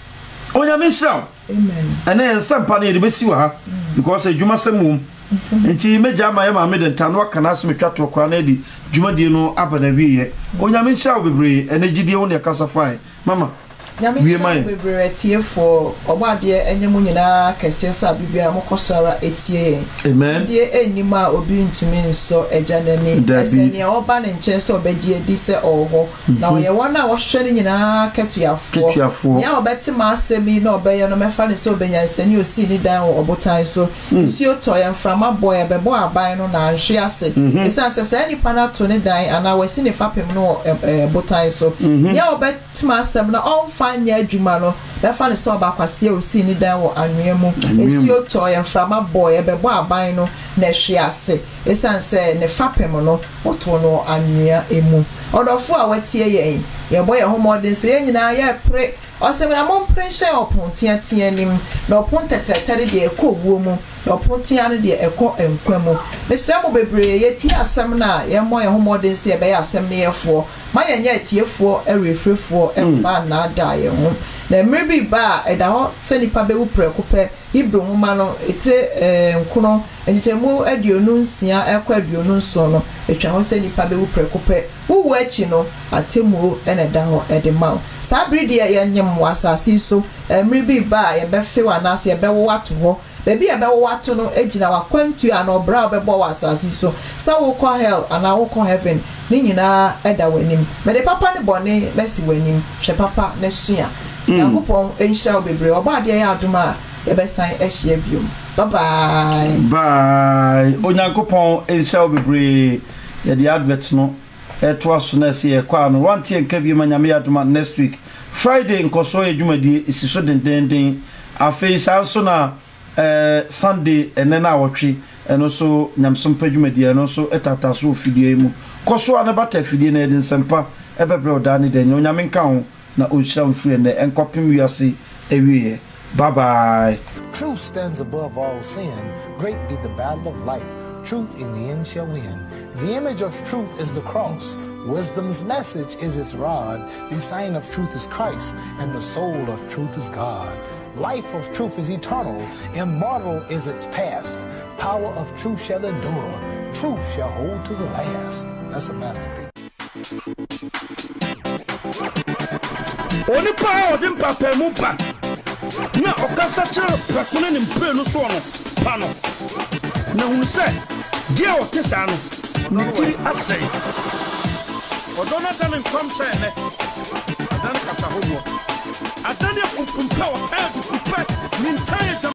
onyame hira
amen
ene ensampa na yebesi wa ha because adwuma samum nti meja ma yema me den tano aka na asme twato kra na di dwumadie no abana wiye onyame hira bebre ene gidie wo ne kasafai mama
nyame bebre tie for obade enyemu nyina kese sa bibia mokosara etie
amen
die enima obi ntumi nso ejanani esene oba ne nche se obegie di se oho na oye wona wo hwere nyina ketuafo nya obetima asemi na obeye no mefa ne se obenya nsani osi ni dan obotan so nsi otoye mframa boy bebo aban no na ahwe ase esanse se nipa na to ne dan ana wasi ne fapem no botan so nya obetima asem na anya adwuma no befa ne so oba kwase osi ni dan wo anwemu esi oto ye mframa boy bebo aban no na hwe ase esanse ne fapem no oto no anwea emu odofo a watie ye boy homode se ye nyina ye pre ose na mo pressure opon tia nim na opon tetetere de ekowuo mu na opon tia no de ekọ enkwemu mesra mo bebre ye ti asem na ye mo ye homode se ye be asem ne yefo ma ye nya tiefo erefrefo emfa na da ye ho na mrebi ba eda ho se nipa be wu prekupe Hebrew homa no ete nkono enjemu aduonu nsia ekọ aduonu nso no etwa ho se nipa be wu prekupe wu achi no atemu ene da ho edema sabri de ye nyem wasasi so mrebi ba ye be fe wana se ye be wo wato ho bebi ye be wo wato no ejina wakwantu ana obra be bo wasasi so sa wo call hell ana wo call heaven ni nyina eda wanim me de papa ne bone mesi wanim hwe papa ne sua Nyankopon enhira obebre obade ya adoma ye besan ehia biom bye
Onyankopon enhira obebre ye the advert no eto aso na se ye kwa no wanti enka bi manyame adoma next week Friday nkoso edwumadi isiso dendenden afei sanso na Sunday enena awotwe eno so nyamsompa edwumadi eno so etata so ofidie mu koso anabata fidie na edin sempa ebebre odani den onyame nka ho na onsham free na enkopim wiase ewie bye bye.
Truth stands above all sin. Great be the battle of life. Truth in the end shall win. The image of truth is the cross. Wisdom's message is its rod. The sign of truth is Christ, and the soul of truth is God. Life of truth is eternal. Immortal is its past. Power of truth shall endure. Truth shall hold to the last. That's a masterpiece.
Oni pa odin papa mu pa na okasa kire prakuna ni mpre no so no pa no na hu se dia o tesa no ni tiri asere Odona dane kom se ne. Adane kasa homo. Adane kumpumpa wa head kupe. Mintaye